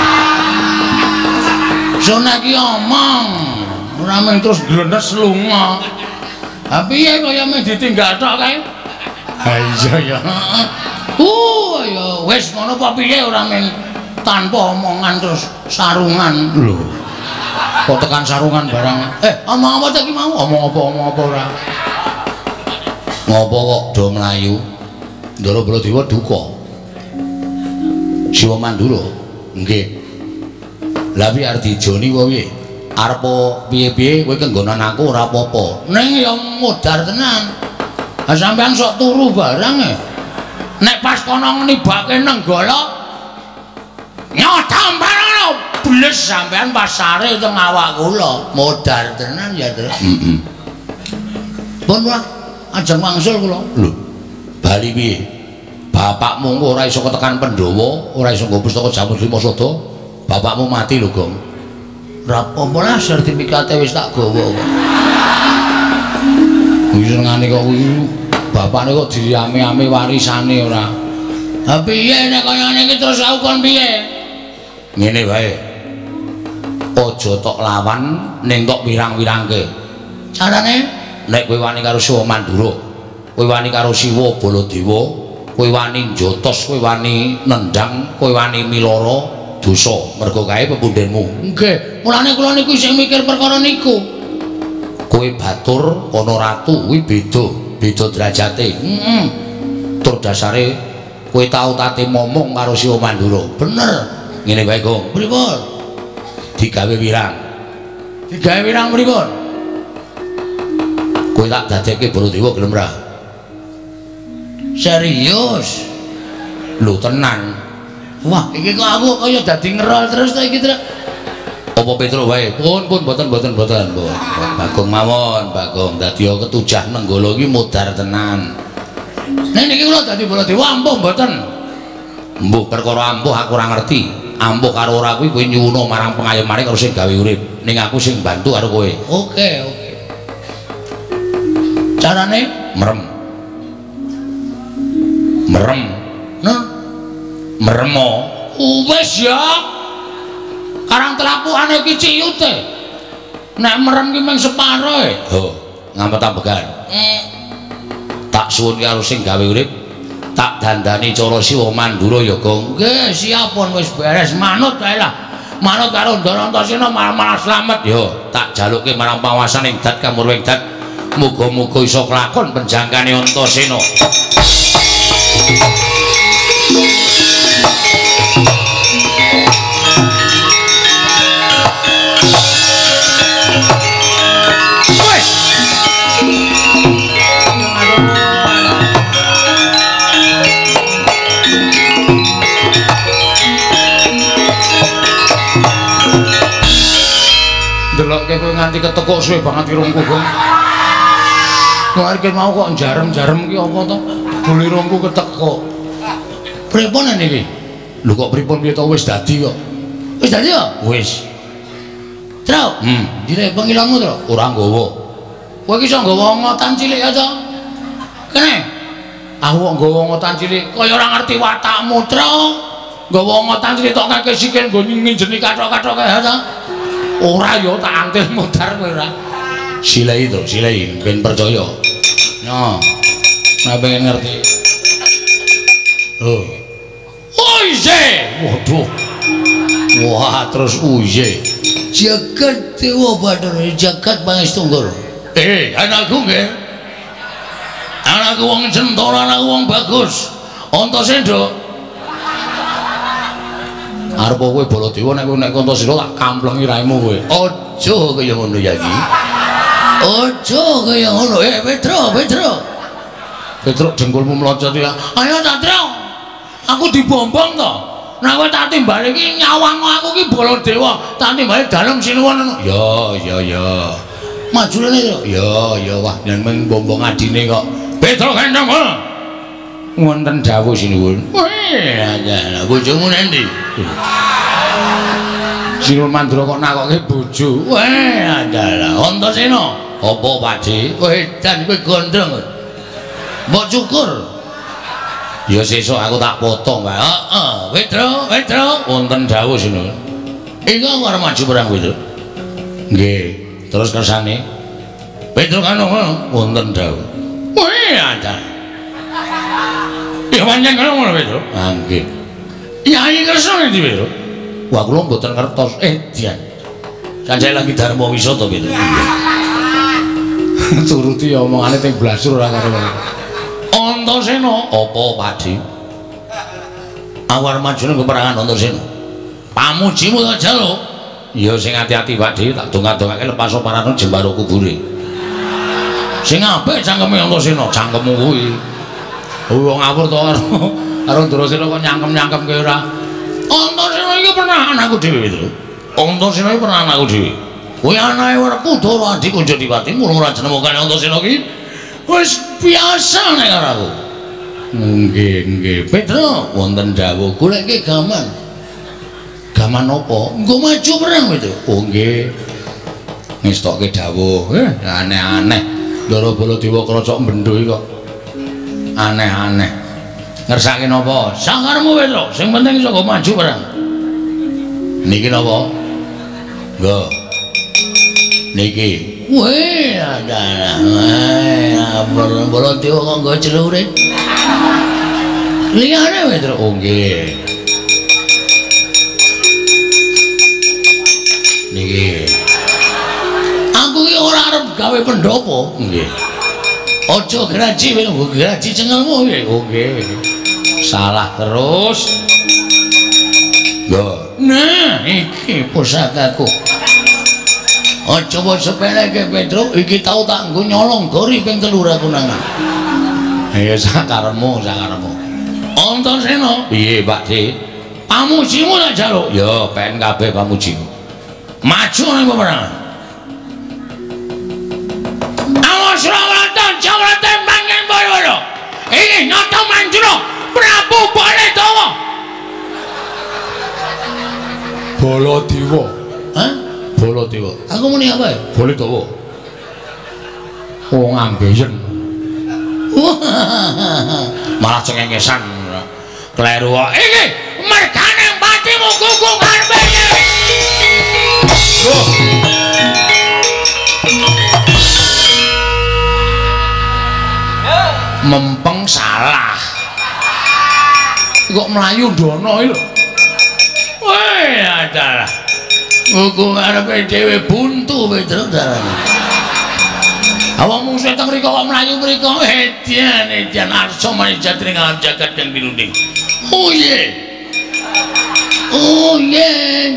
[SPEAKER 3] sona ki omong ora mung terus glenes lunga ha piye kaya mung ditinggal tok kae
[SPEAKER 2] ha iya ya
[SPEAKER 3] uh ya wis ngono apa piye ora mung tanpa omongan terus sarungan
[SPEAKER 2] lho kok tekan sarungan barang
[SPEAKER 3] eh omong apa ta ki mau omong apa omong apa ora
[SPEAKER 2] ngopo kok do mlayu Ndara Baladewa duka Siwa Mandura nggih lha piye arep dijoni wae arep piye-piye kowe kenggonan aku ora apa-apa
[SPEAKER 3] ning ya modar tenan ha sampean sok turu barang e nek pas kono nibake nenggala nyodam barang bles sampean pas sare teng awak kula modar tenan ya Tru
[SPEAKER 2] heeh
[SPEAKER 3] pun wah ajeng wangsul kula
[SPEAKER 2] lho bali piye bapakmu ora iso ketekan Pandhawa ora iso nggo pustaka Jamur Lima Sada bapakmu mati lho Gong
[SPEAKER 3] ora apa-apa lah sertifikate wis tak gawa kok
[SPEAKER 2] wis ngene kok kuwi bapakne kok diame-ame warisane ora
[SPEAKER 3] ha piye nek kaya ngene iki terus aku kon piye
[SPEAKER 2] ngene wae. Aja tok lawan ning tok wirang-wirangke.
[SPEAKER 3] Carane
[SPEAKER 2] nek kowe wani karo Siwa Mandura, kowe wani karo Siwa Baladewa, kowe wani njotos, kowe wani nendang, kowe wani miloro dosa mergo kae pepundhenmu.
[SPEAKER 3] nggih, mulane kula niku isih mikir perkara niku.
[SPEAKER 2] Kowe batur ana ratu kuwi beda, beda derajate.
[SPEAKER 3] Heeh.
[SPEAKER 2] Tur dasare kowe tau tate momong karo Siwa Mandura.
[SPEAKER 3] Bener.
[SPEAKER 2] Ngene wae, Gong.
[SPEAKER 3] Pripun?
[SPEAKER 2] Digawe wirang.
[SPEAKER 3] Digawe wirang pripun?
[SPEAKER 2] Kowe tak dadekke Baladewa gelem ra?
[SPEAKER 3] Serius?
[SPEAKER 2] Lho tenan.
[SPEAKER 3] Wah, iki kok aku kaya dadi ngerol terus ta iki, Tru.
[SPEAKER 2] Apa Petruk wae? Pun pun mboten mboten mboten. Bagong mawon, Bagong dadi ketujah nenggala iki modar tenan.
[SPEAKER 3] Nek niki kula dadi Baladewa ampuh mboten.
[SPEAKER 2] Mbuh perkara ampuh aku ora ngerti. Ampuh karo ora kuwi kowe nyuwuna marang pengayomane karo sing gawe urip. Ning aku sing bantu karo kowe.
[SPEAKER 3] Oke, oke. Carane
[SPEAKER 2] Merem. Merem.
[SPEAKER 3] nah
[SPEAKER 2] Meremo.
[SPEAKER 3] wis ya. Karang telapukane iki ciyute. Nek merem ki mung separo e.
[SPEAKER 2] Oh, ngampet ambegan.
[SPEAKER 3] Hmm.
[SPEAKER 2] Tak suwun karo sing gawe urip. Tak dandani cara Siwa Mandura ya, Gong.
[SPEAKER 3] Nggih, siap pun wis beres manut kae lah. Manut karo Ndara Antasena malah slamet.
[SPEAKER 2] Yo, tak jaluke marang pawasan ing dat kamurwing dat. Muga-muga iso kelakon penjangkane Antasena.
[SPEAKER 3] Delokke kowe nganti ketekuk suwe banget irungku, Gong. Kemarin mau kok jarem-jarem ki apa to? Gulirungku ketekuk. Pripun niki?
[SPEAKER 2] Lho kok pripun piye to wis dadi kok.
[SPEAKER 3] Wis dadi ya?
[SPEAKER 2] Wis.
[SPEAKER 3] Tru.
[SPEAKER 2] Hmm,
[SPEAKER 3] Dire pengilangmu, Tru.
[SPEAKER 2] ora nggawa.
[SPEAKER 3] Kowe iki iso nggawa ngotan cilik ya, to? Kene. Aku kok nggawa ngotan cilik, kaya ora ngerti watakmu, Tru. Nggawa ngotan cilik tok ngake sikil nggo nginjeni kathok-kathok kae, to? Ora ya tak antil modar kowe ora.
[SPEAKER 2] Silai to, silai ben percaya.
[SPEAKER 3] Nah. Nek pengen ngerti.
[SPEAKER 2] Oh.
[SPEAKER 3] Oye,
[SPEAKER 2] Waduh. Wah, terus uye.
[SPEAKER 3] jagat Dewa Bathara, jagat Pangestu.
[SPEAKER 2] Eh,
[SPEAKER 3] Anakku nggih. Anakku wong centara, anakku wong bagus. Antasena.
[SPEAKER 2] arep kowe Baladewa nek kowe nek Antasena tak kamplengi raimu kowe.
[SPEAKER 3] Aja kaya ngono ya iki. Aja kaya ngono. Eh, Petro, Petro.
[SPEAKER 2] Petruk jengkulmu mlocot ya.
[SPEAKER 3] Ayo Tatra. Aku dibombong to. Nek kowe tak timbali iki nyawang aku iki Baladewa, tak timbali dalem sinuwun.
[SPEAKER 2] Ya, ya, ya.
[SPEAKER 3] Maju rene to.
[SPEAKER 2] Ya, ya wah yen mung bombong adine kok.
[SPEAKER 3] Petro kendang.
[SPEAKER 2] Wonten dawuh sinuwun.
[SPEAKER 3] Wih, aja bojomu nendi?
[SPEAKER 2] Sinuwun Mandura kok nakoke bojo.
[SPEAKER 3] Weh, adalah Antasena.
[SPEAKER 2] Apa Pakde?
[SPEAKER 3] Weh, dan kowe gondrong. Mbok cukur.
[SPEAKER 2] Ya sesuk aku tak potong, Pak.
[SPEAKER 3] Heeh, Petro, Petro.
[SPEAKER 2] Wonten dawuh sinuwun.
[SPEAKER 3] Iku aku arep maju perang kowe, Tru.
[SPEAKER 2] Nggih. Terus kersane
[SPEAKER 3] Petro kan ngono.
[SPEAKER 2] wonten dawuh.
[SPEAKER 3] Weh, ada. Ya pancen ngono, Petro.
[SPEAKER 2] Ah nggih.
[SPEAKER 3] Yai Kresna ndi, Petro?
[SPEAKER 2] Wah kula mboten ngertos. Eh, Dian. Sanjay lagi Dharma Wisata, Petro. Turuti omongane teng blasur ora karo.
[SPEAKER 3] Antasena.
[SPEAKER 2] Apa Pakde?
[SPEAKER 3] Aku arep maju nang peperangan Antasena. Pamujimu tak jaluk.
[SPEAKER 2] Ya sing ati-ati Pakde, tak donga-dongake lepas parano jembaro kubure.
[SPEAKER 3] Sing apik cangkeme Antasena,
[SPEAKER 2] Cangkemmu kuwi.
[SPEAKER 3] wong ngawur to karo karo Drasena kok nyangkem-nyangkemke ora. Antasena iki pernah anakku dhewe, Tru. Antasena iki pernah anakku dhewe. Kuwi anake Werkudara adikku Jodipati, murung ora jenemokane Antasena iki. Wis biasa nek karo aku.
[SPEAKER 2] Nggih, nggih.
[SPEAKER 3] Petro, wonten dawuh goleke gaman.
[SPEAKER 2] Gaman apa?
[SPEAKER 3] Nggo maju perang itu.
[SPEAKER 2] Oh nggih. Ngestokke dawuh. Eh, aneh-aneh. Ndara Baladewa krocok mbendho iki kok. Aneh-aneh. Ngersake napa?
[SPEAKER 3] Sakarmu Petro, sing penting iso nggo maju perang.
[SPEAKER 1] Niki napa? Nggo. Niki. Weh, ada. Weh, Baladewa kok nggo celure. Liyane wae terus. Oh nggih. Niki. Aku iki ora arep gawe pendopo. Nggih. Aja graji wae, graji cengelmu piye? Oh nggih. Salah terus. Yo. Nah, iki pusakaku. Aja wae sepeleke Petruk, iki tau tak nggo nyolong gori ping telu aku nang. Ya sakarepmu, sakarepmu. Antasena. Piye, Pak Dik? Pamujimu tak jaluk? Ya, pengen kabeh pamujimu. Maju nang peperangan. Awas rawatan, jawatan mangen boyo. Ini nyata manjuro Prabu Baladewa. Baladewa. Hah? Baladewa. Aku muni apa ya? Baladewa. Wong ambeien. Malah cengengesan. Kleru kok. Iki mergane patimu gunggung arepene. Mempeng salah. Kok melayu dono iki lho. Weh, adalah. Gunggung arepe dhewe buntu Petruk darane. Awakmu sing teng mriko kok mlayu mriko edian edian arsa manijat ning alam jagat yang binunding. Oh ye. Oh ye.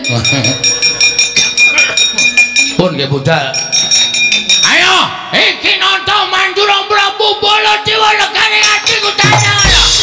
[SPEAKER 1] Pun nggih budal. Ayo, iki nonton Mandura Prabu Baladewa negane atiku tanya.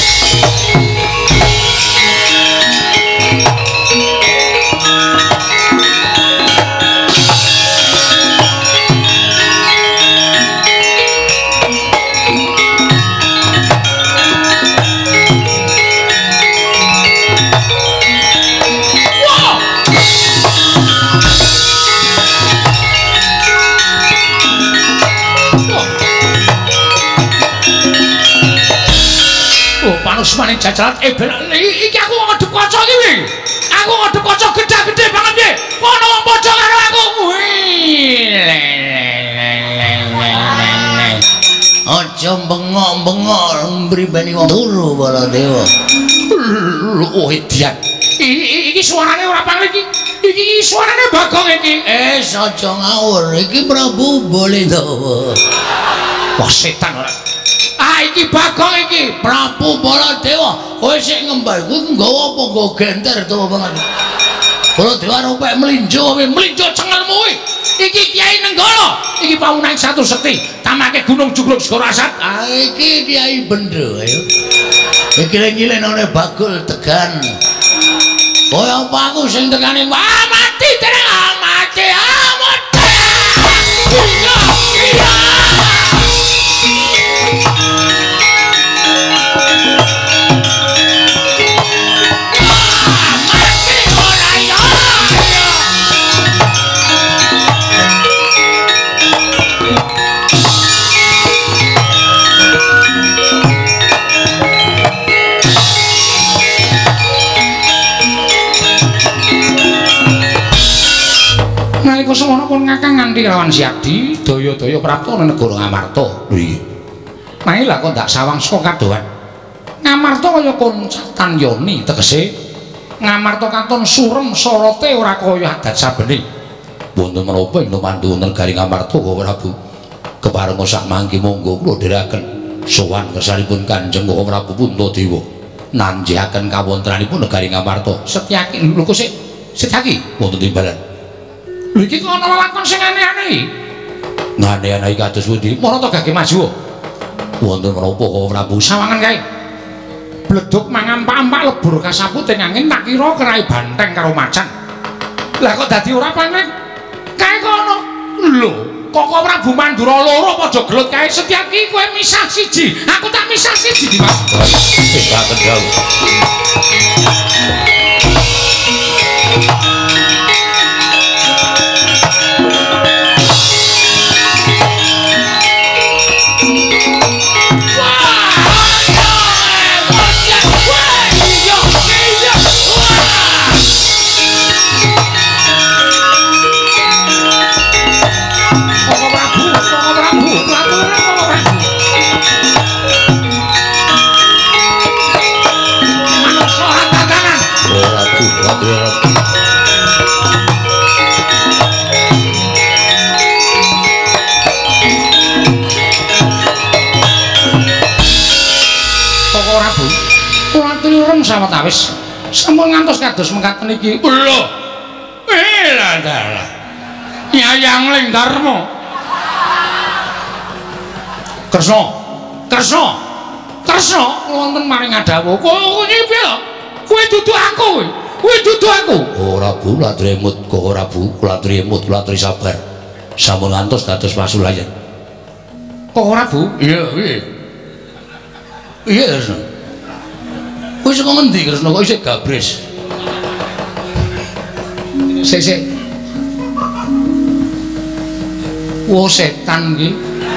[SPEAKER 1] Usmane jajaran ebel iki aku ngadep kaca iki wi. Aku ngadep kaca gedhe-gedhe banget iki. Kono wong padha karo aku. Aja bengok-bengok mribani wong turu Baladewa. Oh edian. Iki suarane ora pangling iki. Iki suarane Bagong iki. Eh aja ngawur. Iki Prabu Baladewa. Wah setan ora. Ah iki Bagong iki Prabu Baladewa. Kowe sik ngembal kuwi nggawa apa nggo genter to banget. Baladewa rupek melinjo wae melinjo cengelmu kuwi. Iki Kiai Nenggala. Iki pawunan satu sekti. Tamake Gunung Jugruk Segara Asat. Ah iki Kiai Bendro ayo. Iki lek-lek nang Bagul Tegan. Kaya apa aku sing tekane wah mati tereng ah mati ah mati. Iya iya. Nalika semono pun ngakang nganti lawan Siadi, daya-daya prapta nang negara Ngamarta. Lho iki. Nanging lha kok ndak sawang saka kadohan. Ngamarta kaya koncatan yoni tegese Ngamarta katon surem sorote ora kaya adat sabene. Wonten menapa ing mandu negari Ngamarta kok Prabu. Keparenga sak mangke monggo kula dherekaken sowan kersanipun Kanjeng Prabu Puntadewa. Nanjihaken kawontranipun negari Ngamarta. Setyaki lho kok sik setyaki wonten timbalan. Lho iki kok ana lakon sing aneh-aneh iki. Aneh-aneh kados pundi? Mara to gage maju. Wonten menapa kok Prabu sawangan kae. Bleduk mangan pampak lebur kasaput ing angin tak kira kerai banteng karo macan. Lah kok dadi ora panek? Kae kok ana. Lho, kok kok Prabu Mandura loro padha gelut kae Setyaki kowe misah siji. Aku tak misah siji, Mas. Wis tak kendal.
[SPEAKER 3] Kok ora Bu? Kula aturi sawetawis sampun ngantos kados mekaten iki.
[SPEAKER 1] Lho. Eh lah dalah. Nyayang ling Darma.
[SPEAKER 3] Kresna. Kresna. Kresna wonten maring adawuh. Kowe iki piye lho? Kowe dudu aku kowe. Kowe dudu aku.
[SPEAKER 2] Ora Bu, kula aturi emut kok ora Bu, kula aturi emut, kula aturi sabar. Sampun ngantos dados pasulayan.
[SPEAKER 3] Kok ora Bu?
[SPEAKER 1] Iya, piye?
[SPEAKER 2] Iya, Kresna. Kowe saka ngendi Kresna kok isih gabres?
[SPEAKER 3] Sik sik. Wo setan iki.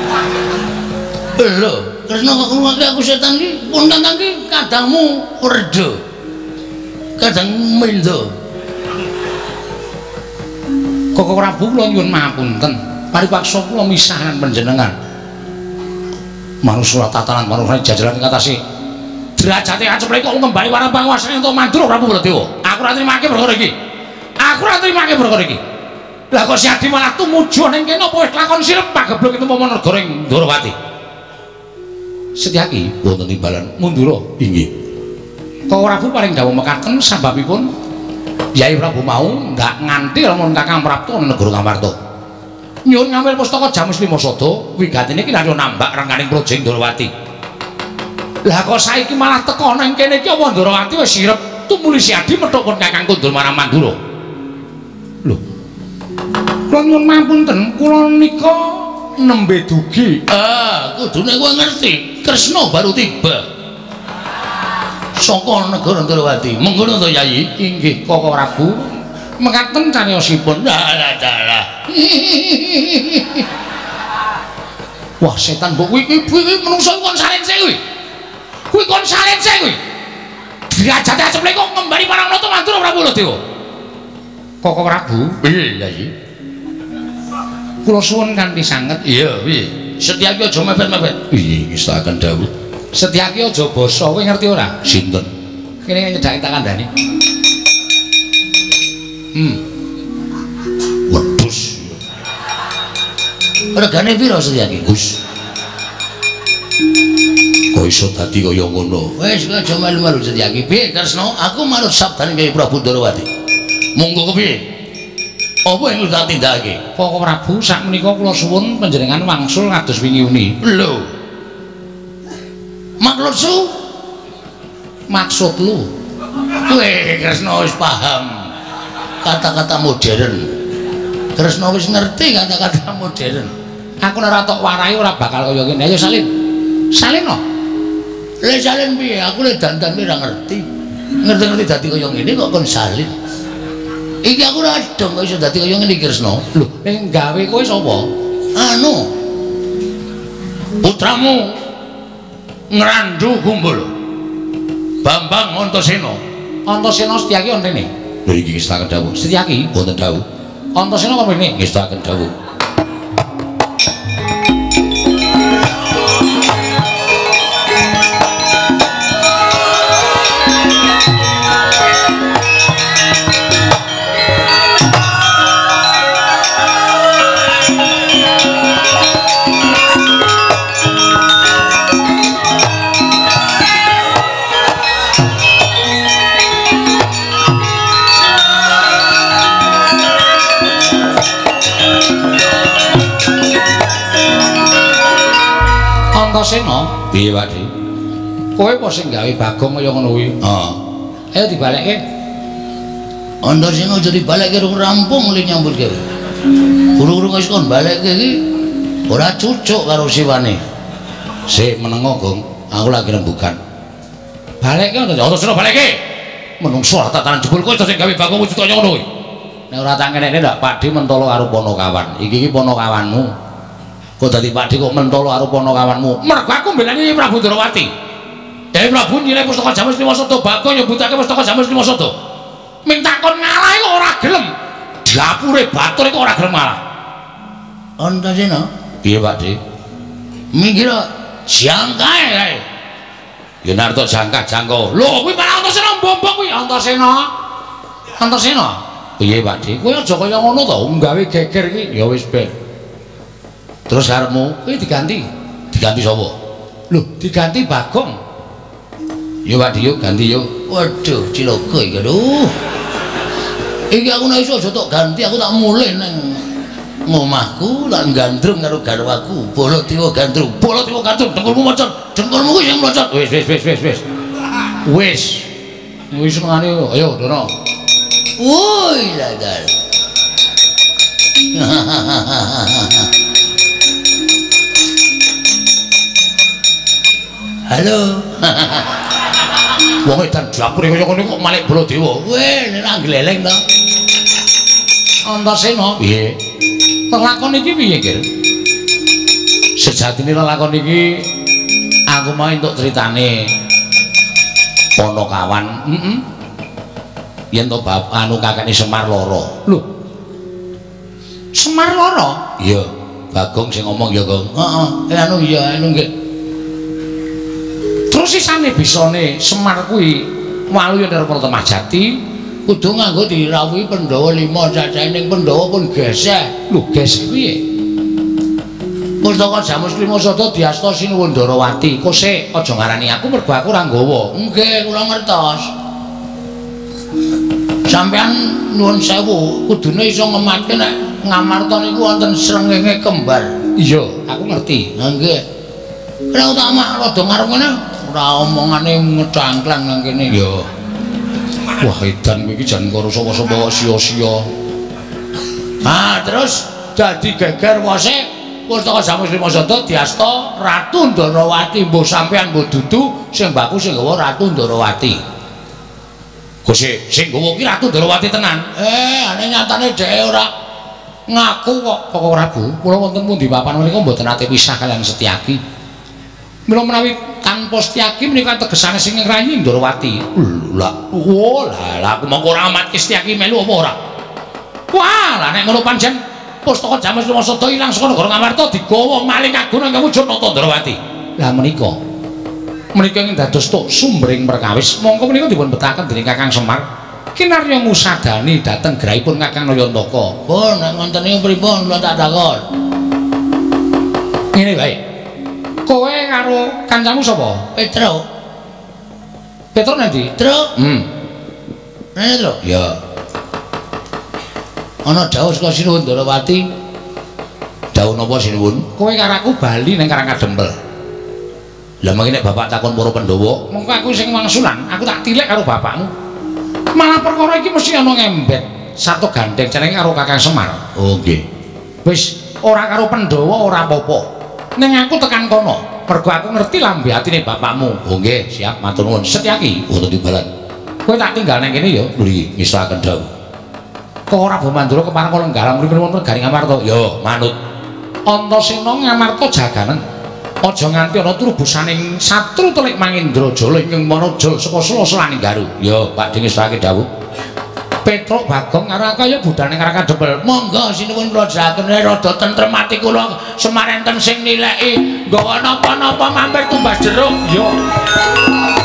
[SPEAKER 2] Lho, Kresna kok ngomongke aku setan iki, pun kandang iki kadangmu werda. Kadang mendo.
[SPEAKER 3] Kok ora Bu kula nyuwun mapunten. Paripaksa kula misahan panjenengan. Manungsa tatanan manungsa jajaran ngatasi derajate acepre kok ngembali warang panguwasane ento mandura Prabu Baladewa. Aku ora trimake perkara iki. Aku ora trimake perkara iki. Lah kok si Adi malah tumuju ning kene apa wis lakon sirep pageblok itu momo negara ing Ndrawati. Setyaki wonten timbalan mundura inggih. Kok ora Bu paring dawuh mekaten sababipun Yai Prabu mau ndak nganti lamun Kakang Prapta ing negara Kamarta. Nyuwun ngambil pustaka Jamus Lima Sada wigatine iki lha nambak rengganing projeng Ndrawati. Lah kok saiki malah teka nang kene iki apa Ndrawati wis sirep tumuli si Adi methukun Kakang Kundul marang Mandura. Lho. Kula nyuwun mapunten, kula nika nembe dugi.
[SPEAKER 2] Ah, kudune kowe ngerti, Kresna baru tiba. Saka negara Ndrawati. Mengkono to Yai?
[SPEAKER 3] Inggih, Koko Prabu. Mekaten cariyosipun.
[SPEAKER 2] Dalah dalah.
[SPEAKER 3] Wah, setan mbok kuwi kuwi menungso kon salense kuwi. Kuwi kon salense kuwi. Derajate aceple kok ngembari parang nata Mandura Prabu Baladewa. Koko Prabu.
[SPEAKER 2] Piye, Yai?
[SPEAKER 3] Kula suwun kanthi sanget.
[SPEAKER 2] Iya, piye? Setyaki aja mepet-mepet. Iya, ngestaken dawuh.
[SPEAKER 3] Setyaki aja basa, kowe ngerti ora?
[SPEAKER 2] Sinten?
[SPEAKER 3] Kene nyedhaki tak kandhani. Hmm.
[SPEAKER 2] Wedhus. Regane pira Setyaki? Gus. Kok iso dadi kaya ngono? Wis aja malu-malu Setyaki. Piye Kresna? Aku manut sabdane Kyai Prabu Ndrawati. Monggo kepiye? Apa yang tak tindakake?
[SPEAKER 3] Koko Prabu sakmenika kula suwun panjenengan wangsul kados wingi uni.
[SPEAKER 2] Lho. Maksudku?
[SPEAKER 3] Maksud lu?
[SPEAKER 2] Kowe Kresna wis paham kata-kata modern. Kresna wis ngerti kata-kata modern.
[SPEAKER 3] Aku ora tok warai ora bakal kaya ngene. Ayo salin. Salin no.
[SPEAKER 2] Lek salin piye? Aku lek dandan ora ngerti. Ngerti-ngerti dadi kaya ngene kok kon salin. Iki aku ora dong kok iso dadi kaya ngene iki Kresna.
[SPEAKER 3] Lho, ning gawe kowe sapa?
[SPEAKER 2] Anu. Putramu Ngrandu Kumbul. Bambang Antasena.
[SPEAKER 3] Antasena Setyaki wonten rene.
[SPEAKER 2] Lho iki ngestaken dawuh.
[SPEAKER 3] Setyaki
[SPEAKER 2] Wonten dawuh.
[SPEAKER 3] Antasena kok rene
[SPEAKER 2] Ngestaken dawuh.
[SPEAKER 3] Antasena,
[SPEAKER 2] Piye, Pakde?
[SPEAKER 3] kowe apa sing gawe Bagong kaya ngono kuwi?
[SPEAKER 2] Heeh.
[SPEAKER 3] Ayo dibalekke.
[SPEAKER 2] Antasena aja dibalekke rung rampung le nyambut gawe. Guru-guru wis kon balekke iki ora cucuk karo siwane. Sik menengo, Gong. Aku lagi rembugan.
[SPEAKER 3] Balekke
[SPEAKER 1] Antasena balekke.
[SPEAKER 3] menungso tatanan jebul kowe sing gawe Bagong wujud kaya ngono kuwi. Nek ora tak kenekne ndak Pakde mentolo karo Panakawan. Iki iki Panakawanmu. Kok dadi Pakde kok mentolo karo Panakawanmu? Mergo aku mbelani Prabu Ndrawati. Dewe Prabu nyilih pustaka Jamus Lima Sada, Bagong nyebutake pustaka Jamus Lima Sada. Ming takon ngalah kok ora gelem. Dapure batur kok ora gelem ngalah.
[SPEAKER 2] Antasena,
[SPEAKER 3] Piye, Pakde?
[SPEAKER 2] mikir jangkae kae.
[SPEAKER 3] Ya narto jangka jangka. Lho kuwi malah Antasena mbobok kuwi Antasena. Antasena. Piye, Pakde? Kowe aja kaya ngono to, nggawe geger iki. Ya wis ben. Terus karepmu kowe diganti. Diganti sapa? Lho, diganti Bagong. Yo Pakde yo ganti yo. Waduh, Cilogo iki lho. Iki aku nek iso aja tok ganti, aku tak mulih nang ngomahku tak gandrung karo garwaku. Baladewa gandrung, Baladewa gandrung, dengkulmu mocot, dengkulmu kuwi sing mlocot. Wis wis wis wis wis. Wis. Wis ngene ayo Dono. Woi lagal. Halo. Wong edan dapure kaya ngene kok Malik Baladewa. Weh, nek gleleng to. Antasena. Piye? Lelakon iki piye, Kir? Sejatine lelakon iki aku mau entuk critane Ponokawan. Heeh. Yen to bab anu kakekne Semar lara. Lho. Semar lara? Iya, Bagong sing ngomong ya, Gong. Heeh, eh anu iya, anu nggih. Terus sisane bisane Semar kuwi walu yen arep Majati kudu nganggo dirawuhi Pandhawa lima cacahe ning Pandhawa pun gesek. Lho, gesek piye? Pustaka Jamus Lima Sada diasta Sinuwun Ndarawati. Kok sik aja ngarani aku mergo aku ora nggawa. Nggih, kula ngertos. Sampeyan nuwun sewu, kudune iso ngematke nek Ngamarta niku wonten srengenge kembar. Iya, aku ngerti. Ha nggih. Ora tak mak rada ngarep ngene, ora omongane ngecangklang nang kene. Iya. Wah, edan iki jan karo sapa-sapa sia-sia. Ah, terus dadi geger wose Pustaka Jamus Lima Sada diasta Ratu Ndarawati. Mbuh sampean mbuh dudu sing mbaku sing nggawa Ratu Ndarawati. Gusti, sing nggawa ki Ratu Ndarawati tenan. Eh, ane nyatane dhek ora ngaku kok. Kok ora, Bu? Kula wonten pundi papan menika mboten ate pisah kaliyan Setyaki. Mila menawi tanpa Setyaki menika tegesane sing ngrayi Ndarawati. Lah, oh lah, aku mongko ora amat Setyaki melu apa ora? Wah, lah nek ngono pancen Pustaka Jamus Lima Sada ilang saka negara Ngamarta digawa malih kagungan kawujud Nata Ndarawati. Lah menika menika ing dados tok sumbering perkawis mongko menika dipun betahaken dening Kakang Semar kinarya ngusadani dhateng grahipun Kakang Nayantaka. Oh, nek ngoten niku pripun kula tak takon. Ngene wae. Kowe karo kancamu sapa? Petro. Petro nanti? Petro? Hmm. Petro? Ya. Ana dawuh saka Sinuwun Ndarawati. Dawuh napa Sinuwun? Kowe karo aku bali ning Karangkadempel. Lah mengki nek bapak takon para Pandhawa, mengko aku sing wangsulan, aku tak tilek karo bapakmu. Malah perkara iki mesti ana ngembet. Sarta gandeng jenenge karo Kakang Semar. Oh nggih. Wis ora karo Pandhawa ora apa-apa. Ning aku tekan kono, mergo aku ngerti lambe atine bapakmu. Oh nggih, siap matur nuwun. Setyaki, wonten timbalan. Kowe tak tinggal nang kene ya. Lho iki ngisahaken dawuh. Kok ora Bamandura kepareng kala nggalang mriki wonten Negari Ngamarta? Ya, manut. Antasena Ngamarta jaganen. Aja nganti ana turubusaning satru telik Mangindra Jala ing Manaja saka Sela-selaning Garu. Ya, Pakde ngisahake dawuh. Petruk Bagong karo kaya budane Karangkadempel. Monggo sinuwun kula jaken rada tentrem ati kula Semar enten sing nileki nggawa napa-napa mampir tumbas jeruk. Ya.